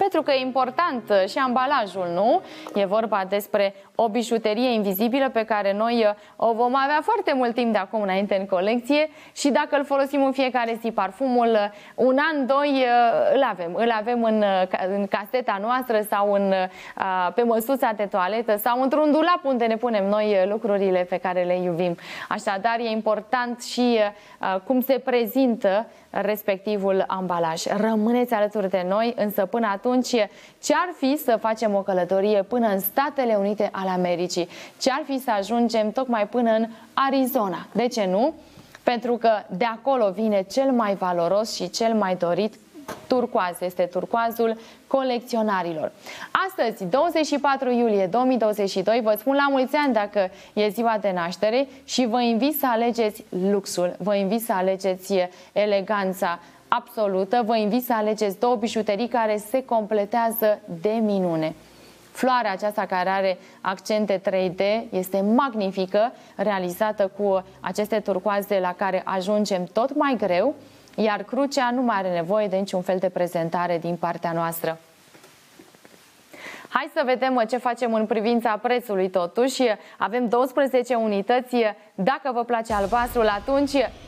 Speaker 1: Pentru că e important și ambalajul, nu? E vorba despre o bijuterie invizibilă pe care noi o vom avea foarte mult timp de acum înainte în colecție și dacă îl folosim în fiecare zi, parfumul, un an, doi, îl avem în caseta noastră sau pe măsuța de toaletă sau într-un dulap unde ne punem noi lucrurile pe care le iubim. Așadar, e important și cum se prezintă respectivul ambalaj. Rămâneți alături de noi, însă până atunci, ce-ar fi să facem o călătorie până în Statele Unite ale Americii? Ce-ar fi să ajungem tocmai până în Arizona? De ce nu? Pentru că de acolo vine cel mai valoros și cel mai dorit turcoaz. Este turcoazul colecționarilor. Astăzi, 24 iulie 2022, vă spun la mulți ani dacă e ziua de naștere și vă invit să alegeți luxul, vă invit să alegeți eleganța absolută, vă invit să alegeți două bijuterii care se completează de minune. Floarea aceasta care are accente 3D este magnifică, realizată cu aceste turcoaze la care ajungem tot mai greu, iar crucea nu mai are nevoie de niciun fel de prezentare din partea noastră. Hai să vedem ce facem în privința prețului totuși. Avem 12 unități. Dacă vă place albastrul, atunci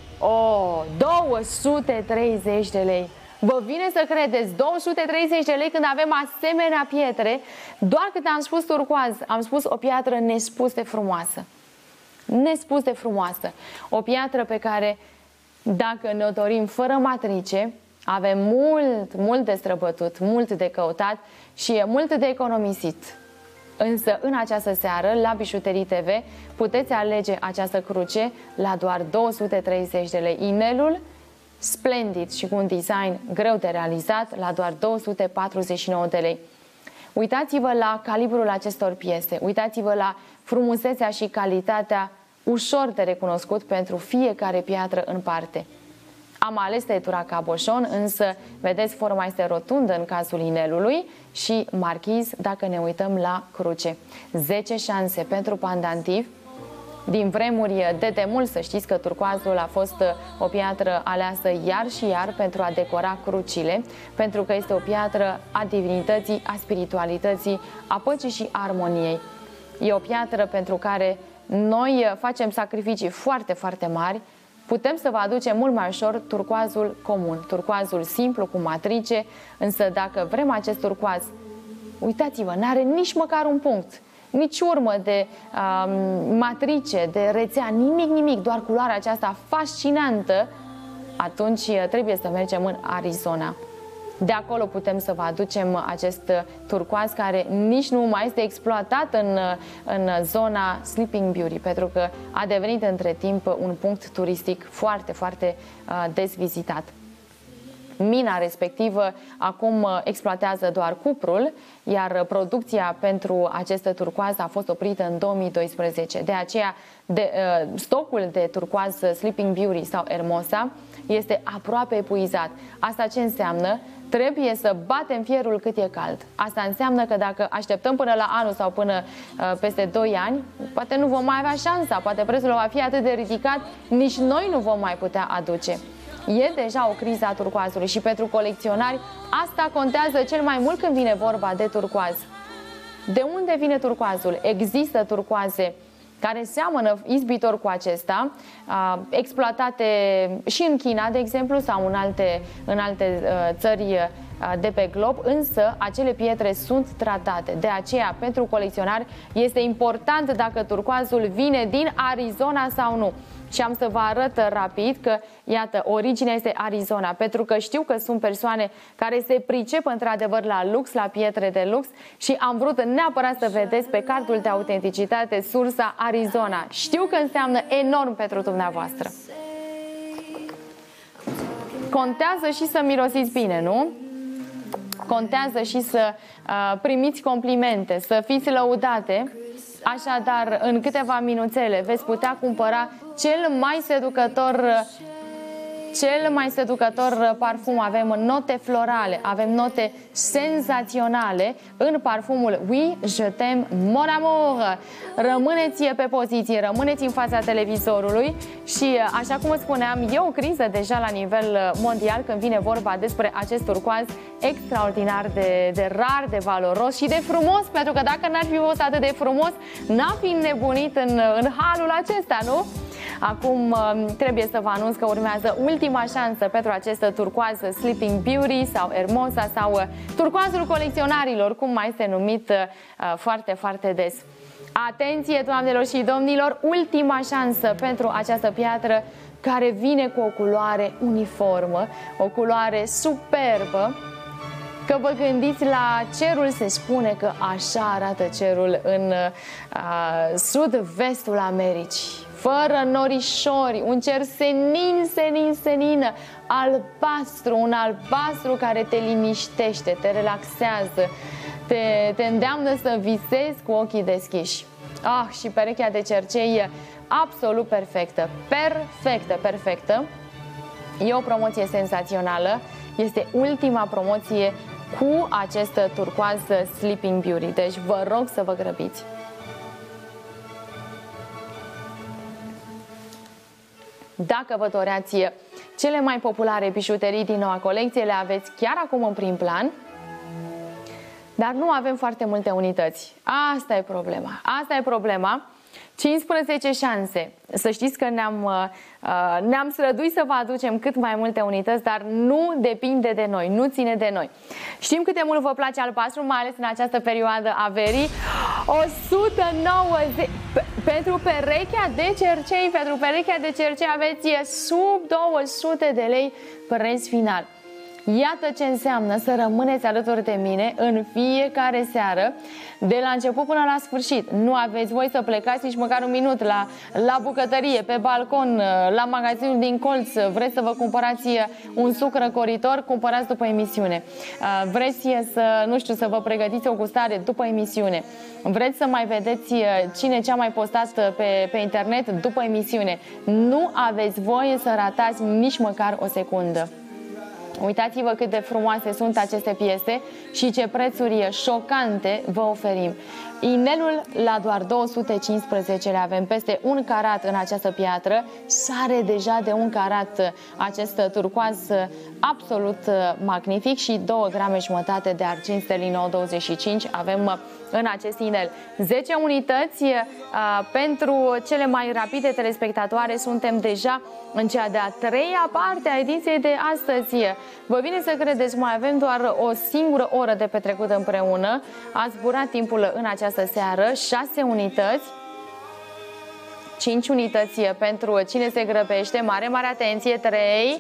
Speaker 1: 230 de lei. Vă vine să credeți 230 de lei când avem asemenea pietre? Doar când am spus turcoaz, am spus o piatră nespus de frumoasă. Nespus de frumoasă. O piatră pe care, dacă ne-o dorim fără matrice, avem mult de străbătut, mult de căutat și mult de economisit. Însă, în această seară, la Bijuterii TV, puteți alege această cruce la doar 230 de lei. Inelul splendid și cu un design greu de realizat la doar 249 de lei. Uitați-vă la calibrul acestor piese, uitați-vă la frumusețea și calitatea ușor de recunoscut pentru fiecare piatră în parte. Am ales tăietura caboșon, însă vedeți forma este rotundă în cazul inelului și marchiz dacă ne uităm la cruce. 10 șanse pentru pandantiv. Din vremuri de demult, să știți că turcoazul a fost o piatră aleasă iar și iar pentru a decora crucile, pentru că este o piatră a divinității, a spiritualității, a păcii și a armoniei. E o piatră pentru care noi facem sacrificii foarte, foarte mari. Putem să vă aducem mult mai ușor turcoazul comun, turcoazul simplu cu matrice, însă dacă vrem acest turcoaz, uitați-vă, n-are nici măcar un punct, nici urmă de matrice, de rețea, nimic, doar culoarea aceasta fascinantă, atunci trebuie să mergem în Arizona. De acolo putem să vă aducem acest turcoaz care nici nu mai este exploatat în zona Sleeping Beauty, pentru că a devenit între timp un punct turistic foarte, foarte des vizitat. Mina respectivă acum exploatează doar cuprul, iar producția pentru acest turcoaz a fost oprită în 2012. De aceea, stocul de turcoaz Sleeping Beauty sau Hermosa este aproape epuizat. Asta ce înseamnă? Trebuie să batem fierul cât e cald. Asta înseamnă că dacă așteptăm până la anul sau până peste 2 ani, poate nu vom mai avea șansa, poate prețul va fi atât de ridicat, nici noi nu vom mai putea aduce. E deja o criză a turcoazului și pentru colecționari asta contează cel mai mult când vine vorba de turcoaz. De unde vine turcoazul? Există turcoaze care seamănă izbitor cu acesta, exploatate și în China, de exemplu, sau în alte țări de pe glob, însă acele pietre sunt tratate. De aceea, pentru colecționari, este important dacă turcoazul vine din Arizona sau nu. Și am să vă arăt rapid că, iată, originea este Arizona, pentru că știu că sunt persoane care se pricep într-adevăr la lux, la pietre de lux și am vrut neapărat să vedeți pe cardul de autenticitate sursa Arizona. Știu că înseamnă enorm pentru dumneavoastră. Contează și să mirosiți bine, nu? Contează și să primiți complimente, să fiți lăudate. Așadar, în câteva minuțele veți putea cumpăra cel mai seducător cel mai seducător parfum. Avem note florale, avem note senzaționale în parfumul Oui, Je t'aime, Mon amour. Rămâneți pe poziție, rămâneți în fața televizorului și, așa cum spuneam, e o criză deja la nivel mondial când vine vorba despre acest turcoaz extraordinar de rar, de valoros și de frumos, pentru că dacă n-ar fi fost atât de frumos, n-am fi nebunit în halul acesta, nu? Acum trebuie să vă anunț că urmează ultima șansă pentru acest turcoaz Sleeping Beauty sau Hermosa sau turcoazul colecționarilor, cum mai este numit foarte, foarte des. Atenție, doamnelor și domnilor, ultima șansă pentru această piatră care vine cu o culoare uniformă, o culoare superbă. Că vă gândiți la cerul, se spune că așa arată cerul în sud-vestul Americii. Fără norișori, un cer senin, senin, senin, albastru, un albastru care te liniștește, te relaxează, te îndeamnă să visezi cu ochii deschiși. Și perechea de cercei absolut perfectă, perfectă, perfectă. E o promoție senzațională, este ultima promoție cu acest turcoaz Sleeping Beauty, deci vă rog să vă grăbiți. Dacă vă doreați cele mai populare bijuterii din noua colecție, le aveți chiar acum în prim plan, dar nu avem foarte multe unități. Asta e problema. Asta e problema. 15 șanse. Să știți că ne-am străduit să vă aducem cât mai multe unități, dar nu depinde de noi, nu ține de noi. Știm cât de mult vă place albastru, mai ales în această perioadă a verii. 190 pentru perechea de cercei, aveți sub 200 de lei preț final. Iată ce înseamnă să rămâneți alături de mine în fiecare seară, de la început până la sfârșit. Nu aveți voi să plecați nici măcar un minut la bucătărie, pe balcon, la magazinul din colț. Vreți să vă cumpărați un suc răcoritor, cumpărați după emisiune. Vreți să vă pregătiți o gustare după emisiune. Vreți să mai vedeți cine ce-a mai postat pe internet după emisiune. Nu aveți voie să ratați nici măcar o secundă. Uitați-vă cât de frumoase sunt aceste piese și ce prețuri șocante vă oferim. Inelul la doar 215 le avem, peste 1 carat în această piatră, sare deja de 1 carat acest turcoaz absolut magnific și 2 grame jumătate de argint stelin 925 avem în acest inel. 10 unități pentru cele mai rapide telespectatoare. Suntem deja în cea de-a 3-a parte a ediției de astăzi. Vă vine să credeți, mai avem doar o singură oră de petrecut împreună. A zburat timpul în această seară. 6 unități, 5 unități pentru cine se grăbește. Mare, mare atenție. 3,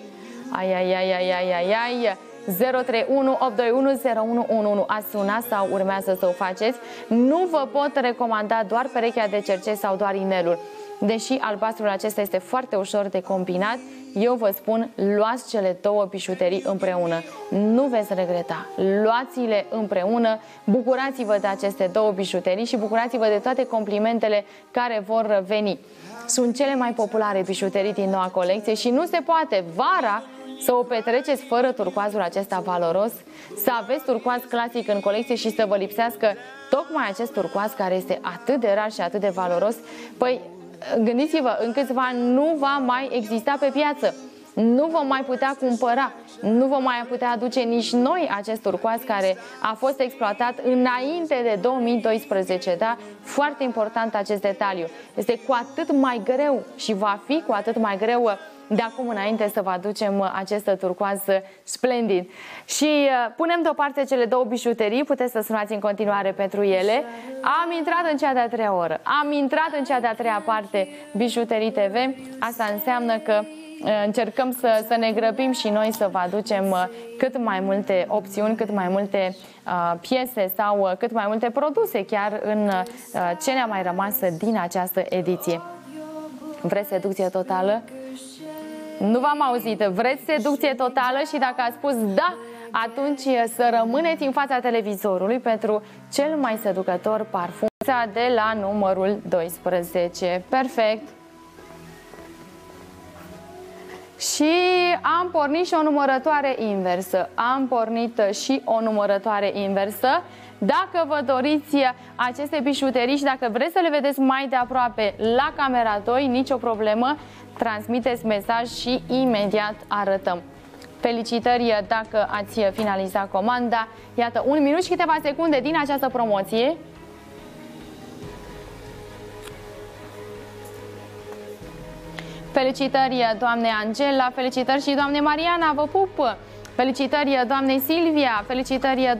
Speaker 1: 031 821 0111. Ați sunat sau urmează să o faceți. Nu vă pot recomanda doar perechea de cercei sau doar inelul. Deși albastrul acesta este foarte ușor de combinat, eu vă spun, luați cele 2 bijuterii împreună. Nu veți regreta. Luați-le împreună, bucurați-vă de aceste 2 bijuterii și bucurați-vă de toate complimentele care vor veni. Sunt cele mai populare bijuterii din noua colecție și nu se poate vara să o petreceți fără turcoazul acesta valoros, să aveți turcoaz clasic în colecție și să vă lipsească tocmai acest turcoaz care este atât de rar și atât de valoros. Păi, gândiți-vă, în câțiva ani nu va mai exista pe piață, nu vom mai putea cumpăra, nu vom mai putea aduce nici noi acest turcoaz care a fost exploatat înainte de 2012, da? Foarte important acest detaliu. Este cu atât mai greu și va fi cu atât mai greu de acum înainte să vă aducem acest turcoaz splendid. Și punem deoparte cele 2 bijuterii, puteți să sunați în continuare pentru ele. Am intrat în cea de-a 3-a oră, am intrat în cea de-a 3-a parte Bijuterii TV. Asta înseamnă că încercăm să ne grăbim și noi să vă aducem cât mai multe opțiuni, cât mai multe piese sau cât mai multe produse chiar în ce ne-a mai rămas din această ediție. Vreți seducție totală? Nu v-am auzit. Vreți seducție totală? Și dacă ați spus da, atunci să rămâneți în fața televizorului pentru cel mai seducător parfum de la numărul 12. Perfect! Și am pornit și o numărătoare inversă. Am pornit și o numărătoare inversă. Dacă vă doriți aceste bijuterii și dacă vreți să le vedeți mai de aproape la camera 2, nicio problemă, transmiteți mesaj și imediat arătăm. Felicitări dacă ați finalizat comanda. Iată, 1 minut și câteva secunde din această promoție. Felicitări doamne Angela, felicitări și doamne Mariana, vă pup! Felicitări doamnei Silvia, felicitări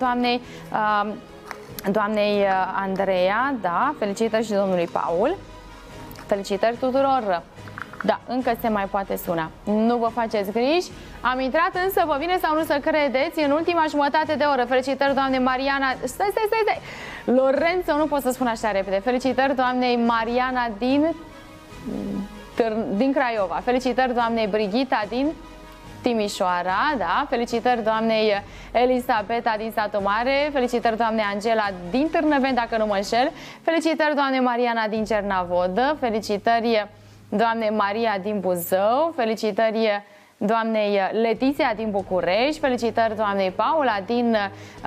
Speaker 1: doamnei Andreea, da, felicitări și domnului Paul. Felicitări tuturor! Da, încă se mai poate suna. Nu vă faceți griji. Am intrat, însă vă vine sau nu să credeți, în ultima jumătate de oră. Felicitări doamnei Mariana. Stai. Lorenzo, nu pot să spun așa repede. Felicitări doamnei Mariana din Craiova. Felicitări doamnei Brigita din Timișoara, da. Felicitări doamnei Elisabeta din Satu Mare. Felicitări doamnei Angela din Târnăveni, dacă nu mă înșel. Felicitări doamnei Mariana din Cernavodă. Felicitări doamnei Maria din Buzău. Felicitări doamnei Letiția din București. Felicitări doamnei Paula din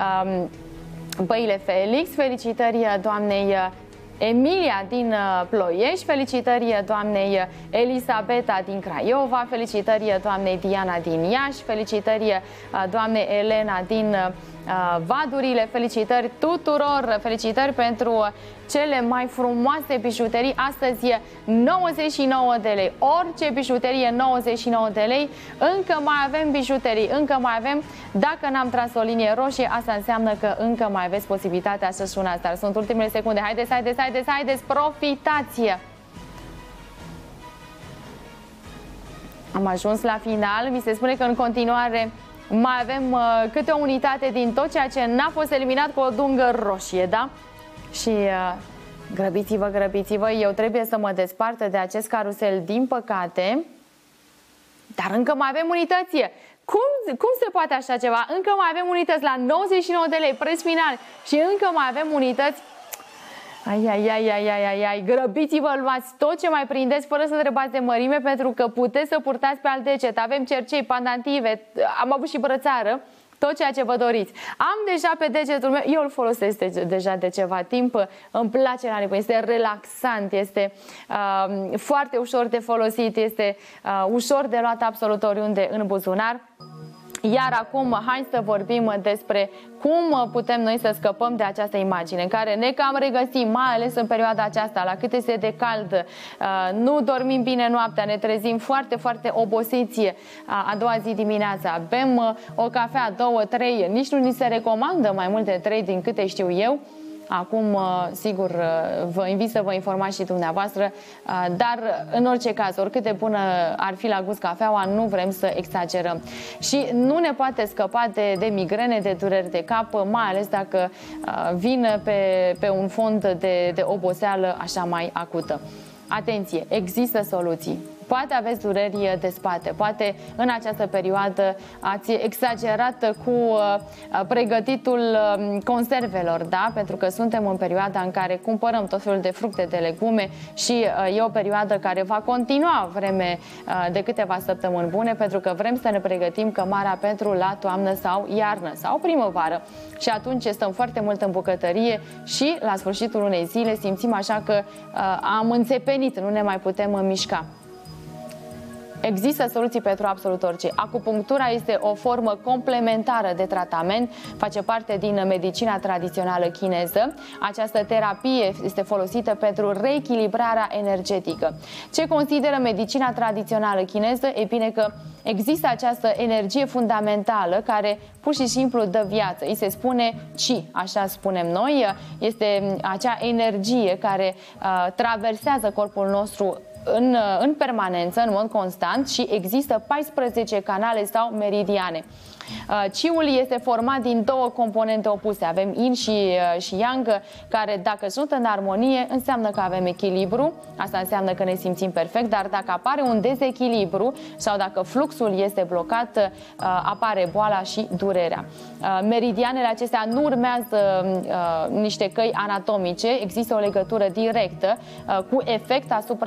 Speaker 1: Băile Felix. Felicitări doamnei Emilia din Ploiești, felicitări doamnei Elisabeta din Craiova, felicitări doamnei Diana din Iași, felicitări doamnei Elena din Vadurile, felicitări tuturor, felicitări pentru cele mai frumoase bijuterii. Astăzi e 99 de lei, orice bijuterie 99 de lei. Încă mai avem bijuterii, încă mai avem. Dacă n-am tras o linie roșie, asta înseamnă că încă mai aveți posibilitatea să sunați. Dar sunt ultimele secunde, haideți, profitați! Am ajuns la final, mi se spune că în continuare mai avem câte o unitate din tot ceea ce n-a fost eliminat cu o dungă roșie, da? Și grăbiți-vă, eu trebuie să mă despart de acest carusel, din păcate, dar încă mai avem unități. Cum se poate așa ceva? Încă mai avem unități la 99 de lei, preț final, și încă mai avem unități. Ai, grăbiți-vă, luați tot ce mai prindeți fără să întrebați de mărime, pentru că puteți să purtați pe alt deget. Avem cercei, pandantive, am avut și brățară, tot ceea ce vă doriți. Am deja pe degetul meu, eu îl folosesc deja de ceva timp, îmi place la nebun, este relaxant, este foarte ușor de folosit, este ușor de luat absolut oriunde în buzunar. Iar acum hai să vorbim despre cum putem noi să scăpăm de această imagine în care ne cam regăsim, mai ales în perioada aceasta, la cât este de cald, nu dormim bine noaptea, ne trezim foarte, foarte obosiți a doua zi dimineața, bem o cafea, 2, 3, nici nu ni se recomandă mai mult de 3 din câte știu eu. Acum, sigur, vă invit să vă informați și dumneavoastră, dar în orice caz, oricât de bună ar fi la gust cafeaua, nu vrem să exagerăm. Și nu ne poate scăpa de migrene, de dureri de cap, mai ales dacă vin pe un fond de oboseală așa mai acută. Atenție, există soluții. Poate aveți dureri de spate, poate în această perioadă ați exagerat cu pregătitul conservelor, da? Pentru că suntem în perioada în care cumpărăm tot felul de fructe, de legume și e o perioadă care va continua vreme de câteva săptămâni bune, pentru că vrem să ne pregătim cămara pentru la toamnă sau iarnă sau primăvară. Și atunci stăm foarte mult în bucătărie și la sfârșitul unei zile simțim așa că am înțepenit, nu ne mai putem mișca. Există soluții pentru absolut orice. Acupunctura este o formă complementară de tratament, face parte din medicina tradițională chineză. Această terapie este folosită pentru reechilibrarea energetică. Ce consideră medicina tradițională chineză? E bine că există această energie fundamentală care pur și simplu dă viață. Îi se spune Qi, așa spunem noi. Este acea energie care traversează corpul nostru în permanență, în mod constant, și există 14 canale sau meridiane. Qi-ul este format din 2 componente opuse. Avem Yin și Yang, care dacă sunt în armonie înseamnă că avem echilibru, asta înseamnă că ne simțim perfect, dar dacă apare un dezechilibru sau dacă fluxul este blocat, apare boala și durerea. Meridianele acestea nu urmează niște căi anatomice, există o legătură directă cu efect asupra unui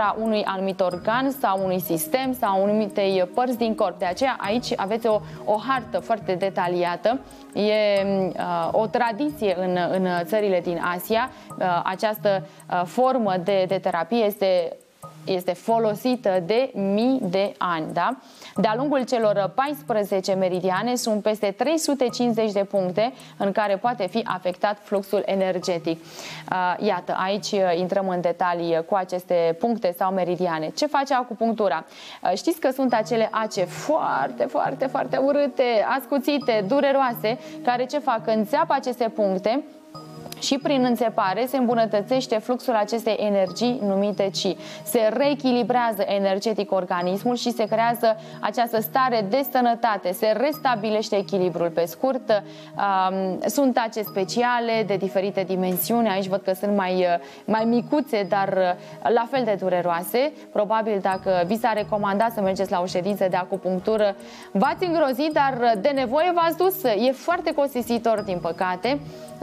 Speaker 1: anumit organ sau unui sistem sau unei părți din corp. De aceea aici aveți o hartă foarte detaliată. E o tradiție în țările din Asia. Această formă de terapie este folosită de mii de ani. Da? De-a lungul celor 14 meridiane sunt peste 350 de puncte în care poate fi afectat fluxul energetic. Iată, aici intrăm în detalii cu aceste puncte sau meridiane. Ce face acupunctura? Știți că sunt acele ace foarte, foarte, foarte urâte, ascuțite, dureroase, care ce fac? Înțeapă aceste puncte și prin înțepare se îmbunătățește fluxul acestei energii numite Qi. Se reechilibrează energetic organismul și se creează această stare de sănătate, se restabilește echilibrul. Pe scurt, sunt ace speciale de diferite dimensiuni. Aici văd că sunt mai micuțe, dar la fel de dureroase. Probabil dacă vi s-a recomandat să mergeți la o ședință de acupunctură, v-ați îngrozit, dar de nevoie v-ați dus. E foarte costisitor, din păcate.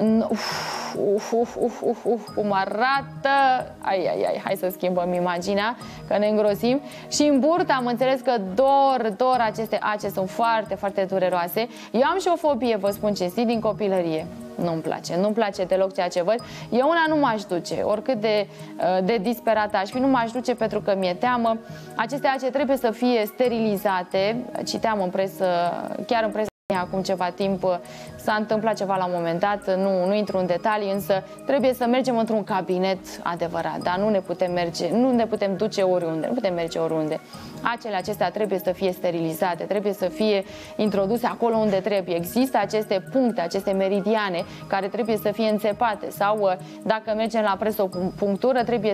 Speaker 1: Cum arată. Hai să schimbăm imaginea, că ne îngrosim. Și în burtă am înțeles că dor aceste ace, sunt foarte, foarte dureroase. Eu am și o fobie, vă spun cinstit, din copilărie. Nu-mi place deloc ceea ce văd. Eu una nu m-aș duce, oricât de disperată aș fi, nu m-aș duce pentru că mi-e teamă. Aceste ace trebuie să fie sterilizate. Citeam în presă, chiar în presă, acum ceva timp s-a întâmplat ceva la un moment dat, nu intru în detalii, însă trebuie să mergem într-un cabinet adevărat, dar nu ne putem duce oriunde, nu putem merge oriunde. Acele acestea trebuie să fie sterilizate, trebuie să fie introduse acolo unde trebuie. Există aceste puncte, aceste meridiane care trebuie să fie înțepate sau dacă mergem la presopunctură trebuie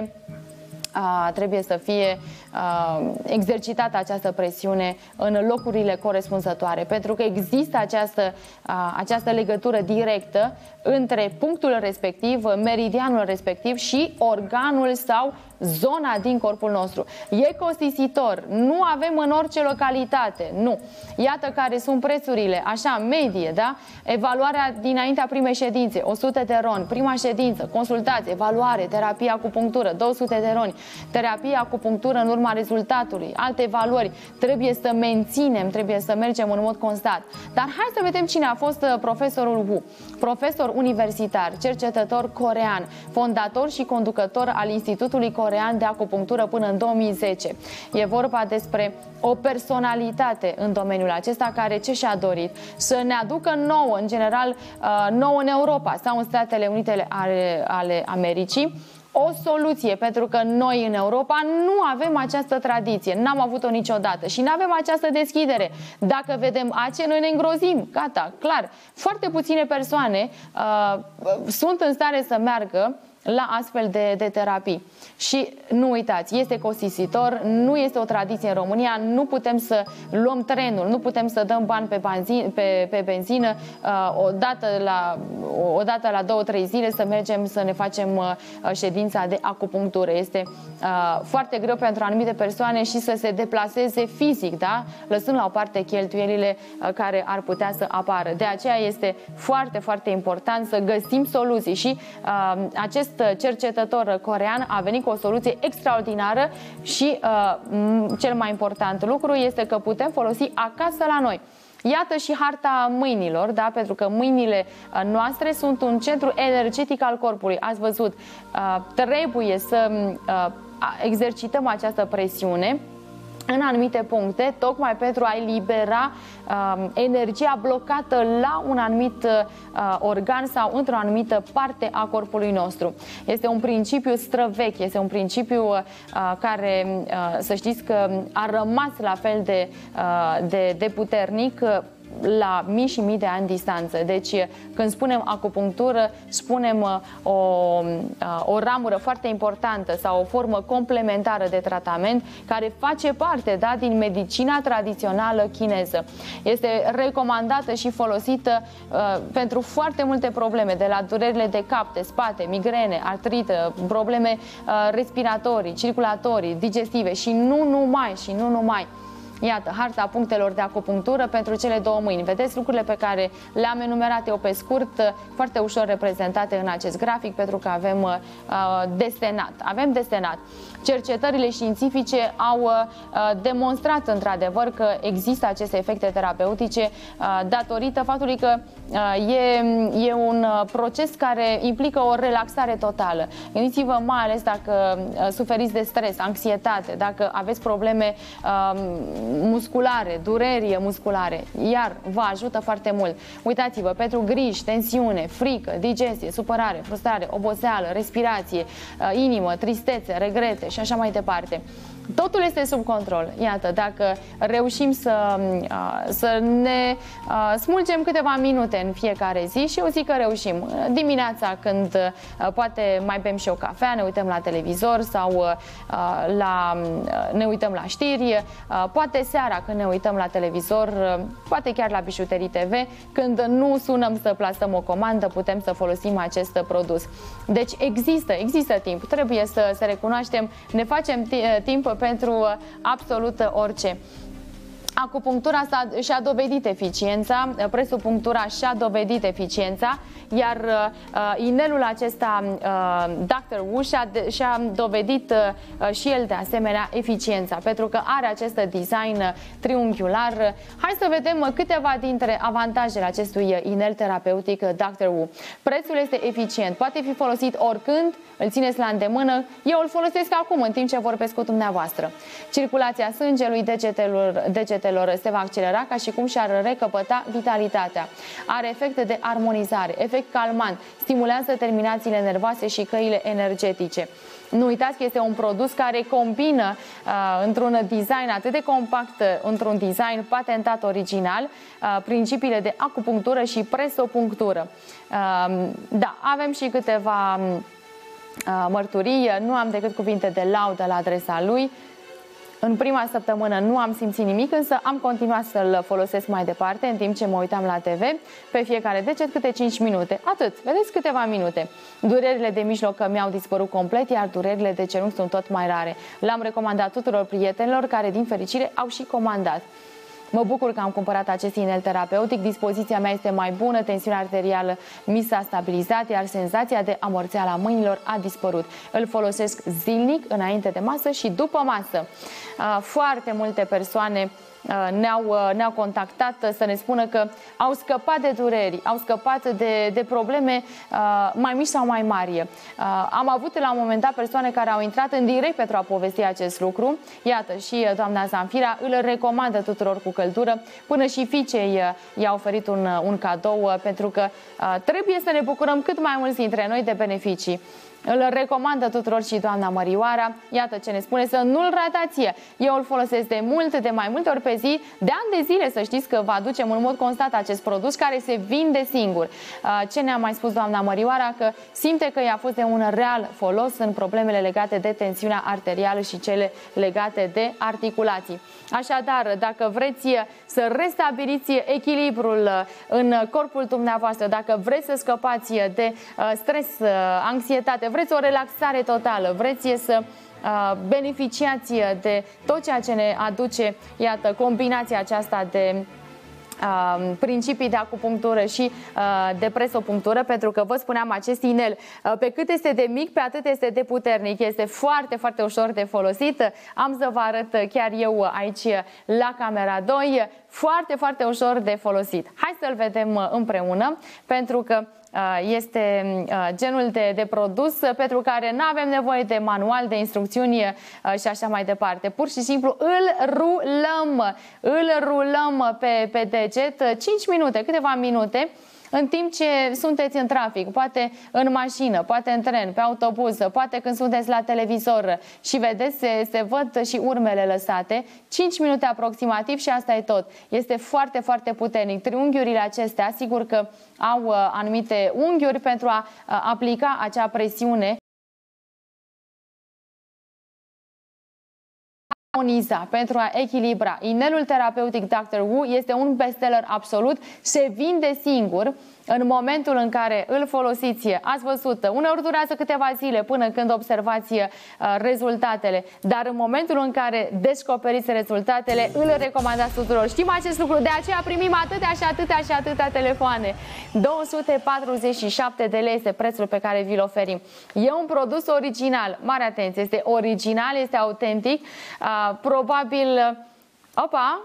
Speaker 1: să fie exercitată această presiune în locurile corespunzătoare, pentru că există această legătură directă între punctul respectiv, meridianul respectiv și organul sau zona din corpul nostru. E costisitor, nu avem în orice localitate, nu. Iată care sunt prețurile, așa, medie, da? Evaluarea dinaintea primei ședințe, 100 de RON, prima ședință, consultație, evaluare, terapie acupunctură, 200 de RON, terapie acupunctură în urma rezultatului, alte evaluări. Trebuie să menținem, trebuie să mergem în mod constant. Dar hai să vedem cine a fost profesorul Wu. Profesor universitar, cercetător corean, fondator și conducător al Institutului Corean de Acupunctură până în 2010. E vorba despre o personalitate în domeniul acesta care ce și-a dorit? Să ne aducă nouă, în general, nouă în Europa sau în Statele Unite ale Americii, o soluție, pentru că noi în Europa nu avem această tradiție, n-am avut-o niciodată și nu avem această deschidere. Dacă vedem ace, noi ne îngrozim, gata, clar. Foarte puține persoane sunt în stare să meargă la astfel de terapii. Și nu uitați, este costisitor, nu este o tradiție în România, nu putem să luăm trenul, nu putem să dăm bani pe benzină odată la 2-3 zile să mergem să ne facem ședința de acupunctură. Este foarte greu pentru anumite persoane și să se deplaseze fizic, da? Lăsând la o parte cheltuielile care ar putea să apară. De aceea este foarte, foarte important să găsim soluții și acest cercetător corean a venit cu o soluție extraordinară și cel mai important lucru este că putem folosi acasă la noi. Iată și harta mâinilor, da? Pentru că mâinile noastre sunt un centru energetic al corpului. Ați văzut, trebuie să exercităm această presiune în anumite puncte, tocmai pentru a elibera energia blocată la un anumit organ sau într-o anumită parte a corpului nostru. Este un principiu străvechi, este un principiu care, să știți că a rămas la fel de puternic la mii și mii de ani distanță. Deci când spunem acupunctură, spunem o ramură foarte importantă sau o formă complementară de tratament care face parte, da, din medicina tradițională chineză. Este recomandată și folosită pentru foarte multe probleme, de la durerile de cap, de spate, migrene, artrită, probleme respiratorii, circulatorii, digestive și nu numai. Iată, harta punctelor de acupunctură pentru cele două mâini. Vedeți lucrurile pe care le-am enumerat eu pe scurt, foarte ușor reprezentate în acest grafic, pentru că avem desenat. Avem desenat. Cercetările științifice au demonstrat într-adevăr că există aceste efecte terapeutice datorită faptului că e un proces care implică o relaxare totală. Gândiți-vă mai ales dacă suferiți de stres, anxietate, dacă aveți probleme musculare, dureri musculare, iar vă ajută foarte mult. Uitați-vă, pentru griji, tensiune, frică, digestie, supărare, frustrare, oboseală, respirație, inimă, tristețe, regrete și așa mai departe. Totul este sub control. Iată, dacă reușim să ne smulgem câteva minute în fiecare zi, și eu zic că reușim. Dimineața, când poate mai bem și o cafea, ne uităm la televizor sau ne uităm la știri, poate seara când ne uităm la televizor, poate chiar la Bijuterii TV, când nu sunăm să plasăm o comandă, putem să folosim acest produs. Deci există timp. Trebuie să recunoaștem, ne facem timp pentru absolut orice. Acupunctura și-a dovedit eficiența, presopunctura și-a dovedit eficiența, iar inelul acesta Dr. Wu și-a dovedit și el de asemenea eficiența, pentru că are acest design triunghiular. Hai să vedem câteva dintre avantajele acestui inel terapeutic Dr. Wu. Prețul este eficient, poate fi folosit oricând, îl țineți la îndemână. Eu îl folosesc acum, în timp ce vorbesc cu dumneavoastră. Circulația sângelui, degetelor se va accelera, ca și cum și-ar recăpăta vitalitatea. Are efecte de armonizare, efect calmant, stimulează terminațiile nervoase și căile energetice. Nu uitați că este un produs care combină într-un design atât de compact, într-un design patentat original, principiile de acupunctură și presopunctură. Da, avem și câteva mărturii, nu am decât cuvinte de laudă la adresa lui. În prima săptămână nu am simțit nimic, însă am continuat să-l folosesc mai departe în timp ce mă uitam la TV, pe fiecare deget câte 5 minute. Atât, vedeți, câteva minute. Durerile de mijloc mi-au dispărut complet, iar durerile de genunchi sunt tot mai rare. L-am recomandat tuturor prietenilor care, din fericire, au și comandat. Mă bucur că am cumpărat acest inel terapeutic, dispoziția mea este mai bună, tensiunea arterială mi s-a stabilizat, iar senzația de amorțeală a mâinilor a dispărut. Îl folosesc zilnic, înainte de masă și după masă. Foarte multe persoane ne-au contactat să ne spună că au scăpat de dureri, au scăpat de probleme mai mici sau mai mari. Am avut la un moment dat persoane care au intrat în direct pentru a povesti acest lucru. Iată, și doamna Zanfira îl recomandă tuturor cu căldură. Până și fiicei i-a oferit un cadou, pentru că trebuie să ne bucurăm cât mai mulți dintre noi de beneficii. Îl recomandă tuturor și doamna Mărioara. Iată ce ne spune, să nu-l ratați. Eu îl folosesc de mai multe ori pe zi, de ani de zile, să știți că vă aducem în mod constant acest produs care se vinde singur. Ce ne-a mai spus doamna Mărioara? Că simte că i-a fost de un real folos în problemele legate de tensiunea arterială și cele legate de articulații. Așadar, dacă vreți să restabiliți echilibrul în corpul dumneavoastră, dacă vreți să scăpați de stres, anxietate, vreți o relaxare totală, vreți să beneficiați de tot ceea ce ne aduce, iată, combinația aceasta de principii de acupunctură și de presopunctură, pentru că vă spuneam, acest inel, pe cât este de mic, pe atât este de puternic. Este foarte, foarte ușor de folosit. Am să vă arăt chiar eu aici la camera 2. Foarte, foarte ușor de folosit. Hai să-l vedem împreună, pentru că este genul de produs pentru care nu avem nevoie de manual, de instrucțiuni și așa mai departe. Pur și simplu îl rulăm pe deget 5 minute, câteva minute, în timp ce sunteți în trafic, poate în mașină, poate în tren, pe autobuz, poate când sunteți la televizor și vedeți, se văd și urmele lăsate. 5 minute aproximativ și asta e tot. Este foarte, foarte puternic. Triunghiurile acestea, sigur că au anumite unghiuri pentru a aplica acea presiune. Pentru a echilibra. Inelul terapeutic Dr. Wu este un bestseller absolut, se vinde singur. în momentul în care îl folosiți, ați văzut, uneori durează câteva zile până când observați rezultatele, dar în momentul în care descoperiți rezultatele, îl recomandați tuturor. Știm acest lucru, de aceea primim atâtea telefoane. 247 de lei este prețul pe care vi-l oferim. E un produs original, mare atenție, este original, este autentic, probabil... Opa!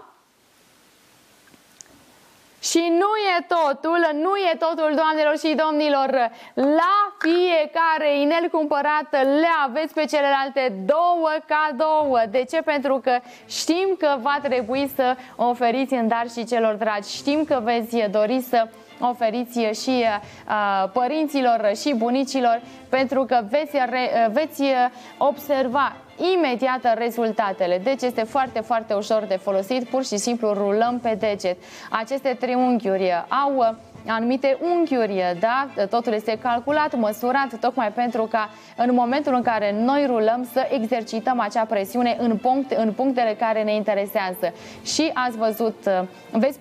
Speaker 1: Și nu e totul, doamnelor și domnilor. La fiecare inel cumpărat le aveți pe celelalte 2 cadou. De ce? Pentru că știm că va trebui să oferiți în dar și celor dragi. Știm că veți dori să oferiți și părinților și bunicilor, pentru că veți observa imediat rezultatele. Deci este foarte ușor de folosit, pur și simplu rulăm pe deget. Aceste triunghiuri au anumite unghiuri, da? Totul este calculat, măsurat, tocmai pentru ca în momentul în care noi rulăm să exercităm acea presiune în punctele care ne interesează. Și ați văzut, veți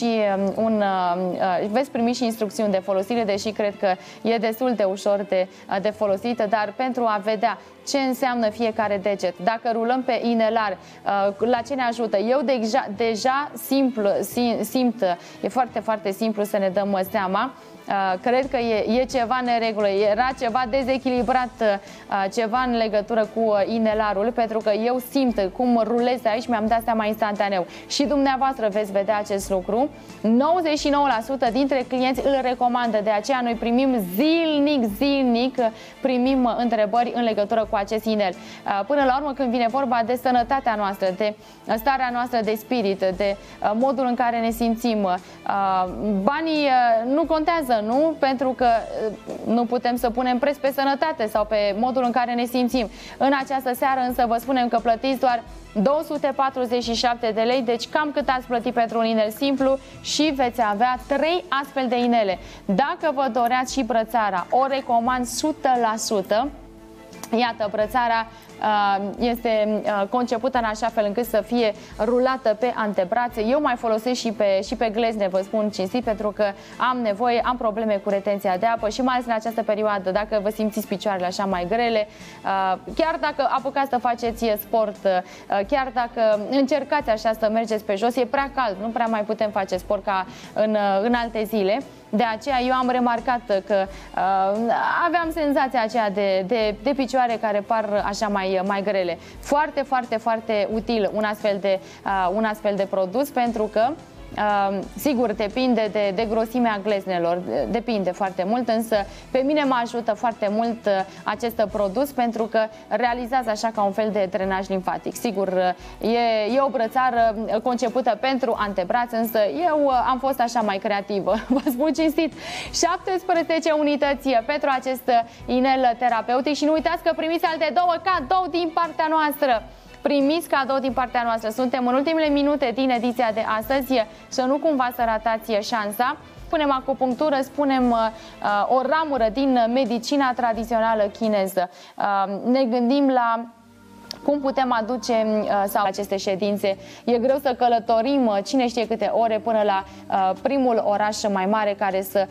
Speaker 1: primi și instrucțiuni de folosire, deși cred că e destul de ușor de folosit, dar pentru a vedea ce înseamnă fiecare deget, dacă rulăm pe inelar, la ce ne ajută. Eu deja simt, e foarte simplu să ne dăm seama. Cred că e ceva neregulă, era ceva dezechilibrat, ceva în legătură cu inelarul, pentru că eu simt cum rulez aici, mi-am dat seama instantaneu. Și dumneavoastră veți vedea acest lucru. 99% dintre clienți îl recomandă, de aceea noi primim zilnic primim întrebări în legătură cu acest inel. Până la urmă, când vine vorba de sănătatea noastră, de starea noastră de spirit, de modul în care ne simțim, banii nu contează, nu? Pentru că nu putem să punem preț pe sănătate sau pe modul în care ne simțim. În această seară însă vă spunem că plătiți doar 247 de lei, deci cam cât ați plătit pentru un inel simplu și veți avea 3 astfel de inele. Dacă vă doreați și brățara, o recomand 100%. Iată, brățara este concepută în așa fel încât să fie rulată pe antebrațe. Eu mai folosesc și pe glezne, vă spun cinstit, pentru că am probleme cu retenția de apă și mai ales în această perioadă, dacă vă simțiți picioarele așa mai grele, chiar dacă apucați să faceți sport, chiar dacă încercați așa să mergeți pe jos, e prea cald, nu prea mai putem face sport ca în alte zile. De aceea eu am remarcat că aveam senzația aceea de picioare care par așa mai grele. Foarte util un astfel de produs, pentru că sigur, depinde de grosimea gleznelor, depinde foarte mult, însă pe mine mă ajută foarte mult acest produs, pentru că realizează așa ca un fel de drenaj limfatic. Sigur, e o brățară concepută pentru antebraț, însă eu am fost așa mai creativă, vă spun cinstit. 17 unități pentru acest inel terapeutic și nu uitați că primiți alte 2 cadou din partea noastră. Primiți cadou din partea noastră. Suntem în ultimele minute din ediția de astăzi, să nu cumva să ratați șansa. Punem acupunctură, spunem o ramură din medicina tradițională chineză. Ne gândim la cum putem aduce sau aceste ședințe. E greu să călătorim cine știe câte ore până la primul oraș mai mare care să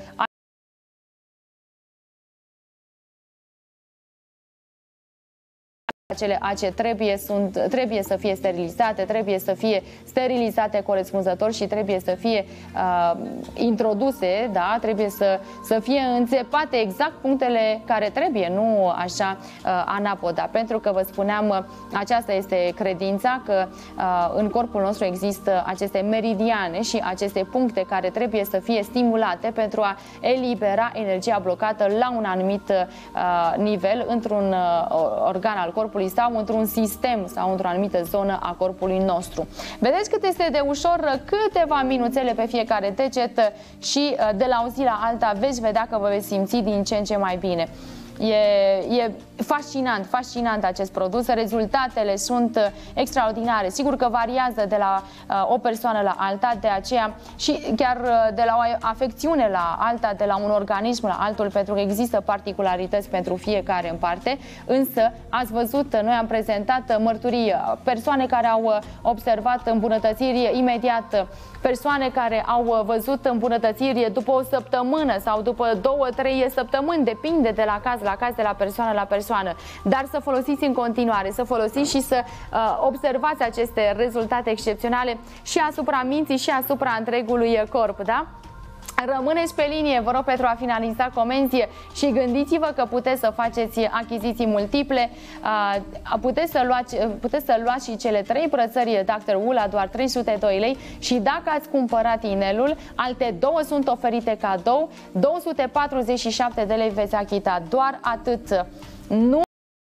Speaker 1: acele ACE trebuie să fie sterilizate, trebuie să fie sterilizate corespunzător și trebuie să fie introduse, da? Trebuie să fie înțepate exact punctele care trebuie, nu așa anapoda. Pentru că vă spuneam, aceasta este credința, că în corpul nostru există aceste meridiane și aceste puncte care trebuie să fie stimulate pentru a elibera energia blocată la un anumit nivel într-un organ al corpului sau într-un sistem sau într-o anumită zonă a corpului nostru. Vedeți cât este de ușor, câteva minuțele pe fiecare deget și de la o zi la alta veți vedea că vă veți simți din ce în ce mai bine. E fascinant acest produs, rezultatele sunt extraordinare. Sigur că variază de la o persoană la alta, de aceea și chiar de la o afecțiune la alta, de la un organism la altul, pentru că există particularități pentru fiecare în parte, însă ați văzut, noi am prezentat mărturii, persoane care au observat îmbunătățiri imediat, persoane care au văzut îmbunătățiri după o săptămână sau după 2-3 săptămâni, depinde de la caz la caz, de la persoană la persoană. Dar să folosiți în continuare, să folosiți și să observați aceste rezultate excepționale și asupra minții și asupra întregului corp, da? Rămâneți pe linie, vă rog, pentru a finaliza comenzi și gândiți-vă că puteți să faceți achiziții multiple, puteți să luați și cele 3 brățări Dr. Wu la doar 302 lei și dacă ați cumpărat inelul, alte 2 sunt oferite cadou, 247 de lei veți achita, doar atât. Nu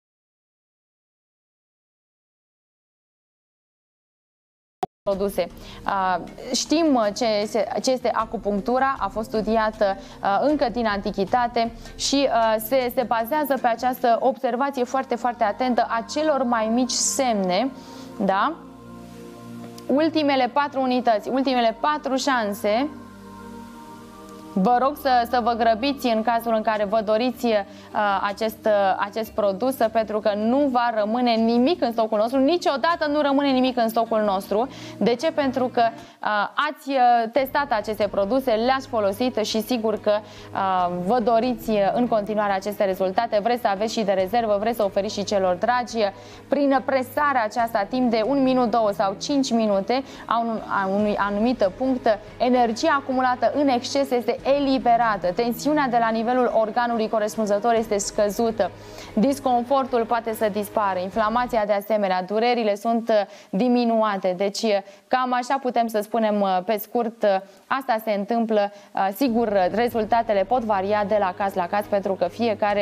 Speaker 1: produse. Știm ce este acupunctura, a fost studiată încă din antichitate și se bazează pe această observație foarte, foarte atentă a celor mai mici semne, da? Ultimele 4 unități, ultimele 4 șanse. Vă rog să vă grăbiți în cazul în care vă doriți acest produs, pentru că nu va rămâne nimic în stocul nostru, niciodată nu rămâne nimic în stocul nostru. De ce? Pentru că ați testat aceste produse, le-ați folosit și sigur că vă doriți în continuare aceste rezultate, vreți să aveți și de rezervă, vreți să oferiți și celor dragi. Prin presarea aceasta timp de 1 minut, 2 sau 5 minute a unui anumit punct, energia acumulată în exces este eliberată, tensiunea de la nivelul organului corespunzător este scăzută, disconfortul poate să dispară, inflamația de asemenea, durerile sunt diminuate. Deci cam așa putem să spunem pe scurt, asta se întâmplă. Sigur, rezultatele pot varia de la caz la caz, pentru că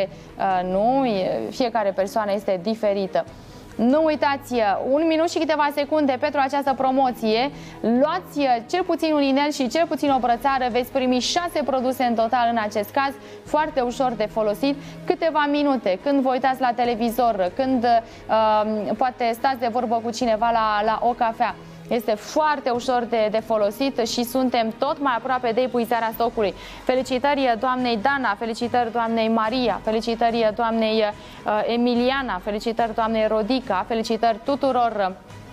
Speaker 1: fiecare persoană este diferită. Nu uitați, 1 minut și câteva secunde pentru această promoție. Luați cel puțin un inel și cel puțin o brățară. Veți primi 6 produse în total în acest caz, foarte ușor de folosit. Câteva minute, când vă uitați la televizor, când poate stați de vorbă cu cineva la o cafea. Este foarte ușor de folosit și suntem tot mai aproape de epuizarea stocului. Felicitări doamnei Dana, felicitări doamnei Maria, felicitări doamnei Emiliana, felicitări doamnei Rodica, felicitări tuturor.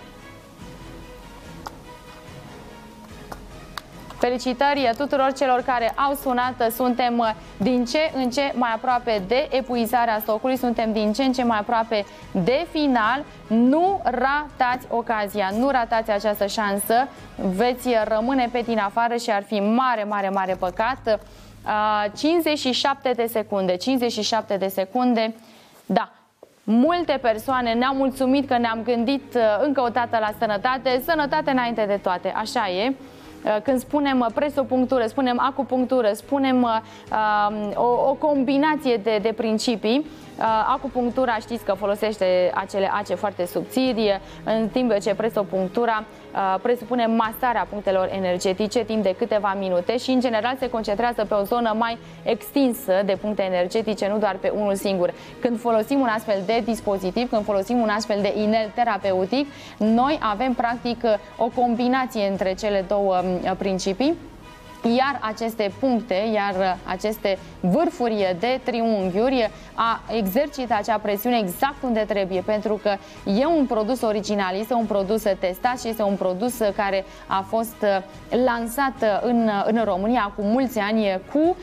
Speaker 1: Felicitări tuturor celor care au sunat. Suntem din ce în ce mai aproape de epuizarea stocului, suntem din ce în ce mai aproape de final. Nu ratați ocazia, nu ratați această șansă, veți rămâne pe din afară și ar fi mare păcat. 57 de secunde, 57 de secunde, da. Multe persoane ne-au mulțumit că ne-am gândit încă o dată la sănătate, sănătate înainte de toate, așa e. Când spunem presopunctură, spunem acupunctură, spunem o combinație de principii. Acupunctura știți că folosește acele ace foarte subțiri, în timp ce presopunctura presupune masarea punctelor energetice timp de câteva minute și în general se concentrează pe o zonă mai extinsă de puncte energetice, nu doar pe unul singur. Când folosim un astfel de dispozitiv, când folosim un astfel de inel terapeutic, noi avem practic o combinație între cele două principii. Iar aceste puncte, iar aceste vârfuri de triunghiuri exercită acea presiune exact unde trebuie, pentru că e un produs original, este un produs testat și este un produs care a fost lansat în România cu mulți ani cu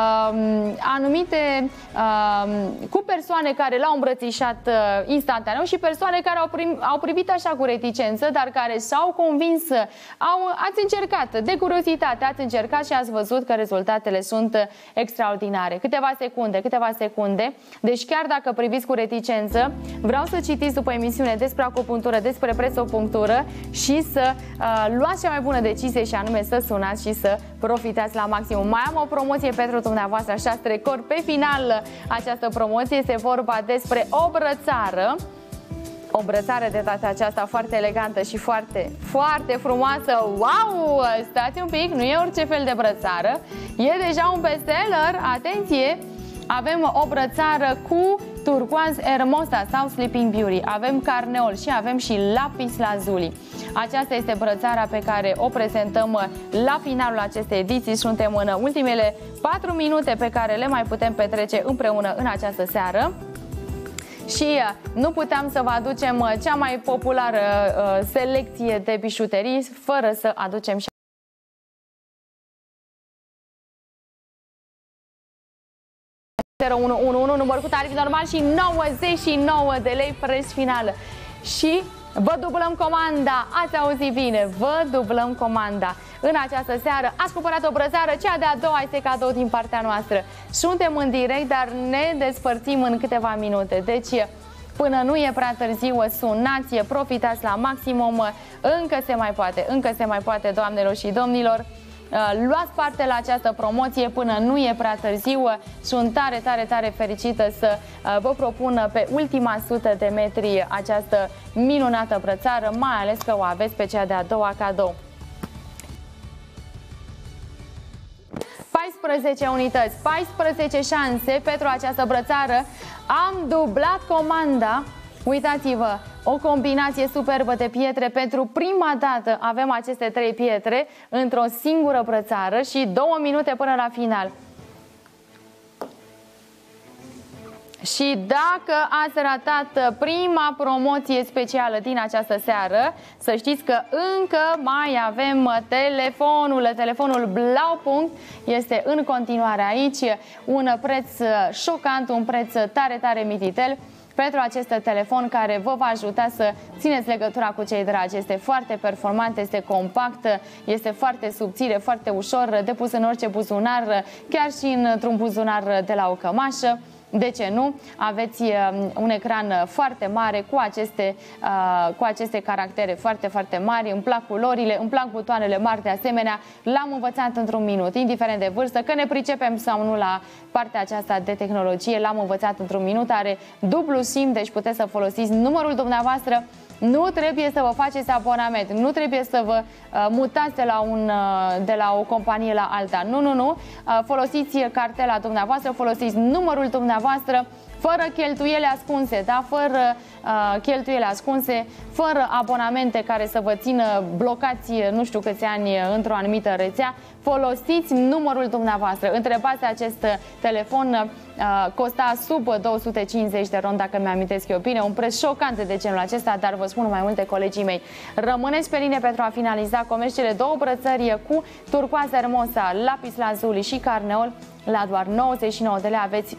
Speaker 1: cu persoane care l-au îmbrățișat instantaneu și persoane care au privit așa cu reticență, dar care s-au convins, ați încercat, de curiozitate, ați încercat și ați văzut că rezultatele sunt extraordinare. Câteva secunde. Deci chiar dacă priviți cu reticență, vreau să citiți după emisiune despre acupunctură, despre presopunctură și să luați cea mai bună decizie și anume să sunați și să profitați la maximum. Mai am o promoție pentru dumneavoastră, așa strecor pe final această promoție. Este vorba despre o brățară. O brățară de data aceasta foarte elegantă și foarte frumoasă. Wow! Stați un pic, nu e orice fel de brățară. E deja un bestseller. Atenție! Avem o brățară cu turcoaz Hermosa sau Sleeping Beauty. Avem carneol și avem și lapis lazuli. Aceasta este brățara pe care o prezentăm la finalul acestei ediții. Suntem în ultimele 4 minute pe care le mai putem petrece împreună în această seară. Și nu puteam să vă aducem cea mai populară selecție de bijuterii fără să aducem și 0111, număr cu tarif normal și 99 de lei preț final. Și vă dublăm comanda, ați auzit bine, vă dublăm comanda. În această seară ați cumpărat o brățară, cea de-a doua este cadou din partea noastră. Suntem în direct, dar ne despărțim în câteva minute. Deci, până nu e prea târziu, sunați, profitați la maximum, încă se mai poate, doamnelor și domnilor. Luați parte la această promoție până nu e prea târziu. Sunt tare fericită să vă propun pe ultima 100 de metri această minunată brățară, mai ales că o aveți pe cea de-a doua cadou. 14 unități, 14 șanse pentru această brățară. Am dublat comanda. Uitați-vă, o combinație superbă de pietre. Pentru prima dată avem aceste 3 pietre într-o singură brățară și 2 minute până la final. Și dacă ați ratat prima promoție specială din această seară, să știți că încă mai avem telefonul Blaupunkt este în continuare aici. Un preț șocant, un preț tare mititel pentru acest telefon care vă va ajuta să țineți legătura cu cei dragi. Este foarte performant, este compact, este foarte subțire, foarte ușor de pus în orice buzunar, chiar și într-un buzunar de la o cămașă. De ce nu? Aveți un ecran foarte mare cu aceste caractere foarte mari. Îmi plac culorile, îmi plac butoanele mari de asemenea. L-am învățat într-un minut, indiferent de vârstă, că ne pricepem sau nu la partea aceasta de tehnologie. L-am învățat într-un minut, are dublu SIM, deci puteți să folosiți numărul dumneavoastră. Nu trebuie să vă faceți abonament, nu trebuie să vă mutați de la o companie la alta. Nu. Folosiți cartela dumneavoastră, folosiți numărul dumneavoastră, fără cheltuiele ascunse, da? Fără cheltuiele ascunse, fără abonamente care să vă țină blocați nu știu câți ani într-o anumită rețea. Folosiți numărul dumneavoastră. Întrebați acest telefon, costa sub 250 de ron, dacă mi-amintesc eu bine, un preț șocant de genul acesta, dar vă spun mai multe colegii mei. Rămâneți pe linie pentru a finaliza comerț. Cele 2 brățări cu turcoaz Hermosa, lapis lazuli și carneol la doar 99 de lei. Aveți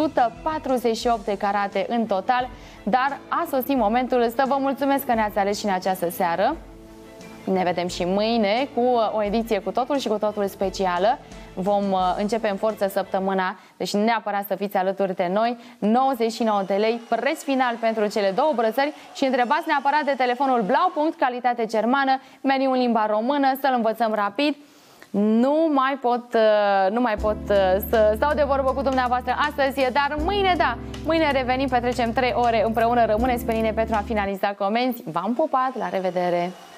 Speaker 1: 148 de carate în total, dar a sosit momentul să vă mulțumesc că ne-ați ales și în această seară. Ne vedem și mâine cu o ediție cu totul specială. Vom începe în forță săptămâna, deci neapărat să fiți alături de noi. 99 de lei, preț final pentru cele 2 brățări și întrebați neapărat de telefonul Blaupunkt, calitate germană, meniu în limba română, să-l învățăm rapid. Nu mai pot să stau de vorbă cu dumneavoastră astăzi, dar mâine, da, mâine revenim, petrecem 3 ore împreună. Rămâneți pe linie pentru a finaliza comenzi. V-am pupat, la revedere!